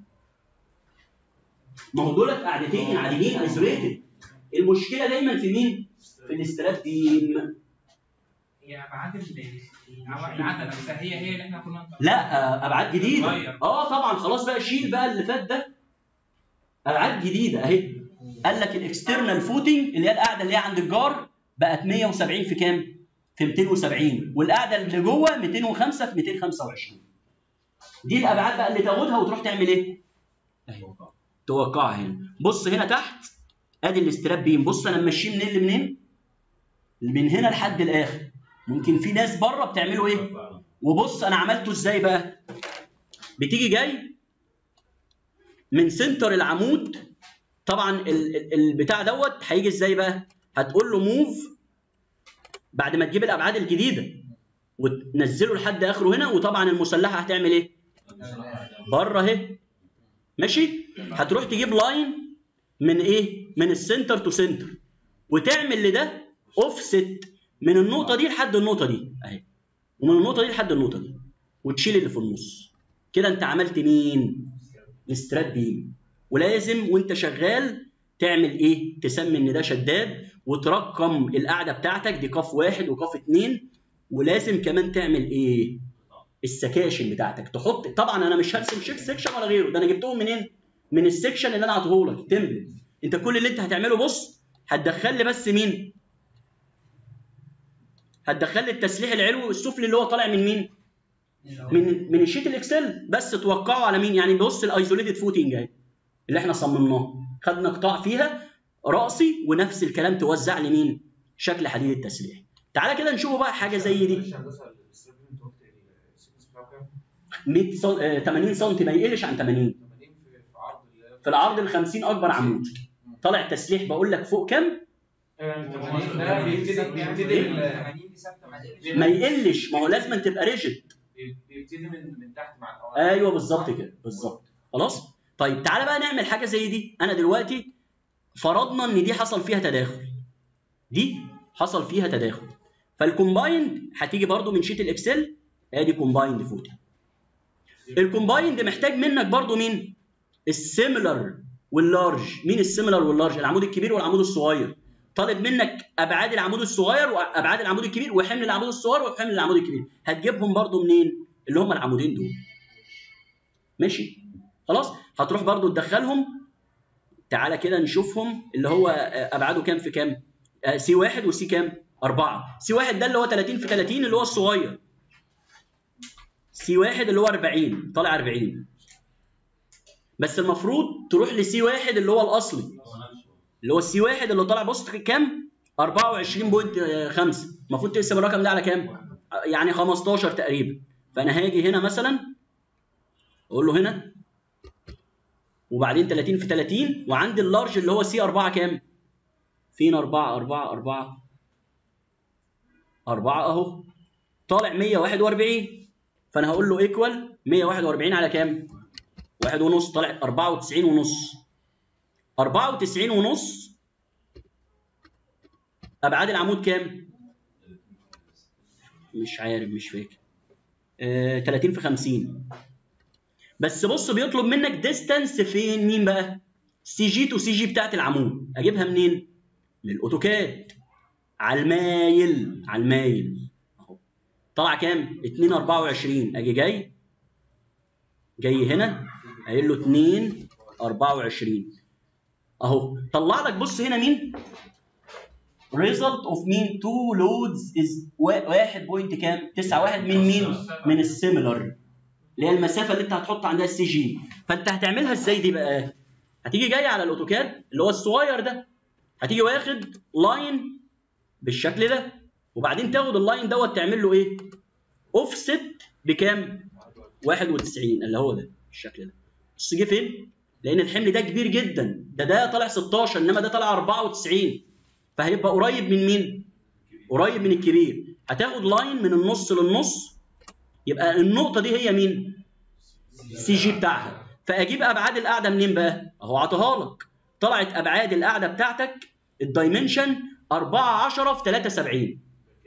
ما هو دولت قاعدتين عاديين ايزوليتد. المشكله دايما في مين؟ في الاستراب بيم. هي ابعاد العدد نفسها هي اللي احنا كنا لا ابعاد جديده. طبعا خلاص بقى شيل بقى اللي فات ده. ابعاد جديده اهي. قال لك الاكسترنال فوتنج اللي هي القاعده اللي هي عند الجار بقت 170 في كام؟ في 270. والقاعده اللي جوه 205 في 225. دي الابعاد بقى اللي تاخدها وتروح تعمل ايه؟ اهي توقعها هنا. بص هنا تحت ادي الاستراب بيم. بص انا ماشيه منين لمنين؟ من هنا لحد الاخر. ممكن في ناس بره بتعملوا ايه؟ وبص انا عملته ازاي بقى؟ بتيجي جاي من سنتر العمود. طبعا البتاع دوت هيجي ازاي بقى؟ هتقول له موف بعد ما تجيب الابعاد الجديده وتنزله لحد اخره هنا. وطبعا المسلحه هتعمل ايه؟ بره اهي. ماشي؟ هتروح تجيب لاين من ايه؟ من السنتر تو سنتر وتعمل لده اوفست من النقطه دي لحد النقطه دي اهي، ومن النقطه دي لحد النقطه دي، وتشيل اللي في النص. كده انت عملت مين؟ الاستراب بيم. ولازم وانت شغال تعمل ايه؟ تسمي ان ده شداد وترقم القاعده بتاعتك دي قاف 1 وقاف 2. ولازم كمان تعمل ايه؟ السكاشن بتاعتك تحط. طبعا انا مش هرسم شيك سكشن ولا غيره، ده انا جبتهم منين؟ من السكشن اللي انا عطيه لك تمبلت. انت كل اللي انت هتعمله بص هتدخل لي بس مين؟ هتدخل لي التسليح العلوي والسفلي اللي هو طالع من مين؟ من الشيت الاكسل. بس توقعوا على مين؟ يعني بص الايزوليتد فوتنج اهي اللي احنا صممناه، خدنا قطاع فيها راسي ونفس الكلام توزع لمين؟ شكل حديد التسليح. تعالى كده نشوفوا بقى حاجه زي دي. 80 سم ما يقلش عن 80 في العرض ال 50 اكبر عمود. طالع تسليح بقول لك فوق كام؟ ما يقلش، ما هو لازم تبقى ريجيد. بيبتدي من تحت مع الاول. ايوه بالظبط كده، بالظبط. خلاص؟ طيب تعالى بقى نعمل حاجه زي دي. انا دلوقتي فرضنا ان دي حصل فيها تداخل، دي حصل فيها تداخل، فالكومبايند هتيجي برضو من شيت الاكسل. ادي كومبايند فوتنج. الكومبايند محتاج منك برضو مين؟ السيميلر واللارج. مين السيميلر واللارج؟ العمود الكبير والعمود الصغير. طالب منك ابعاد العمود الصغير وابعاد العمود الكبير وحمل العمود الصغير وحمل العمود الكبير. هتجيبهم برضو منين؟ اللي هم العمودين دول. ماشي؟ خلاص؟ هتروح برضو تدخلهم. تعالى كده نشوفهم اللي هو ابعاده كام في كام؟ سي 1 وسي كام؟ 4. سي 1 ده اللي هو 30 في 30 اللي هو الصغير. سي 1 اللي هو 40 طالع 40. بس المفروض تروح لسي 1 اللي هو الاصلي اللي هو السي 1 اللي طالع بص كام؟ 24.5. المفروض تقسم الرقم ده على كام؟ يعني 15 تقريبا. فانا هاجي هنا مثلا اقول له هنا وبعدين 30 في 30 وعندي اللارج اللي هو سي 4 كام؟ فين 4 4 4 4 اهو طالع 141. فانا هقول له ايكوال 141 على كام؟ 1.5 طالع 94.5. 94.5 ابعاد العمود كام؟ مش عارف مش فاكر. 30 في 50. بس بص بيطلب منك ديستانس فين؟ مين بقى؟ سي جي تو سي جي بتاعت العمود. اجيبها منين؟ من الاوتوكاد. على المايل، على المايل اهو طلع كام؟ 2.24. اجي جاي هنا قايل له 2.24 اهو طلع لك. بص هنا مين؟ result of مين؟ 2 loads is 1 بوينت كام؟ 9.1 من مين؟ من السيميلر اللي هي المسافه اللي انت هتحط عندها السي جي. فانت هتعملها ازاي دي بقى؟ هتيجي جاي على الاوتوكاد اللي هو الصغير ده، هتيجي واخد لاين بالشكل ده وبعدين تاخد اللاين دوت تعمل له ايه؟ اوفست بكام؟ 91 اللي هو ده الشكل ده. بص جه فين؟ لان الحمل ده كبير جدا، ده طالع 16 انما ده طالع 94. فهيبقى قريب من مين؟ قريب من الكبير. هتاخد لاين من النص للنص يبقى النقطه دي هي مين؟ سي جي بتاعها. فاجيب ابعاد القاعده منين بقى؟ اهو عطاها لك. طلعت ابعاد القاعده بتاعتك الدايمنشن 4 10 في 73.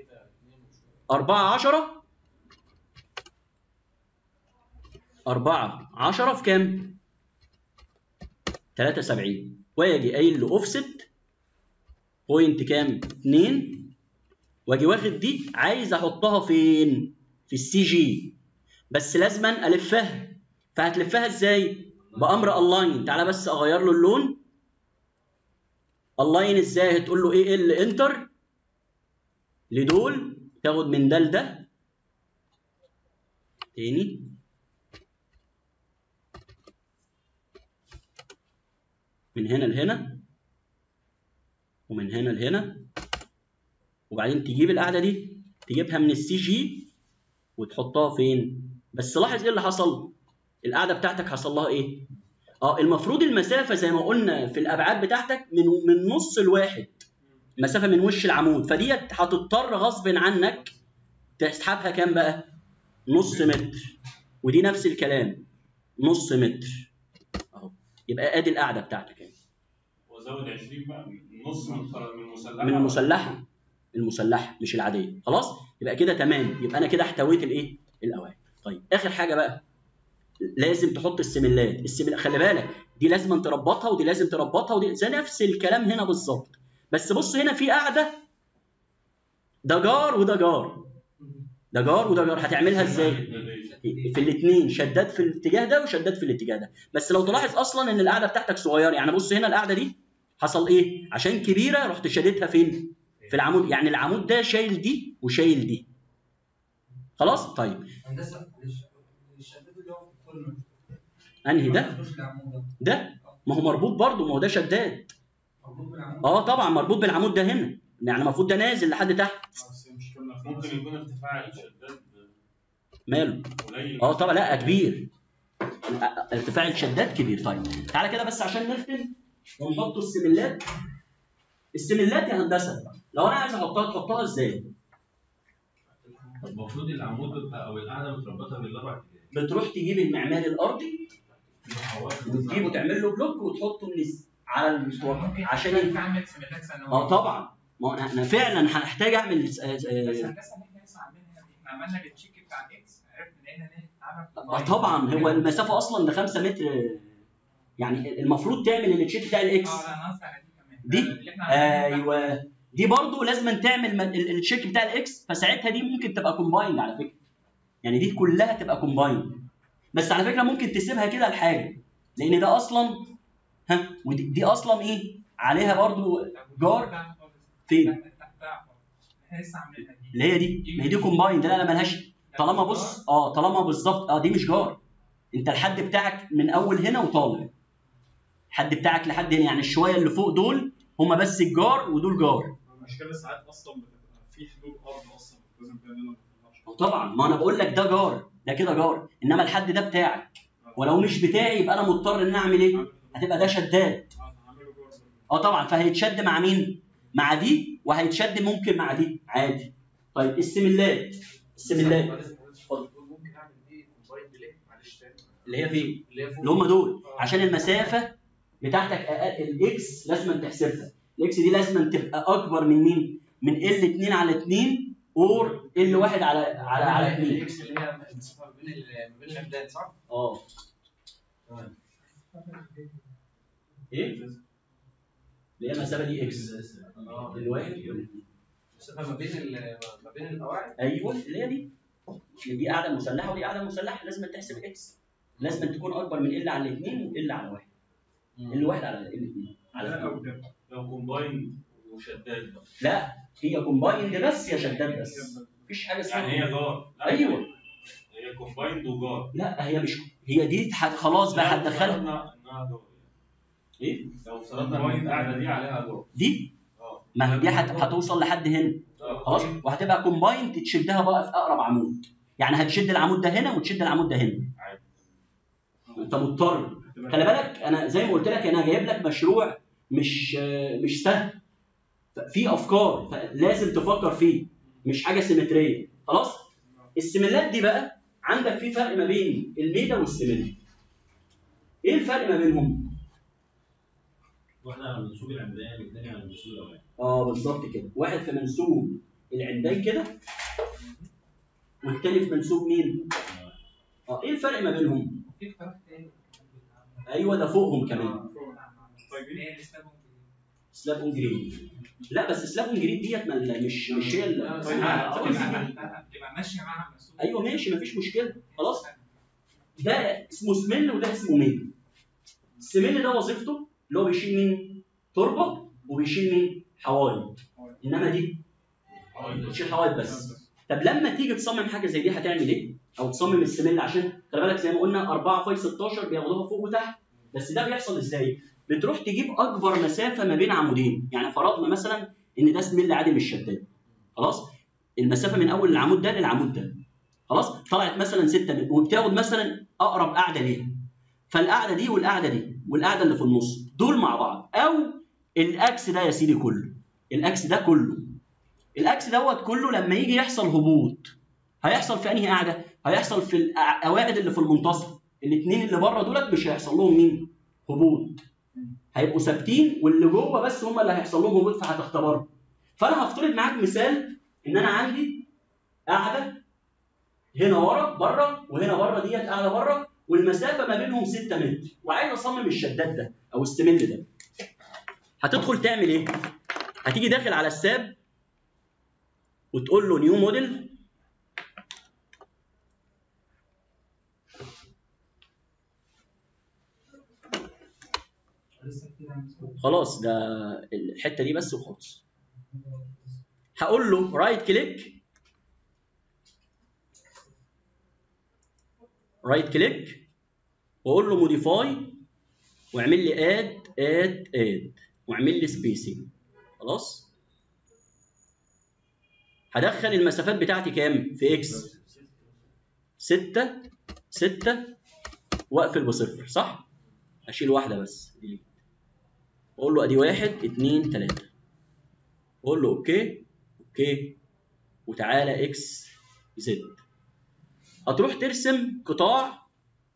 4 10 في كام؟ 73. واجي قايل له اوفست بوينت كام؟ 2 واجي واخد دي عايز احطها فين؟ في السي جي. بس لازما الفها. فهتلفها ازاي؟ بامر الاين. تعالى بس اغير له اللون. الاين ازاي؟ هتقول له ايه ال انتر لدول تاخد من ده لده تاني من هنا لهنا ومن هنا لهنا وبعدين تجيب القاعده دي تجيبها من السي جي وتحطها فين؟ بس لاحظ ايه اللي حصل؟ القاعده بتاعتك حصل لها ايه؟ المفروض المسافه زي ما قلنا في الابعاد بتاعتك من نص الواحد مسافه من وش العمود. فديت هتضطر غصب عنك تسحبها كام بقى؟ نص متر. ودي نفس الكلام نص متر اهو. يبقى ادي القاعده بتاعتك اهي. وزود 20 بقى نص من المسلحه. من المسلحه مش العاديه. خلاص يبقى كده تمام. يبقى انا كده احتويت الايه؟ القواعد. طيب اخر حاجه بقى لازم تحط السملات. خلي بالك دي لازم تربطها ودي لازم تربطها ودي زي نفس الكلام هنا بالظبط. بس بص هنا في قاعده ده جار وده جار، ده جار وده جار. هتعملها ازاي؟ في الاثنين شدات في الاتجاه ده وشدات في الاتجاه ده. بس لو تلاحظ اصلا ان القاعده بتاعتك صغيره. يعني بص هنا القاعده دي حصل ايه؟ عشان كبيره رحت شدتها فين؟ في العمود، يعني العمود ده شايل دي وشايل دي. خلاص؟ طيب هندسه الشداد اللي هو في الكورنر انهي ده؟ ده ما هو مربوط برضه، ما هو ده شداد. مربوط بالعمود؟ طبعا مربوط بالعمود ده هنا، يعني المفروض ده نازل لحد تحت. بس مش كامله. ممكن يكون ارتفاع الشداد ماله؟ قليل. طبعا لا كبير، ارتفاع الشداد كبير. طيب تعالى كده بس عشان نختم ونحط السملات. السملات يا هندسه لو انا عايز احطها تحطها ازاي؟ المفروض العمود او القاعده متربطه بالاربع اتجاهات. بتروح تجيب المعماري الارضي وتجيبه تعمل له بلوك وتحطه على المستوى عشان اعمل سميلات ثانويه. طبعا، ما انا فعلا هحتاج اعمل بس الهندسه اللي احنا لسه عاملينها دي احنا عملنا التشيك بتاع الاكس، عرفنا لقينا نعمل طبعا هو المسافه اصلا ده 5 متر، يعني المفروض تعمل التشيك بتاع الاكس. لا انا قصدي على دي كمان دي ايوه دي برضو لازم تعمل التشيك بتاع الاكس، فساعتها دي ممكن تبقى كومبايند على فكره، يعني دي كلها تبقى كومبايند. بس على فكره ممكن تسيبها كده لحاجه، لان ده اصلا ودي اصلا ايه عليها برضو جار فين؟ احنا لسه عاملينها دي اللي هي دي، ما هي دي كومبايند. لا مالهاش طالما بص طالما بالظبط دي مش جار. انت الحد بتاعك من اول هنا وطالع، الحد بتاعك لحد هنا، يعني الشويه اللي فوق دول هم بس الجار ودول جار. المشكله ساعات اصلا بتبقى في حدود ارض اصلا لازم فيها اننا ما نطلعش. طبعا ما انا بقول لك ده جار، ده كده جار، انما الحد ده بتاعك، ولو مش بتاعي يبقى انا مضطر ان اعمل ايه؟ هتبقى ده شداد. طبعا فهيتشد مع مين؟ مع دي، وهيتشد ممكن مع دي عادي. طيب السملات ممكن اعمل دي كومبايند ليه؟ معلش تاني. اللي هي فين؟ اللي هم دول، عشان المسافه بتاعتك الاكس لازم تحسبها. الاكس دي لازم تبقى اكبر من مين؟ من ال2 على 2 اور ال1 على 2. الاكس اللي هي المسافه ما بين العمدان صح؟ ايه؟ اللي هي المسافه دي اكس الواحد المسافه ما بين القواعد. ايوه اللي هي دي قاعده مسلحه ودي قاعده مسلحه، لازم تحسب اكس، لازم تكون اكبر من ال على 2 وال على 1. ال1 على ال2 على 2. لو كومبايند وشداد بقى. لا هي كومبايند بس يا شداد بس، مفيش حاجه اسمها يعني هي جار. ايوه هي كومبايند وجار. لا هي مش، هي دي خلاص بقى هتدخلها انها جار. ايه؟ لو فرضنا ان القاعده دي عليها جار دي ما هي دي هتوصل لحد هنا خلاص، وهتبقى كومبايند تشدها بقى في اقرب عمود، يعني هتشد العمود ده هنا وتشد العمود ده هنا. انت مضطر، خلي بالك انا زي ما قلت لك انا جايب لك مشروع مش سهل، في افكار لازم تفكر فيه، مش حاجه سيمتريه. خلاص السملات دي بقى عندك في فرق ما بين الميدا والسمل. ايه الفرق ما بينهم؟ واحده على منسوب العمدان والثانيه على منسوب القواعد. بالظبط كده، واحد في منسوب العمدان كده والتاني في منسوب مين؟ ايه الفرق ما بينهم؟ في اختلاف تاني. ايوه ده فوقهم كمان. طيب سلاب اون جريد. لا بس سلاب اون جريد ديت مش هي تبقى ماشيه معاها المسؤول. ايوه ماشي مفيش مشكله خلاص. ده اسمه سمل وده اسمه ميل. السمل ده وظيفته اللي هو بيشيل مين؟ تربه وبيشيل مين؟ حوايط. انما دي بتشيل حوايط بس. طب لما تيجي تصمم حاجه زي دي هتعمل ايه؟ او تصمم السمل، عشان خلي بالك زي ما قلنا 4/16 بياخدوها فوق وتحت، بس ده بيحصل ازاي؟ بتروح تجيب اكبر مسافه ما بين عمودين، يعني فرضنا مثلا ان ده سمل عادي مش شداد. خلاص؟ المسافه من اول العمود ده للعمود ده. خلاص؟ طلعت مثلا 6 متر، وبتاخد مثلا اقرب قاعده ليها. فالقاعده دي والقاعده دي والقاعده اللي في النص دول مع بعض، او الاكس ده يا سيدي كله. الاكس ده كله. الاكس دوت كله لما يجي يحصل هبوط هيحصل في انهي قاعده؟ هيحصل في القواعد اللي في المنتصف. الاثنين اللي بره دولت مش هيحصل لهم مين؟ هبوط. هيبقوا ثابتين، واللي جوه بس هم اللي هيحصل لهم هبوط، فهتختبرهم. فانا هفترض معاك مثال ان انا عندي قاعده هنا ورا بره وهنا بره، ديت قاعده بره والمسافه ما بينهم 6 متر، وعايز اصمم الشداد ده او السمل ده. هتدخل تعمل ايه؟ هتيجي داخل على الساب وتقول له نيو موديل، خلاص ده الحته دي بس وخلاص. هقول له رايت كليك، واقول له موديفاي، واعمل لي اد واعمل لي سبيسنج. خلاص هدخل المسافات بتاعتي كام في اكس؟ 6 واقفل بصفر، صح؟ اشيل واحده بس ديليت، واقول له ادي 1 2 3، واقول له اوكي وتعالى اكس زد. هتروح ترسم قطاع،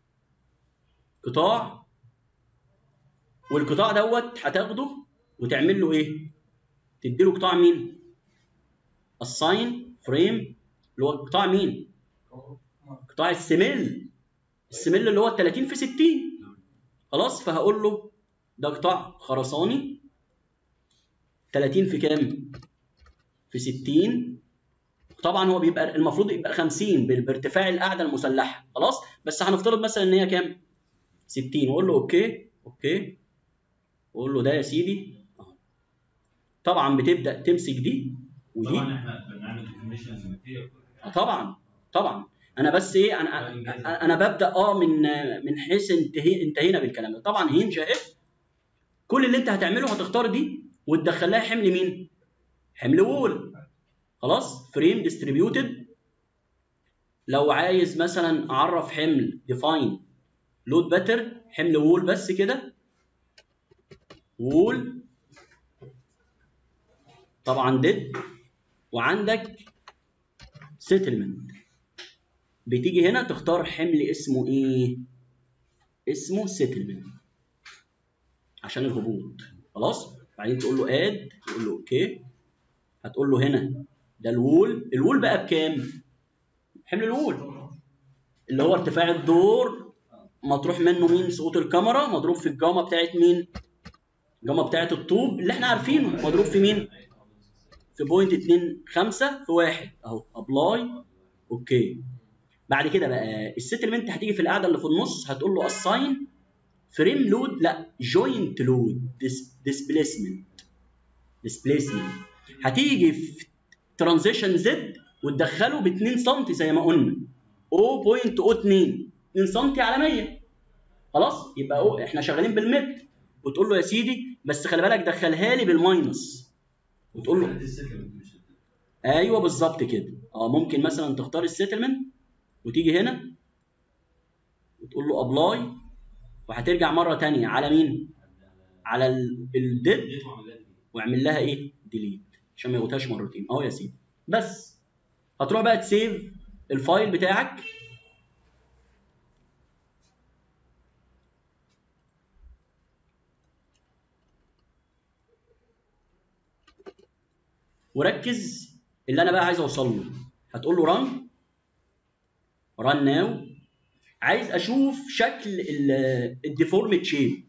والقطاع دوت هتاخده وتعمل له ايه؟ تدي له قطاع مين؟ الساين فريم، اللي هو قطاع مين؟ قطاع السمل اللي هو 30 في 60. خلاص فهقول له ده قطاع خرساني 30 في كام؟ في 60. طبعا هو بيبقى المفروض يبقى 50 بارتفاع القاعده المسلحه. خلاص بس هنفترض مثلا ان هي كام؟ 60. واقول له اوكي واقول له ده يا سيدي اهو. طبعا بتبدا تمسك دي ودي. طبعا احنا بنعمل ديفينيشنز طبعا انا بس ايه، انا ببدا من حيث انتهينا بالكلام ده. طبعا هينج اف كل اللي انت هتعمله هتختار دي وتدخل لها حمل مين؟ حمل وول. خلاص فريم ديستريبيوتد. لو عايز مثلا اعرف حمل ديفاين لود باتر، حمل وول بس كده، وول طبعا ديد. وعندك سيتلمنت، بتيجي هنا تختار حمل اسمه ايه؟ اسمه سيتلمنت عشان الهبوط. خلاص بعدين تقول له اد، تقول له اوكي. هتقول له هنا ده الوول بقى بكام؟ حمل الوول اللي هو ارتفاع الدور مطروح منه مين؟ سقوط الكاميرا مضروب في الجاما بتاعت مين؟ الجاما بتاعت الطوب اللي احنا عارفينه مضروب في مين؟ في 0.25 في 1 اهو. ابلاي اوكي. بعد كده بقى السيتلمنت هتيجي في القاعده اللي في النص هتقول له اساين فريم لود، لا جوينت لود ديسبيسمنت. هتيجي في ترانزيشن زد وتدخله ب 2 سم زي ما قلنا 0.02 سم على 100. خلاص يبقى احنا شغالين بالمتر. وتقول له يا سيدي بس خلي بالك دخلها لي بالماينس، وتقول له ايوه بالظبط كده. ممكن مثلا تختار السيتلمنت وتيجي هنا وتقول له ابلاي، وهترجع مره ثانيه على مين؟ على الديد، واعمل لها ايه؟ ديليت عشان ما يغوتهاش مرتين اهو يا سيدي. بس هتروح بقى تسيف الفايل بتاعك. وركز اللي انا بقى عايز اوصل له. هتقول له ران ناو. عايز اشوف شكل الديفورمد شيب.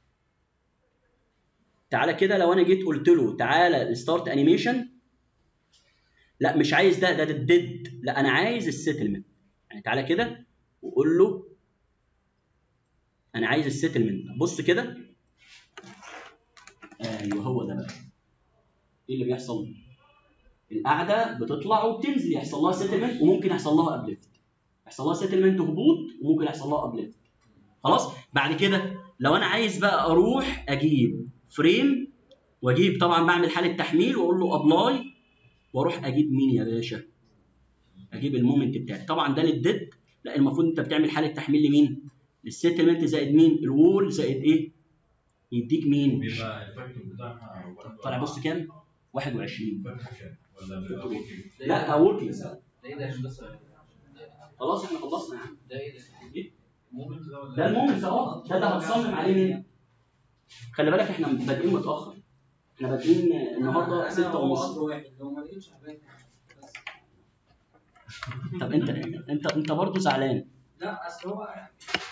تعالى كده لو انا جيت قلت له تعالى ستارت انيميشن، لا مش عايز ده الديد، لا انا عايز السيتلمنت. يعني تعالى كده وقول له انا عايز السيتلمنت. بص كده ايوه هو ده بقى. ايه اللي بيحصل؟ القاعده بتطلع وبتنزل، يحصل لها سيتلمنت وممكن يحصل لها ابليفت، يحصل لها سيتلمنت هبوط وممكن يحصل لها ابليفت. خلاص بعد كده لو انا عايز بقى اروح اجيب فريم واجيب، طبعا بعمل حاله تحميل واقول له ابلاي، واروح اجيب مين يا باشا؟ اجيب المومنت بتاعي. طبعا ده للديد، لا المفروض انت بتعمل حاله تحميل لمين؟ للسيتلمنت زائد مين؟ الوول زائد ايه؟ يديك مين؟ بيبقى الفاكتور بتاعها طالع بص كام؟ 21. ولا بيبقى لا وركينج. ده ايه ده يا هندسه؟ خلاص احنا خلصنا يا عم. ده ايه ده؟ المومنت ده ولا ده المومنت اهو، ده هتصمم عليه مين؟ خلي بالك احنا بادئين متاخر، احنا بادئين النهارده 6:30. لو ما لقيتش عباية طب انت برضه زعلان. لا اصل هو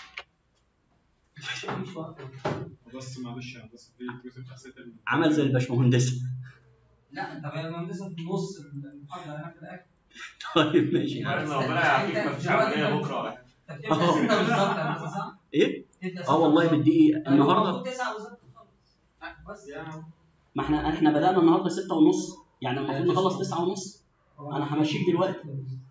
مفيش وقت. بس معلش يا هندسه في الجزء بتاع سيتلمنت عمل زي الباشمهندس. لا انت بقى المهندسه في نص المحاضره هنا في الاخر. طيب ماشي. ربنا يعافيك مفيش عمليه بكره. انت بتبدا 6 بالظبط يا هندسه صح؟ ايه؟ والله بالدقيقه النهارده. 9 بالظبط خالص. بس ما احنا بدانا النهارده 6:30. يعني المفروض نخلص 9:30. انا همشيك دلوقتي.